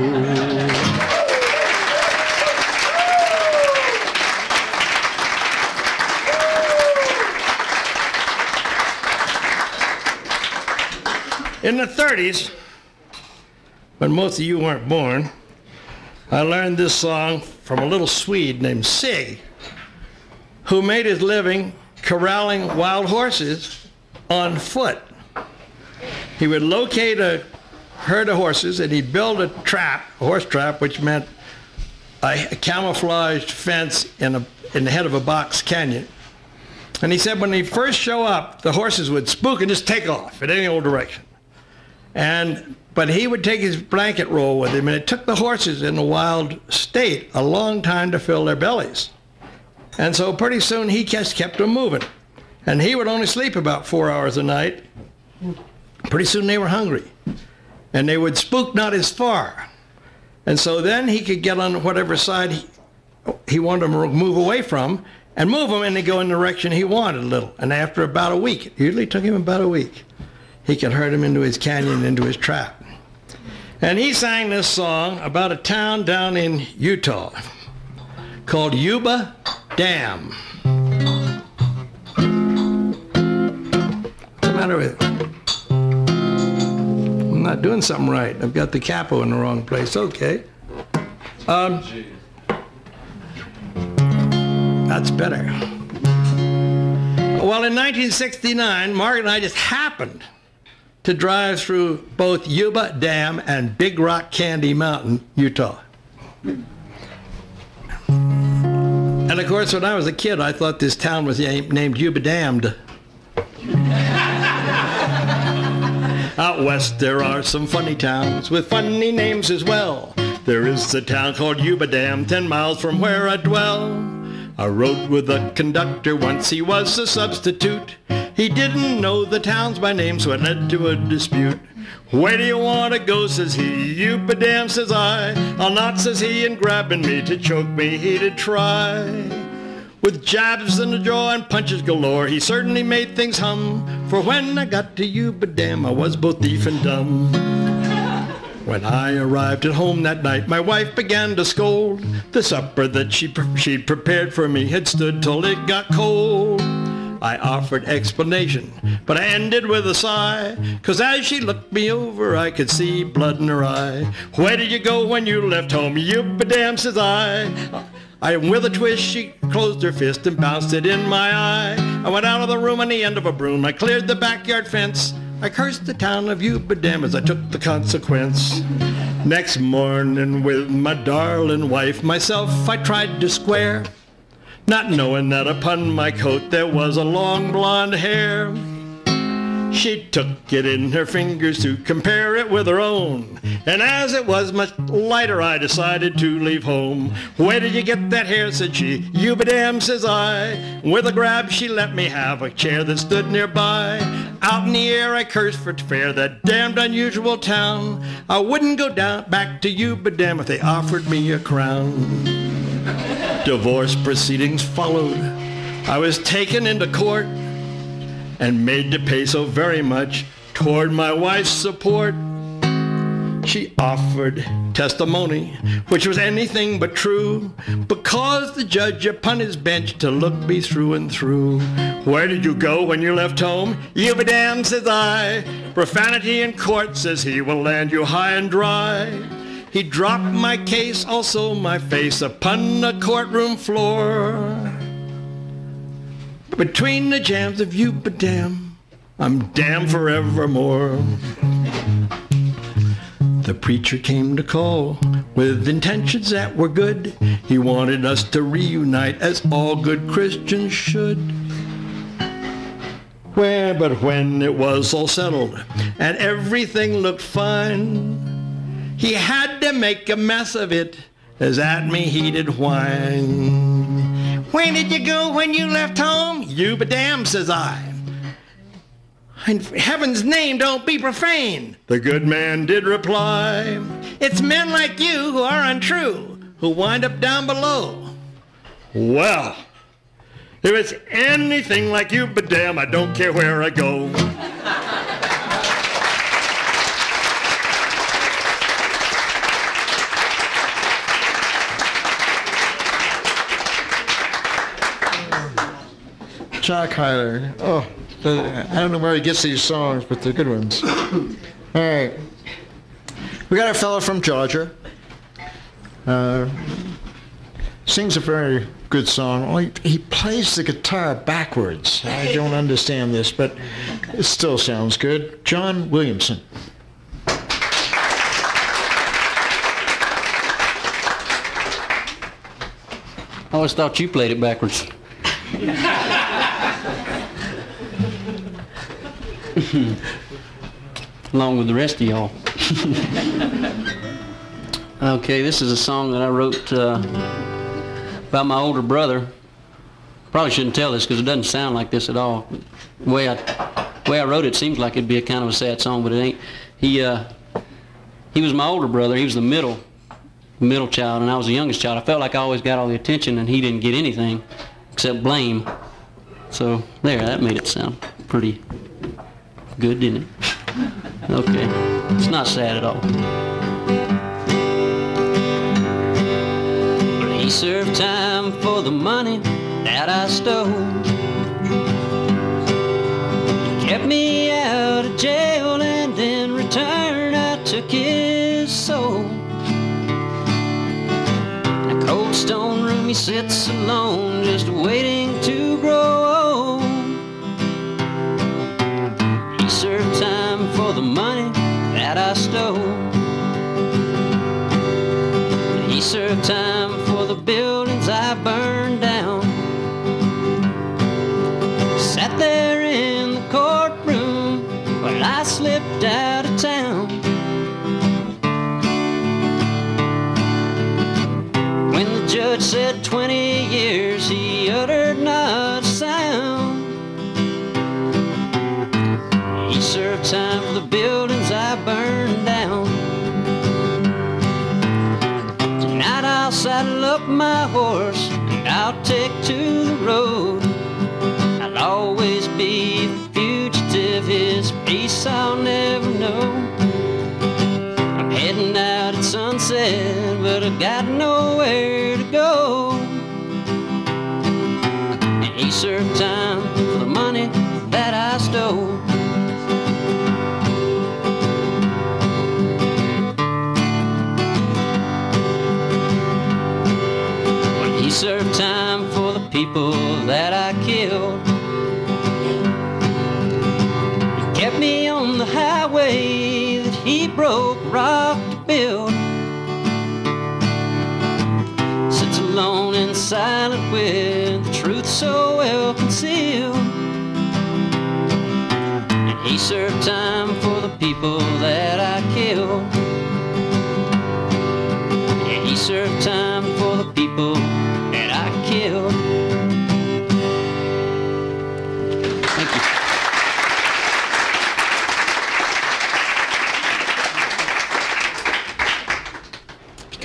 In the 30s, when most of you weren't born, I learned this song from a little Swede named Sig, who made his living corralling wild horses on foot. He would locate a herd of horses and he'd build a trap, a horse trap, which meant a camouflaged fence in the head of a box canyon. And he said when they first show up, the horses would spook and just take off in any old direction. But he would take his blanket roll with him, and it took the horses in a wild state a long time to fill their bellies. And so pretty soon he just kept them moving. And he would only sleep about 4 hours a night. Pretty soon they were hungry. And they would spook not as far. And so then he could get on whatever side he wanted them to move away from, and move them and they go in the direction he wanted a little. And after about a week, it usually took him about a week, he could herd him into his canyon, into his trap. And he sang this song about a town down in Utah called Yuba Dam. What's the matter with it? I'm not doing something right. I've got the capo in the wrong place. Okay. That's better. Well, in 1969, Margaret and I just happened to drive through both Yuba Dam and Big Rock Candy Mountain, Utah. And of course, when I was a kid, I thought this town was named Yuba Dammed. Out west, there are some funny towns with funny names as well. There is a town called Yuba Dam, 10 miles from where I dwell. I rode with a conductor once, he was a substitute. He didn't know the towns by name, so it led to a dispute. "Where do you want to go?" says he. "Yuba Dam," says I. "I'll not," says he, and grabbing me to choke me he did try. With jabs in the jaw and punches galore, he certainly made things hum. For when I got to Yuba Dam, I was both deaf and dumb. When I arrived at home that night, my wife began to scold. The supper that she'd prepared for me had stood till it got cold. I offered explanation, but I ended with a sigh, 'cause as she looked me over, I could see blood in her eye. "Where did you go when you left home?" "Yuba Dam," says I. With a twist, she closed her fist and bounced it in my eye. I went out of the room on the end of a broom. I cleared the backyard fence. I cursed the town of Yuba Dam as I took the consequence. Next morning with my darling wife, myself I tried to square, not knowing that upon my coat there was a long blonde hair. She took it in her fingers to compare it with her own, and as it was much lighter I decided to leave home. "Where did you get that hair?" said she. "Yuba Dam," says I. With a grab she let me have a chair that stood nearby. Out in the air I cursed for fare, that damned unusual town. I wouldn't go down back to Yuba Dam if they offered me a crown. Divorce proceedings followed. I was taken into court and made to pay so very much toward my wife's support. She offered testimony, which was anything but true, because the judge upon his bench to look me through and through. Where did you go when you left home? Yuba Dam, says I. Profanity in court, says he, will land you high and dry. He dropped my case, also my face, upon the courtroom floor. Between the jams of Yuba Dam, I'm damned forevermore. The preacher came to call with intentions that were good. He wanted us to reunite as all good Christians should. But when it was all settled and everything looked fine, he had to make a mess of it as at me he did whine. Where did you go when you left home? Yuba Dam, says I. In heaven's name, don't be profane. The good man did reply, it's men like you who are untrue, who wind up down below. Well, if it's anything like Yuba Dam, I don't care where I go. Jack Hyler. Oh, I don't know where he gets these songs, but they're good ones. All right. We got a fellow from Georgia. Sings a very good song. Only he plays the guitar backwards. I don't understand this, but it still sounds good. John Williamson. I always thought you played it backwards. Along with the rest of y'all. Okay, this is a song that I wrote about my older brother. Probably shouldn't tell this because it doesn't sound like this at all. The way I wrote it seems like it'd be a kind of a sad song, but it ain't. He was my older brother. He was the middle child, and I was the youngest child. I felt like I always got all the attention, and he didn't get anything except blame. So there, that made it sound pretty good, didn't it? Okay, it's not sad at all. But he served time for the money that I stole. He kept me out of jail, and in return I took his soul. In a cold stone room he sits alone, just waiting to grow old. He served time for the money that I stole. He served time for the buildings I burned down. Sat there in the courtroom while I slipped out of town. When the judge said 20 years, he uttered not a sound. He served time for the buildings I burned down. Tonight I'll saddle up my horse and I'll take to the road. I'll always be a fugitive, his peace I'll never know. I'm heading out at sunset, but I got nowhere to go. And he served time for the money that I stole. He served time for the people that I killed. He kept me on the highway that he broke rock to build. Sits alone and silent with the truth so well concealed. And he served time for the people that I killed. And he served time for the people that I killed. Thank you.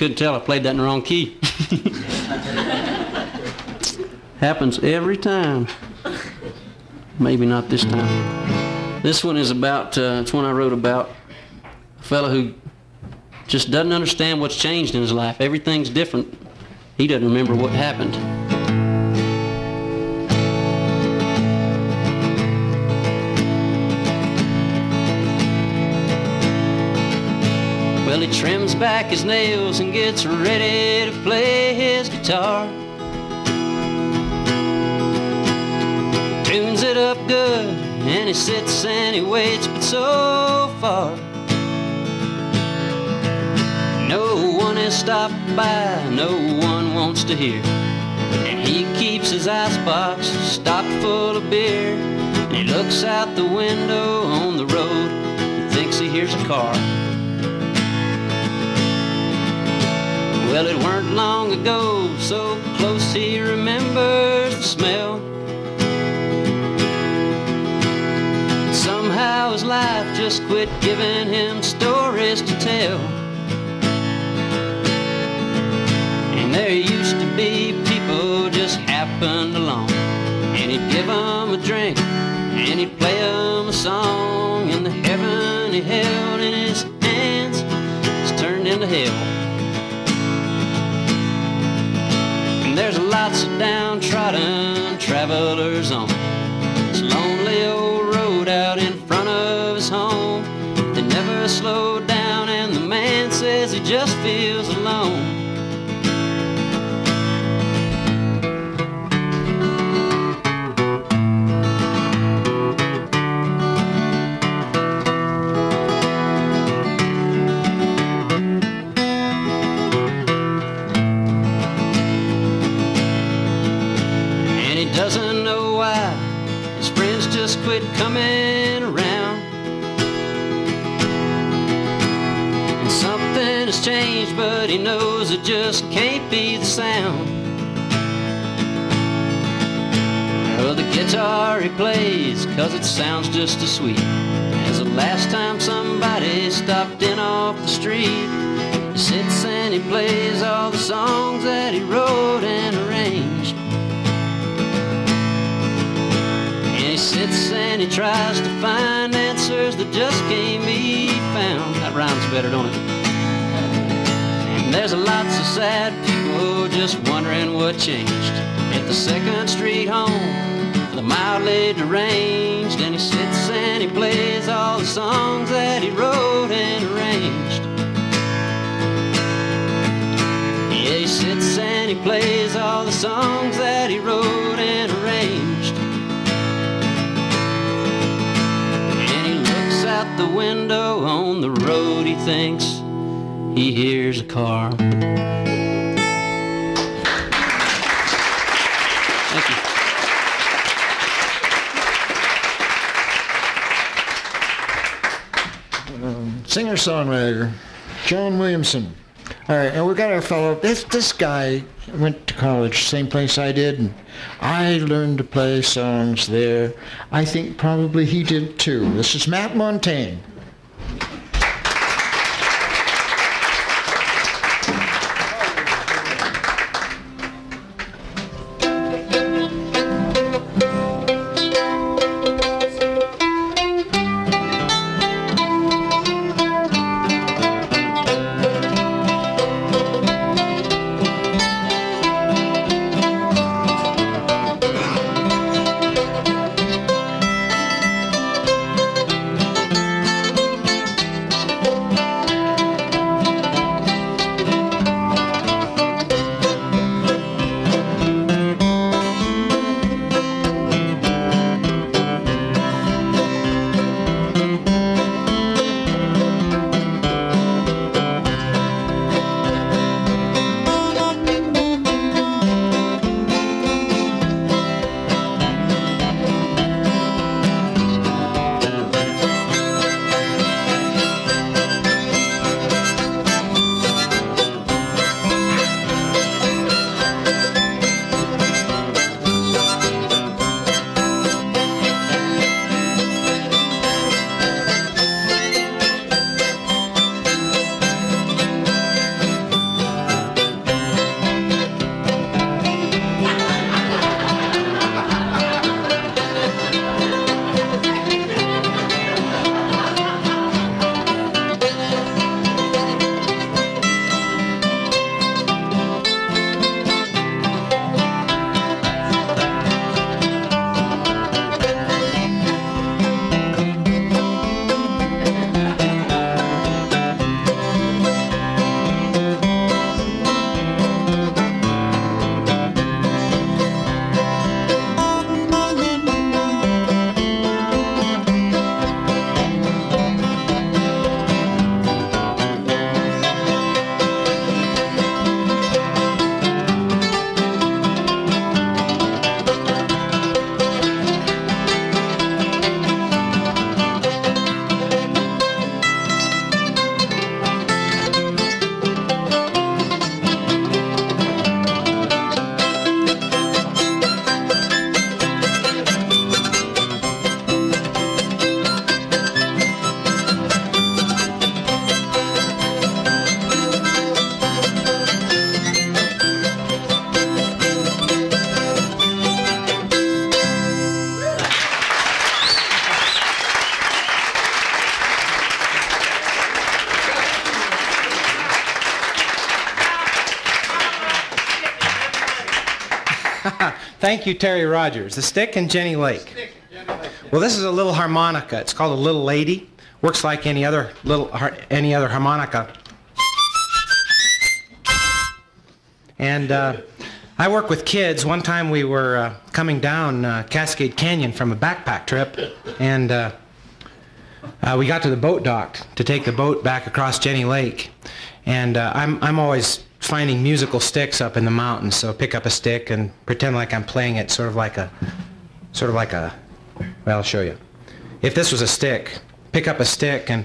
couldn't tell I played that in the wrong key. Happens every time. Maybe not this time. This one is about, it's one I wrote about a fellow who just doesn't understand what's changed in his life. Everything's different. He doesn't remember what happened. Well, he trims back his nails and gets ready to play his guitar. Tunes it up good, and he sits and he waits, but so far no one has stopped by, no one wants to hear. And he keeps his icebox stocked full of beer, and he looks out the window on the road. He thinks he hears a car. Well, it weren't long ago, so close he remembers the smell. Somehow his life just quit giving him stories to tell. And there used to be people just happened along, and he'd give them a drink, and he'd play them a song, and the heaven he held in his hands was turned into hell. And there's lots of downtrodden travelers on this lonely old road out in front of his home. They never slowed down, and the man says he just feels alone. Doesn't know why his friends just quit coming around. And something has changed, but he knows it just can't be the sound. Well, the guitar he plays, 'cause it sounds just as sweet as the last time somebody stopped in off the street. He sits and he plays all the songs that he wrote and arranged. He sits and he tries to find answers that just can't be found. That rhymes better, don't it? And there's lots of sad people just wondering what changed at the 2nd Street home for the mildly deranged. And he sits and he plays all the songs that he wrote and arranged. Yeah, he sits and he plays all the songs that he wrote and arranged. Out the window on the road, he thinks he hears a car. Thank you. Singer-songwriter John Williamson. All right, and we got our fellow. This guy went to college, same place I did, and I learned to play songs there. I think probably he did too. This is Matt Montaigne. Thank you, Terry Rogers. The stick and Jenny Lake. Well, this is a little harmonica. It's called a little lady. Works like any other harmonica. And I work with kids. One time we were coming down Cascade Canyon from a backpack trip, and we got to the boat dock to take the boat back across Jenny Lake. And I'm always finding musical sticks up in the mountains, so pick up a stick and pretend like I'm playing it, sort of like a, well, I'll show you. If this was a stick, pick up a stick and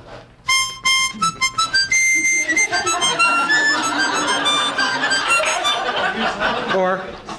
or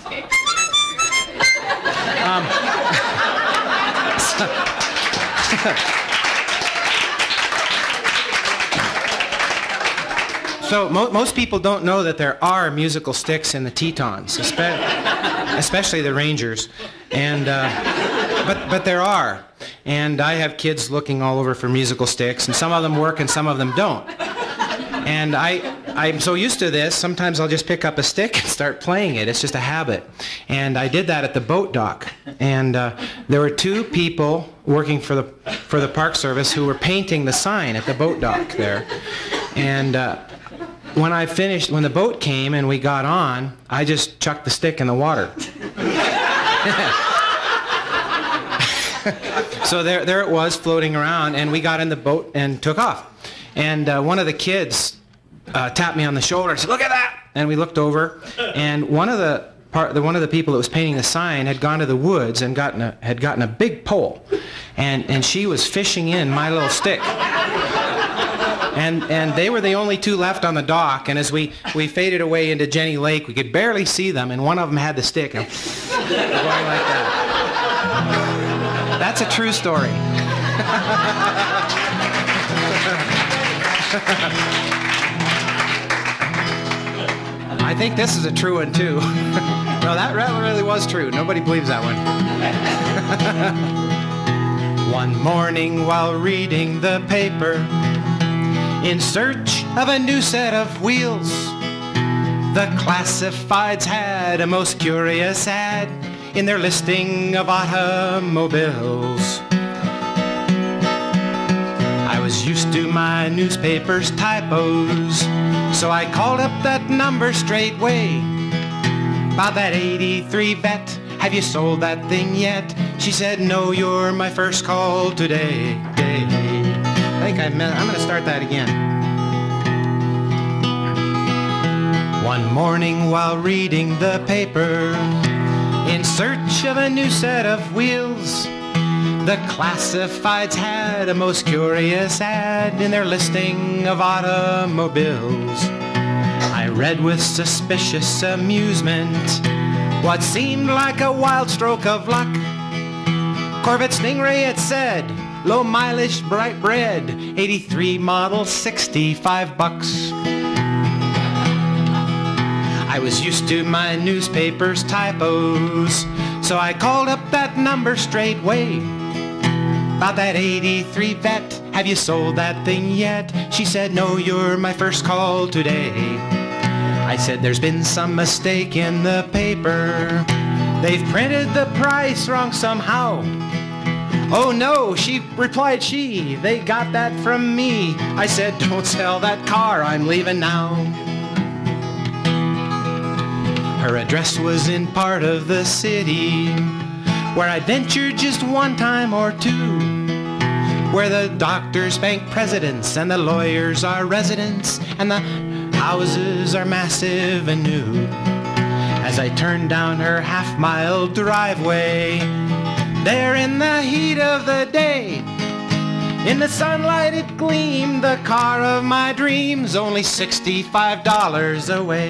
so most people don't know that there are musical sticks in the Tetons, especially the Rangers, and but there are, and I have kids looking all over for musical sticks, and some of them work and some of them don't. And I'm so used to this, sometimes I'll just pick up a stick and start playing it. It's just a habit. And I did that at the boat dock. And there were two people working for the Park Service who were painting the sign at the boat dock there. And when I finished, when the boat came and we got on, I just chucked the stick in the water. So there it was floating around, and we got in the boat and took off. And one of the kids tapped me on the shoulder and said, "Look at that!" And we looked over, and one of the people that was painting the sign had gone to the woods and had gotten a big pole, and she was fishing in my little stick. And they were the only two left on the dock. And as we faded away into Jenny Lake, we could barely see them, and one of them had the stick, and going like that. That's a true story. I think this is a true one too. No, that really was true. Nobody believes that one. One morning while reading the paper, in search of a new set of wheels, the classifieds had a most curious ad in their listing of automobiles. I was used to my newspaper's typos, so I called up that number straightway. About that 83 vet, have you sold that thing yet? She said, no, you're my first call today. I think I'm going to start that again. One morning while reading the paper, in search of a new set of wheels, the classifieds had a most curious ad in their listing of automobiles. I read with suspicious amusement what seemed like a wild stroke of luck. Corvette Stingray, it said, low mileage, bright red, 83 model, 65 bucks. I was used to my newspaper's typos, so I called up that number straightway. About that 83 vet, have you sold that thing yet? She said, no, you're my first call today. I said, there's been some mistake in the paper. They've printed the price wrong somehow. Oh no, she replied, they got that from me. I said, don't sell that car, I'm leaving now. Her address was in part of the city where I'd ventured just one time or two, where the doctors bank presidents and the lawyers are residents and the houses are massive and new. As I turned down her half-mile driveway, there in the heat of the day, in the sunlight it gleamed, the car of my dreams, only $65 away.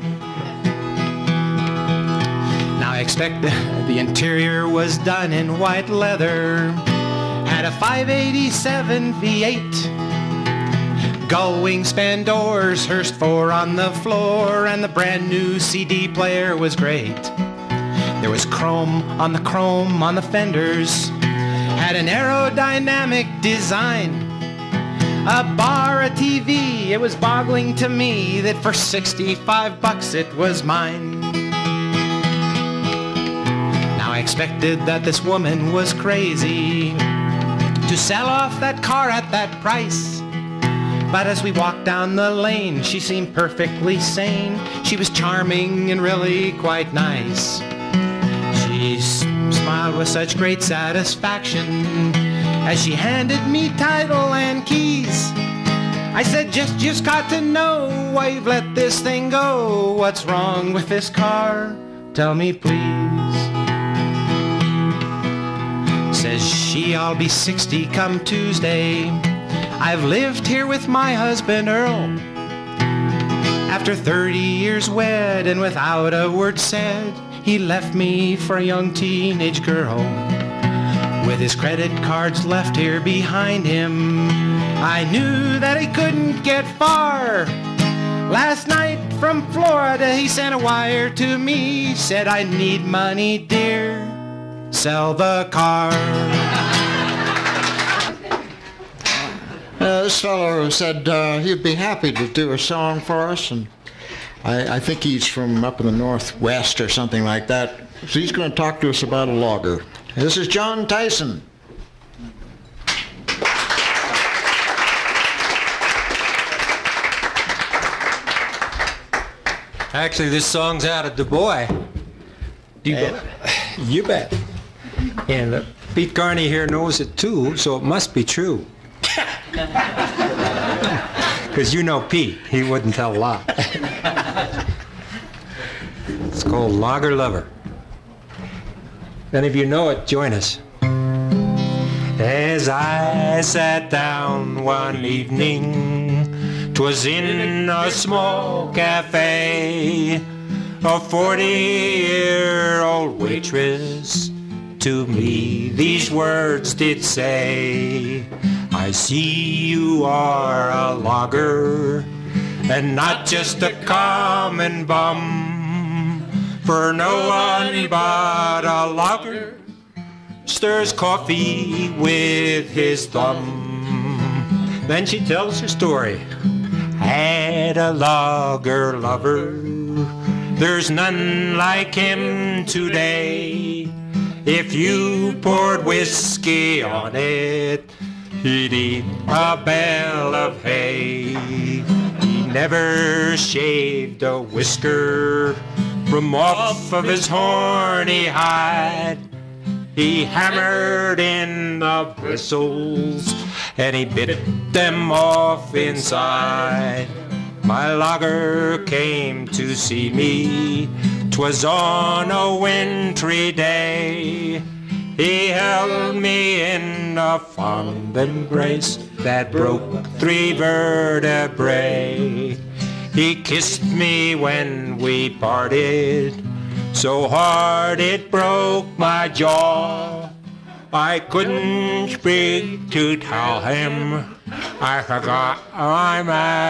Now I expect the interior was done in white leather, had a 587 V8, gull wingspan doors, Hurst 4 on the floor, and the brand new CD player was great. There was chrome on the fenders, had an aerodynamic design, a bar, a TV. It was boggling to me that for 65 bucks it was mine. expected that this woman was crazy to sell off that car at that price. But as we walked down the lane, she seemed perfectly sane. She was charming and really quite nice. She smiled with such great satisfaction as she handed me title and keys. I said, just got to know why you've let this thing go. What's wrong with this car? Tell me please. Says she, I'll be 60 come Tuesday. I've lived here with my husband Earl. After 30 years wed and without a word said, he left me for a young teenage girl. With his credit cards left here behind him, I knew that he couldn't get far. Last night from Florida he sent a wire to me, said I need money dear, sell the car. This fellow said he'd be happy to do a song for us, and I think he's from up in the Northwest or something like that. So he's going to talk to us about a logger. This is John Tyson. Actually, this song's out of Du Bois. You bet. And Pete Carney here knows it too, so it must be true. Because you know Pete, he wouldn't tell a lie. It's called Lager Lover. If any of you know it, join us. As I sat down one evening, 'twas in a small cafe, a 40-year-old waitress to me these words did say, I see you are a logger, and not just a common bum, for no one but a logger stirs coffee with his thumb. Then she tells her story. Had a logger lover, there's none like him today. If you poured whiskey on it, he'd eat a bale of hay. He never shaved a whisker from off of his horny hide. He hammered in the bristles and he bit them off inside. My logger came to see me, 'twas on a wintry day. He held me in a fond embrace that broke 3 vertebrae. He kissed me when we parted, so hard it broke my jaw. I couldn't speak to tell him I forgot my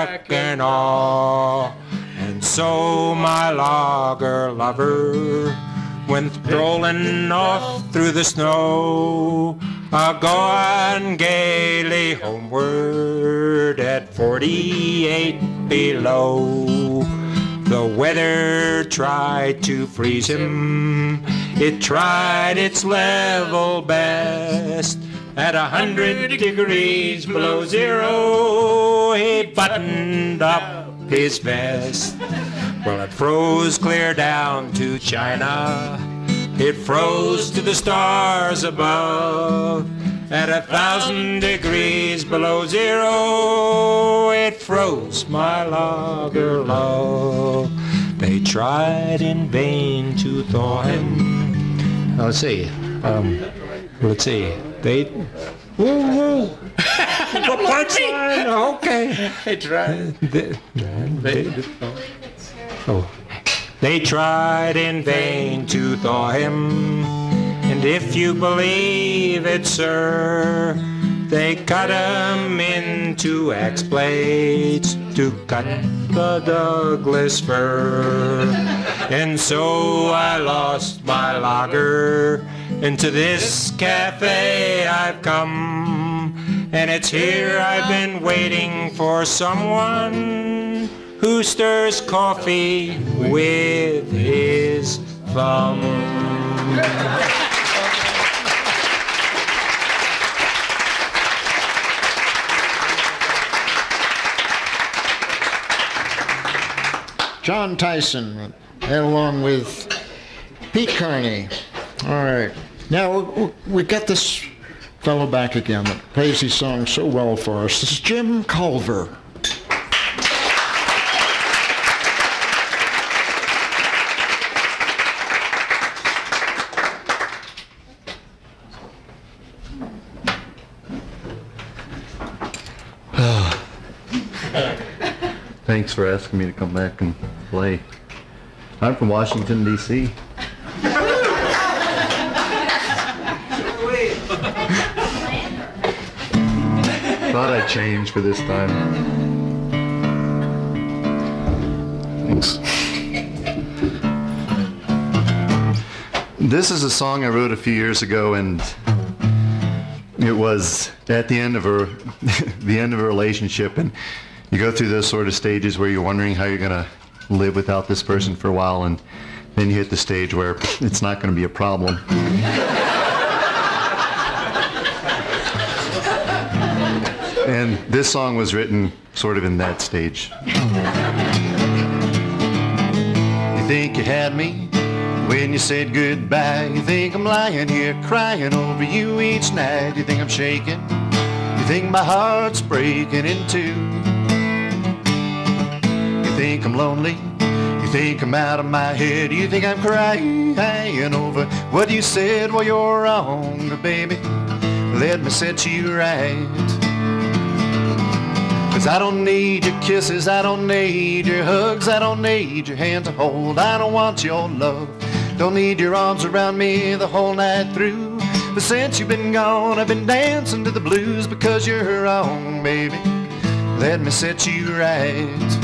mackinaw. And so my logger lover went strolling off through the snow, a-going gaily homeward at 48 below. The weather tried to freeze him, it tried its level best. At 100 degrees below zero, he buttoned up his vest. Well, it froze clear down to China, it froze to the stars above. At 1,000 degrees below zero, it froze my logger love. They tried in vain to thaw him. Let's see. They. Woo! The punchline. Okay. They tried. They tried in vain to thaw him. And if you believe it, sir, they cut him into axe blades to cut the Douglas fir. And so I lost my logger, and to this cafe I've come. And it's here I've been waiting for someone who stirs coffee with his thumb. John Tyson, along with Pete Carney. All right. Now, we got this fellow back again that plays these songs so well for us. This is Jim Culver. Thanks for asking me to come back and play. I'm from Washington, D.C. Thought I'd change for this time. Thanks. This is a song I wrote a few years ago, and it was at the end of a relationship, and you go through those sort of stages where you're wondering how you're going to live without this person for a while, and then you hit the stage where it's not going to be a problem. And this song was written sort of in that stage. You think you had me when you said goodbye. You think I'm lying here crying over you each night. You think I'm shaking. You think my heart's breaking in two. You think I'm lonely. You think I'm out of my head. You think I'm crying over what you said. Well, you're wrong, baby. Let me set you right. 'Cause I don't need your kisses, I don't need your hugs, I don't need your hand to hold, I don't want your love. Don't need your arms around me the whole night through. But since you've been gone, I've been dancing to the blues because you're wrong, baby. Let me set you right.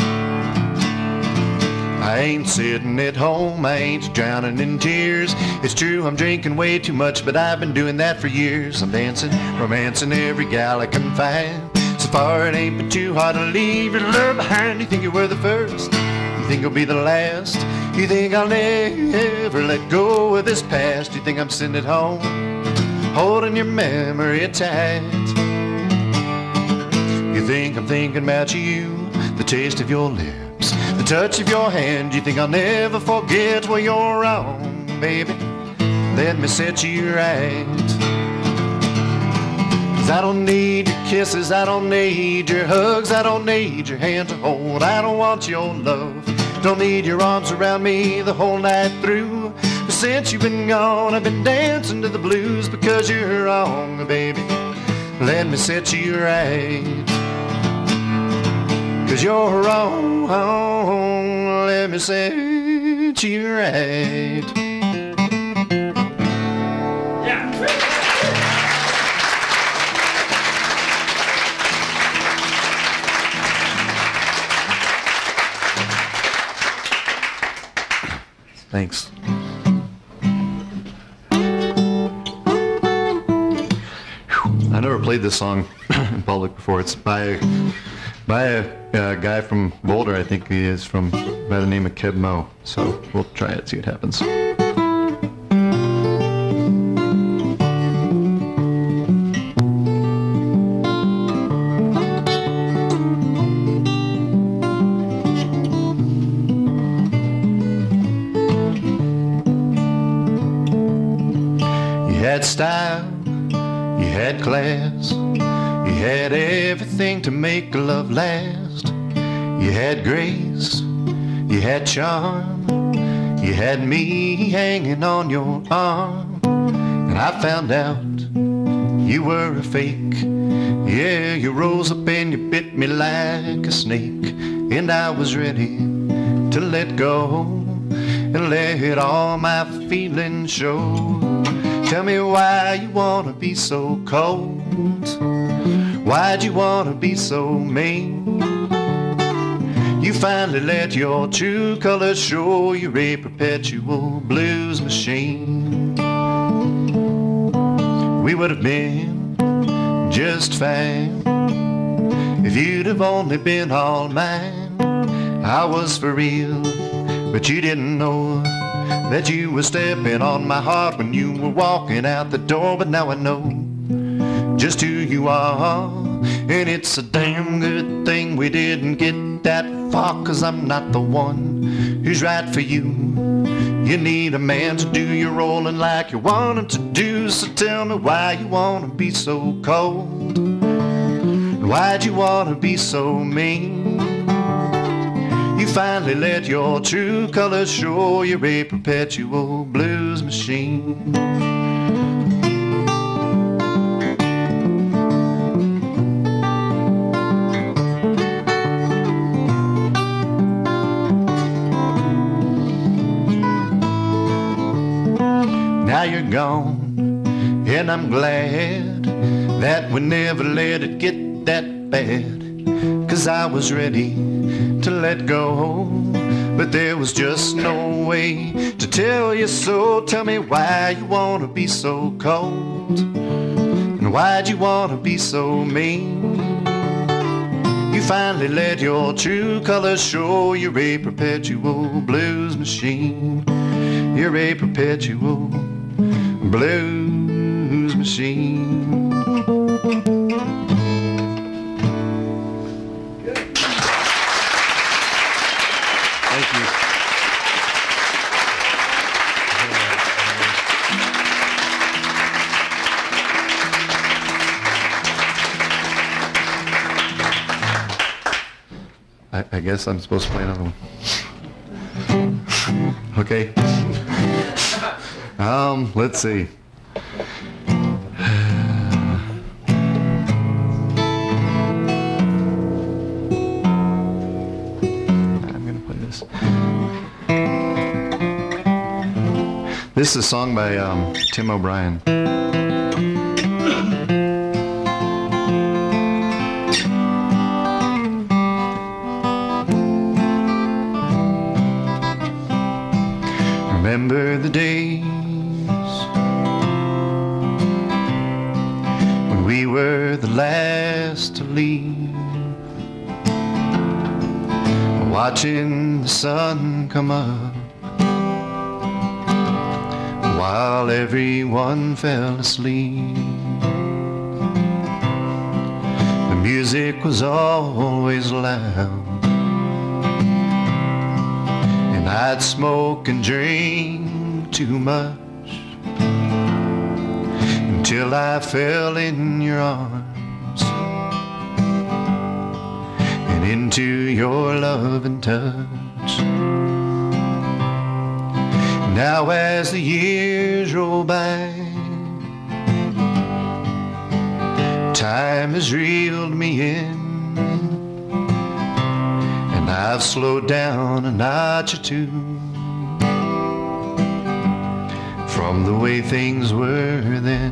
I ain't sitting at home, I ain't drowning in tears. It's true, I'm drinking way too much, but I've been doing that for years. I'm dancing, romancing every gal I can find. So far it ain't been too hard to leave your love behind. You think you were the first, you think you'll be the last. You think I'll never let go of this past. You think I'm sitting at home, holding your memory tight. You think I'm thinking about you, the taste of your lips, the touch of your hand. You think I'll never forget. Well, you're wrong, baby. Let me set you right. 'Cause I don't need your kisses, I don't need your hugs, I don't need your hand to hold, I don't want your love. Don't need your arms around me the whole night through. But since you've been gone, I've been dancing to the blues because you're wrong, baby. Let me set you right. 'Cause you're wrong, let me set you right. Thanks. I never played this song in public before. It's by a guy from Boulder, I think he is, by the name of Keb Mo. So we'll try it, see what happens. You had style, you had class, you had everything to make love last. You had grace, you had charm, you had me hanging on your arm. And I found out you were a fake. Yeah, you rose up and you bit me like a snake. And I was ready to let go and let all my feelings show. Tell me why you wanna be so cold. Why'd you wanna be so mean? You finally let your true colors show. You're a perpetual blues machine. We would have been just fine if you'd have only been all mine. I was for real, but you didn't know that you were stepping on my heart when you were walking out the door. But now I know just who you are, and it's a damn good thing we didn't get that fault, 'cause I'm not the one who's right for you. You need a man to do your rolling like you want him to do. So tell me why you wanna be so cold, and why'd you wanna be so mean? You finally let your true colors show. You're a perpetual blues machine. Now you're gone, and I'm glad that we never let it get that bad. 'Cause I was ready to let go, but there was just no way to tell you so. Tell me why you wanna be so cold, and why'd you wanna be so mean? You finally let your true colors show. You're a perpetual blues machine. You're a perpetual blues machine. Thank you. I guess I'm supposed to play another one. Okay. Let's see. I'm gonna play this. This is a song by Tim O'Brien. Remember the days when we were the last to leave, watching the sun come up while everyone fell asleep. The music was always loud, and I'd smoke and drink too much until I fell in your arms and into your loving touch. Now as the years roll by, time has reeled me in, and I've slowed down a notch or two from the way things were then.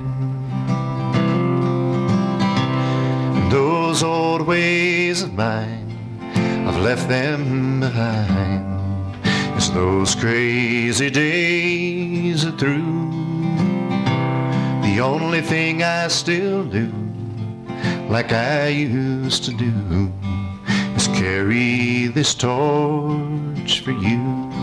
And those old ways of mine, I've left them behind. As those crazy days are through, the only thing I still do like I used to do is carry this torch for you.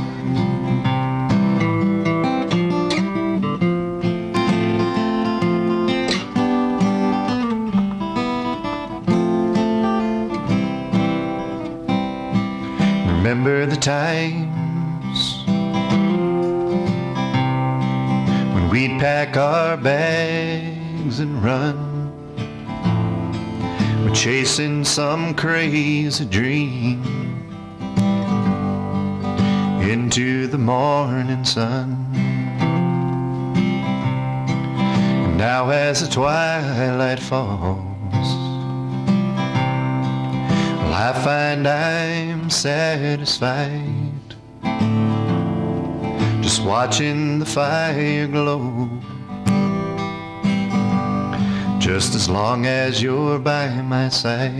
Remember the times when we'd pack our bags and run, we're chasing some crazy dream into the morning sun. And now as the twilight falls, well, I find I'm satisfied just watching the fire glow, just as long as you're by my side.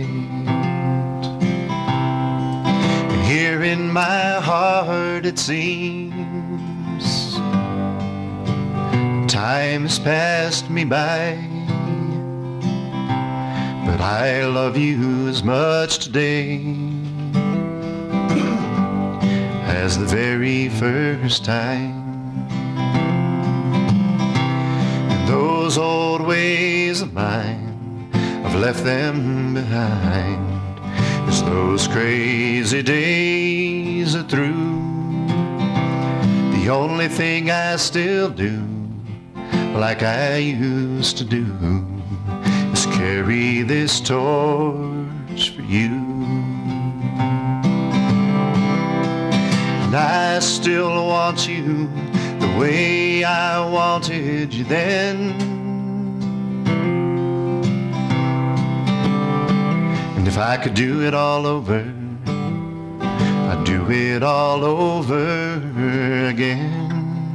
And here in my heart it seems time has passed me by, but I love you as much today as the very first time. And those old ways of mine, I've left them behind. As 'cause those crazy days are through. The only thing I still do, like I used to do, is carry this torch for you. And I still want you the way I wanted you then. And if I could do it all over, I'd do it all over again.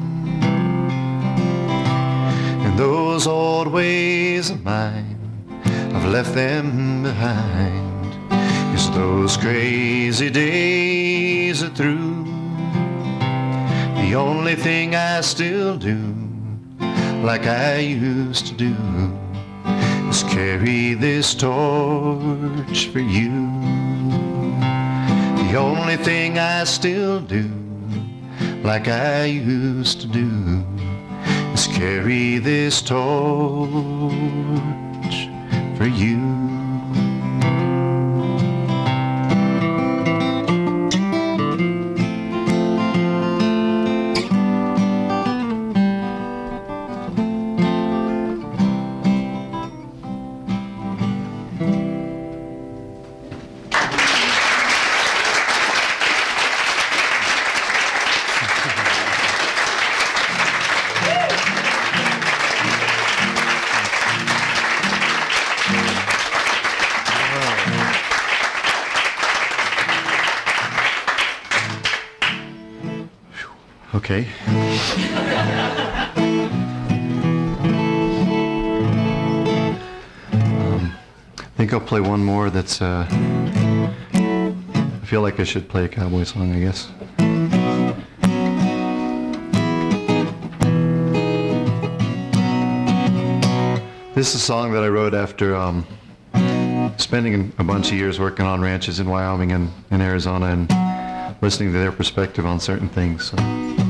And those old ways of mine, I've left them behind, 'cause those crazy days are through. The only thing I still do, like I used to do, is carry this torch for you. The only thing I still do, like I used to do, is carry this torch for you. Okay. I think I'll play one more that's, I feel like I should play a cowboy song, I guess. This is a song that I wrote after spending a bunch of years working on ranches in Wyoming and in Arizona and listening to their perspective on certain things. So.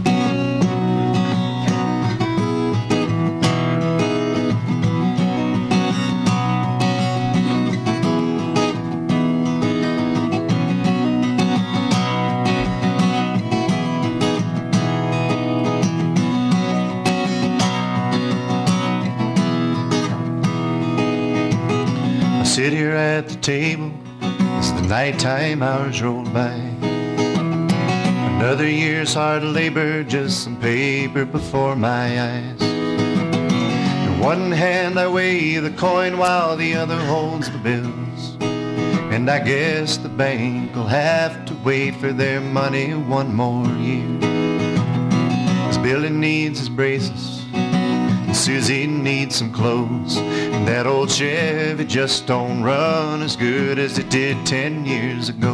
Sit here at the table as the nighttime hours roll by. Another year's hard labor, just some paper before my eyes. In one hand I weigh the coin while the other holds the bills. And I guess the bank will have to wait for their money one more year. 'Cause Billy needs his braces, and Susie needs some clothes, and that old Chevy just don't run as good as it did 10 years ago.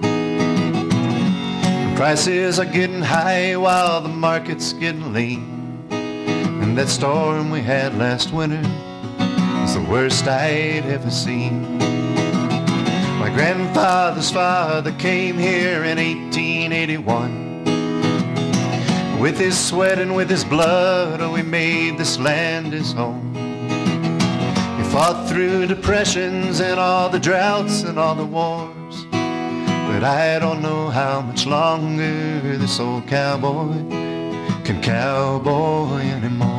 The prices are getting high while the market's getting lean, and that storm we had last winter was the worst I'd ever seen. My grandfather's father came here in 1881. With his sweat and with his blood, oh, we made this land his home. He fought through depressions and all the droughts and all the wars. But I don't know how much longer this old cowboy can cowboy anymore.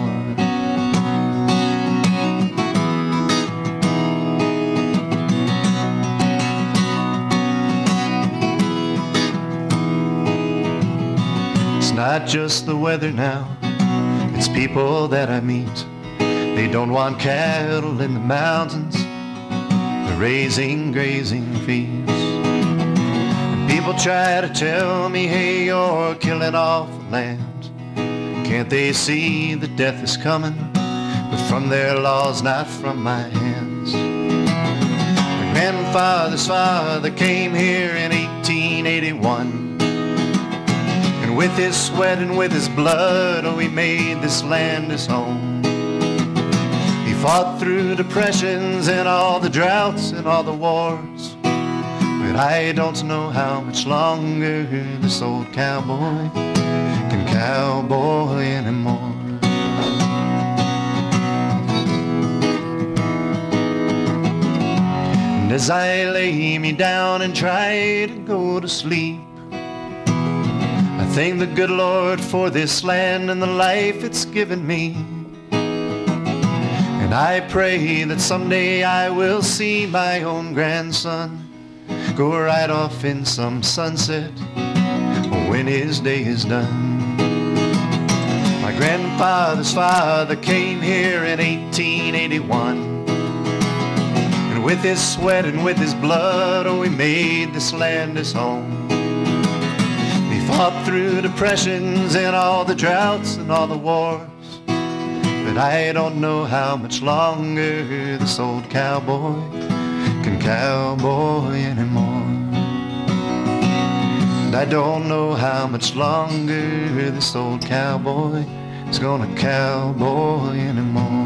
It's not just the weather now, it's people that I meet. They don't want cattle in the mountains, they're raising grazing fields. And people try to tell me, hey, you're killing off the land. Can't they see that death is coming, but from their laws, not from my hands? My grandfather's father came here in 1881. And with his sweat and with his blood, oh, he made this land his home. He fought through depressions and all the droughts and all the wars. But I don't know how much longer this old cowboy can cowboy anymore. And as I lay me down and try to go to sleep, I thank the good Lord for this land and the life it's given me. And I pray that someday I will see my own grandson go right off in some sunset when his day is done. My grandfather's father came here in 1881. And with his sweat and with his blood, oh, he made this land his home. He fought through depressions and all the droughts and all the wars. But I don't know how much longer this old cowboy can cowboy anymore. And I don't know how much longer this old cowboy is gonna cowboy anymore.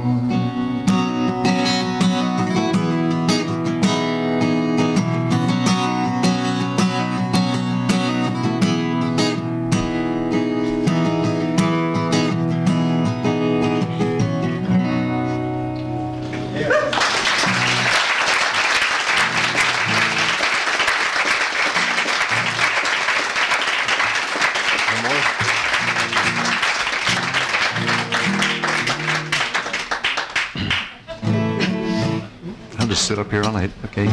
Sit up here all night, okay?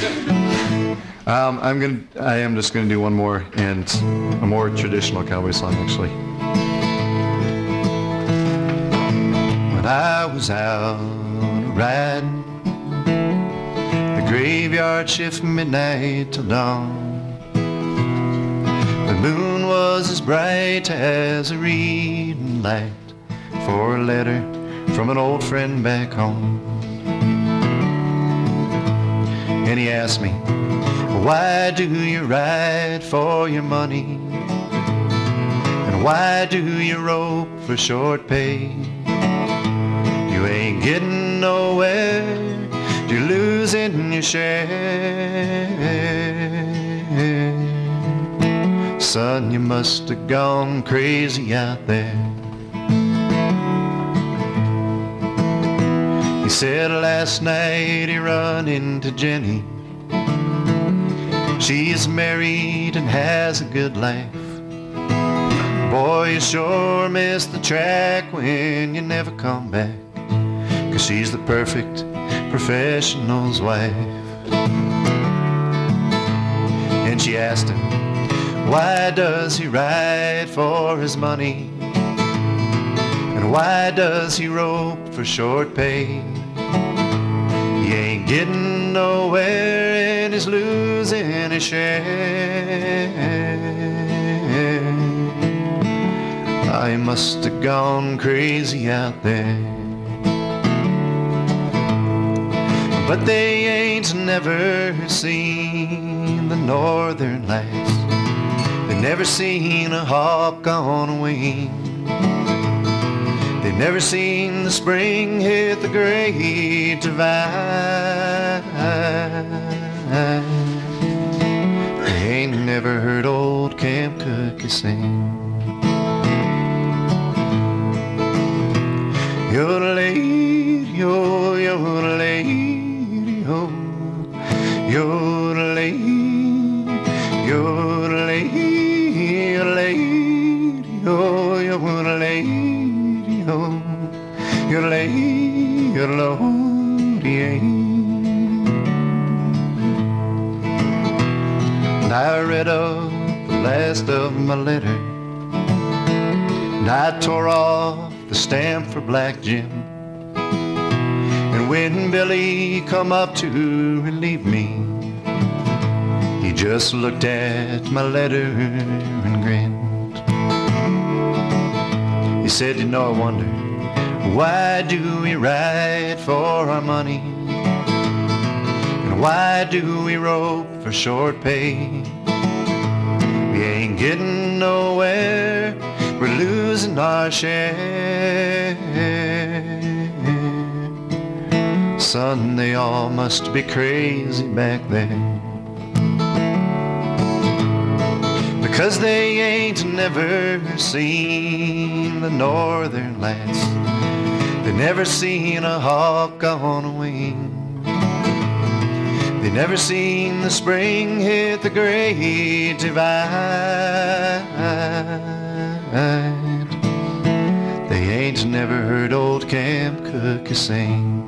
I am just gonna do one more, and a more traditional cowboy song, actually. When I was out riding the graveyard shift from midnight till dawn, the moon was as bright as a reading light for a letter from an old friend back home. And he asked me, why do you ride for your money? And why do you rope for short pay? You ain't getting nowhere, you're losing your share. Son, you must have gone crazy out there. He said last night he run into Jenny. She is married and has a good life. Boy, you sure miss the track when you never come back, 'cause she's the perfect professional's wife. And she asked him, why does he ride for his money? And why does he rope for short pay? He ain't getting nowhere and he's losing his share. I must have gone crazy out there. But they ain't never seen the northern lights. They never seen a hawk on a wing. They've never seen the spring hit the great divide. They ain't never heard old Camp Cookie sing. Yodelay-yo, yodelay-yo, yodelay, yodelay, yodelay-yo, yodelay. Yodelay, yodelay. And I read up the last of my letter, and I tore off the stamp for Black Jim. And when Billy come up to relieve me, he just looked at my letter and grinned. He said, you know, I wonder, why do we ride for our money? And why do we rope for short pay? We ain't getting nowhere, we're losing our share. Son, they all must be crazy back there, because they ain't never seen the northern lights. They never seen a hawk on a wing. They never seen the spring hit the great divide. They ain't never heard old Camp Cookie sing.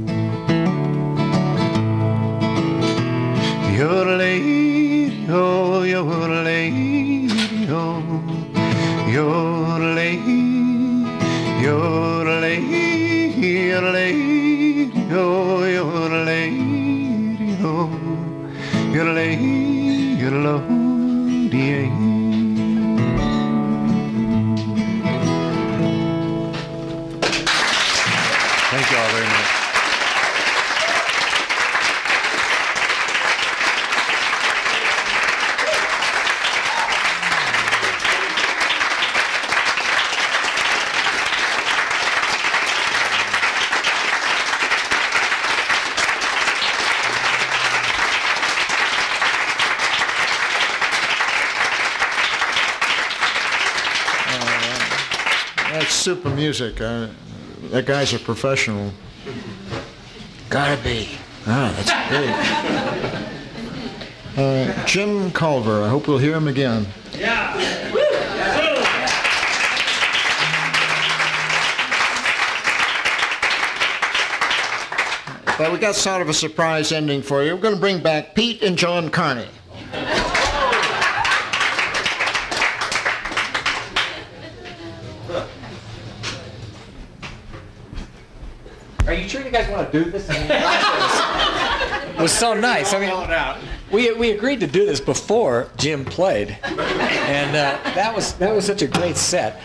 Yodelay-ho, yodelay-ho, yodelay, yodelay, yodelay-ho, yodelay-ho, yodelay, yodelay-ho-dee. Thank you all very much. That's super music. That guy's a professional. Gotta be. Ah, that's great. Jim Culver, I hope we'll hear him again. Yeah. But we got sort of a surprise ending for you. We're going to bring back Pete and John Carney. Are you sure you guys want to do this? I mean, it was so nice. I mean, we agreed to do this before Jim played, and that was such a great set.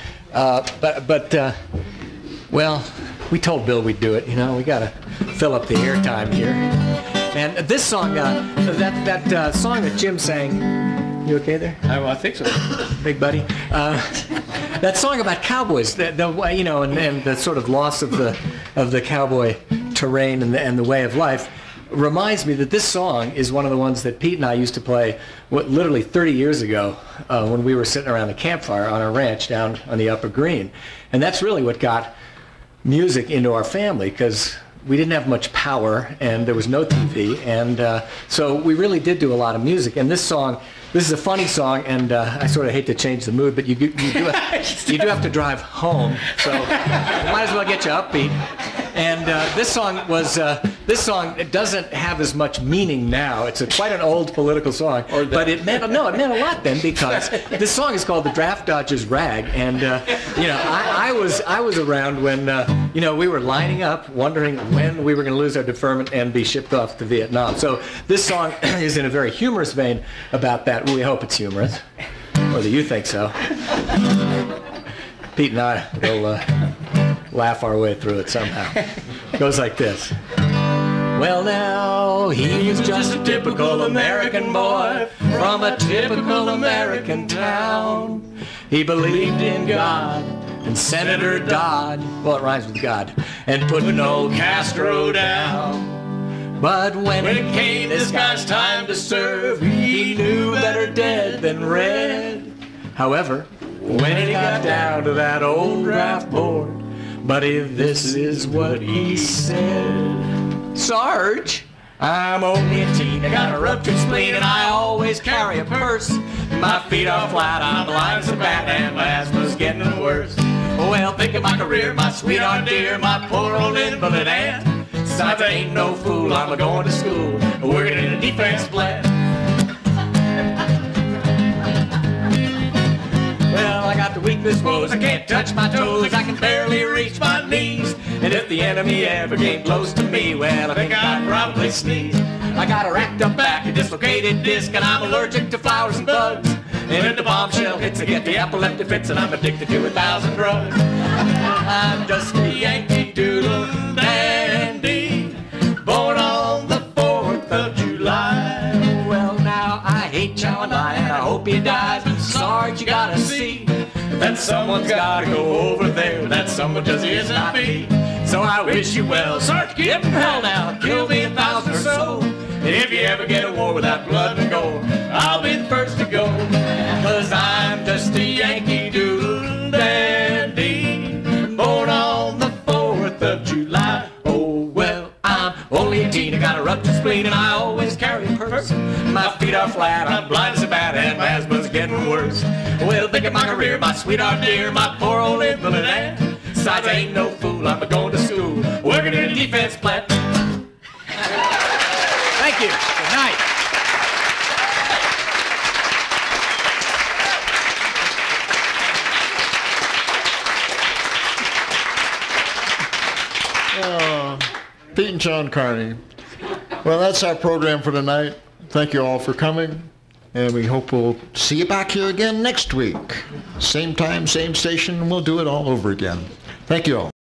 Well, we told Bill we'd do it. You know, we got to fill up the airtime here. And this song, that song that Jim sang. You okay there? I think so. Big buddy. That song about cowboys, you know, and the sort of loss of the cowboy terrain and the way of life, reminds me that this song is one of the ones that Pete and I used to play literally 30 years ago when we were sitting around the campfire on our ranch down on the Upper Green. And that's really what got music into our family, because we didn't have much power and there was no TV, and so we really did do a lot of music. And this song, this is a funny song, and I sort of hate to change the mood, but you do have to drive home, so might as well get you upbeat. And this song it doesn't have as much meaning now. It's quite an old political song, but it meant a lot then, because this song is called "The Draft Dodger's Rag," and you know, I was around when you know, we were lining up, wondering when we were going to lose our deferment and be shipped off to Vietnam. So this song is in a very humorous vein about that. We hope it's humorous, or that you think so. Pete and I will laugh our way through it somehow. It goes like this. Well, now, he was just a typical American boy from a typical American town. He believed in God and Senator Dodd, well, it rhymes with God, and put no Castro down. But when it came this guy's time to serve, he knew better dead than red. However, when it got down to that old draft board, buddy, this is what he said. Sarge, I'm only a teen, I got a ruptured spleen, and I always carry a purse. My feet are flat, I'm blind as a bat, and my asthma's getting worse. Well, think of my career, my sweetheart dear, my poor old invalid aunt. Besides, I ain't no fool, I'm going to school, working in a defense plant. Well, I got the weakness woes, I can't touch my toes, I can barely reach my knees. And if the enemy ever came close to me, well, I think I'd probably sneeze. I got a racked up back, a dislocated disc, and I'm allergic to flowers and bugs. And if the bombshell hits, I get the epileptic fits, and I'm addicted to 1,000 drugs. I'm just a Yankee Doodle dandy, born on the 4th of July. Well, now, I hate Chow and I, and I hope he dies. Sarge, you gotta see that someone's gotta go over there. That someone just is not me. So I wish you well, Sarge, give him hell now. Kill me 1,000 or so. And if you ever get a war without blood and gore, I'll be the first to go. 'Cause I'm just a Yankee Doodle dandy, born on the 4th of July. Oh, well, I'm only 18, I got a ruptured spleen, and I always carry horse. My feet are flat, I'm blind as a bat, and my asthma's getting worse. Well, think of my career, my sweetheart dear, my poor old invalid aunt. Besides, I ain't no fool, I'm going to school, working in a defense plant. Thank you. Good night. Pete and John Carney. Well, that's our program for tonight. Thank you all for coming, and we hope we'll see you back here again next week. Same time, same station, and we'll do it all over again. Thank you all.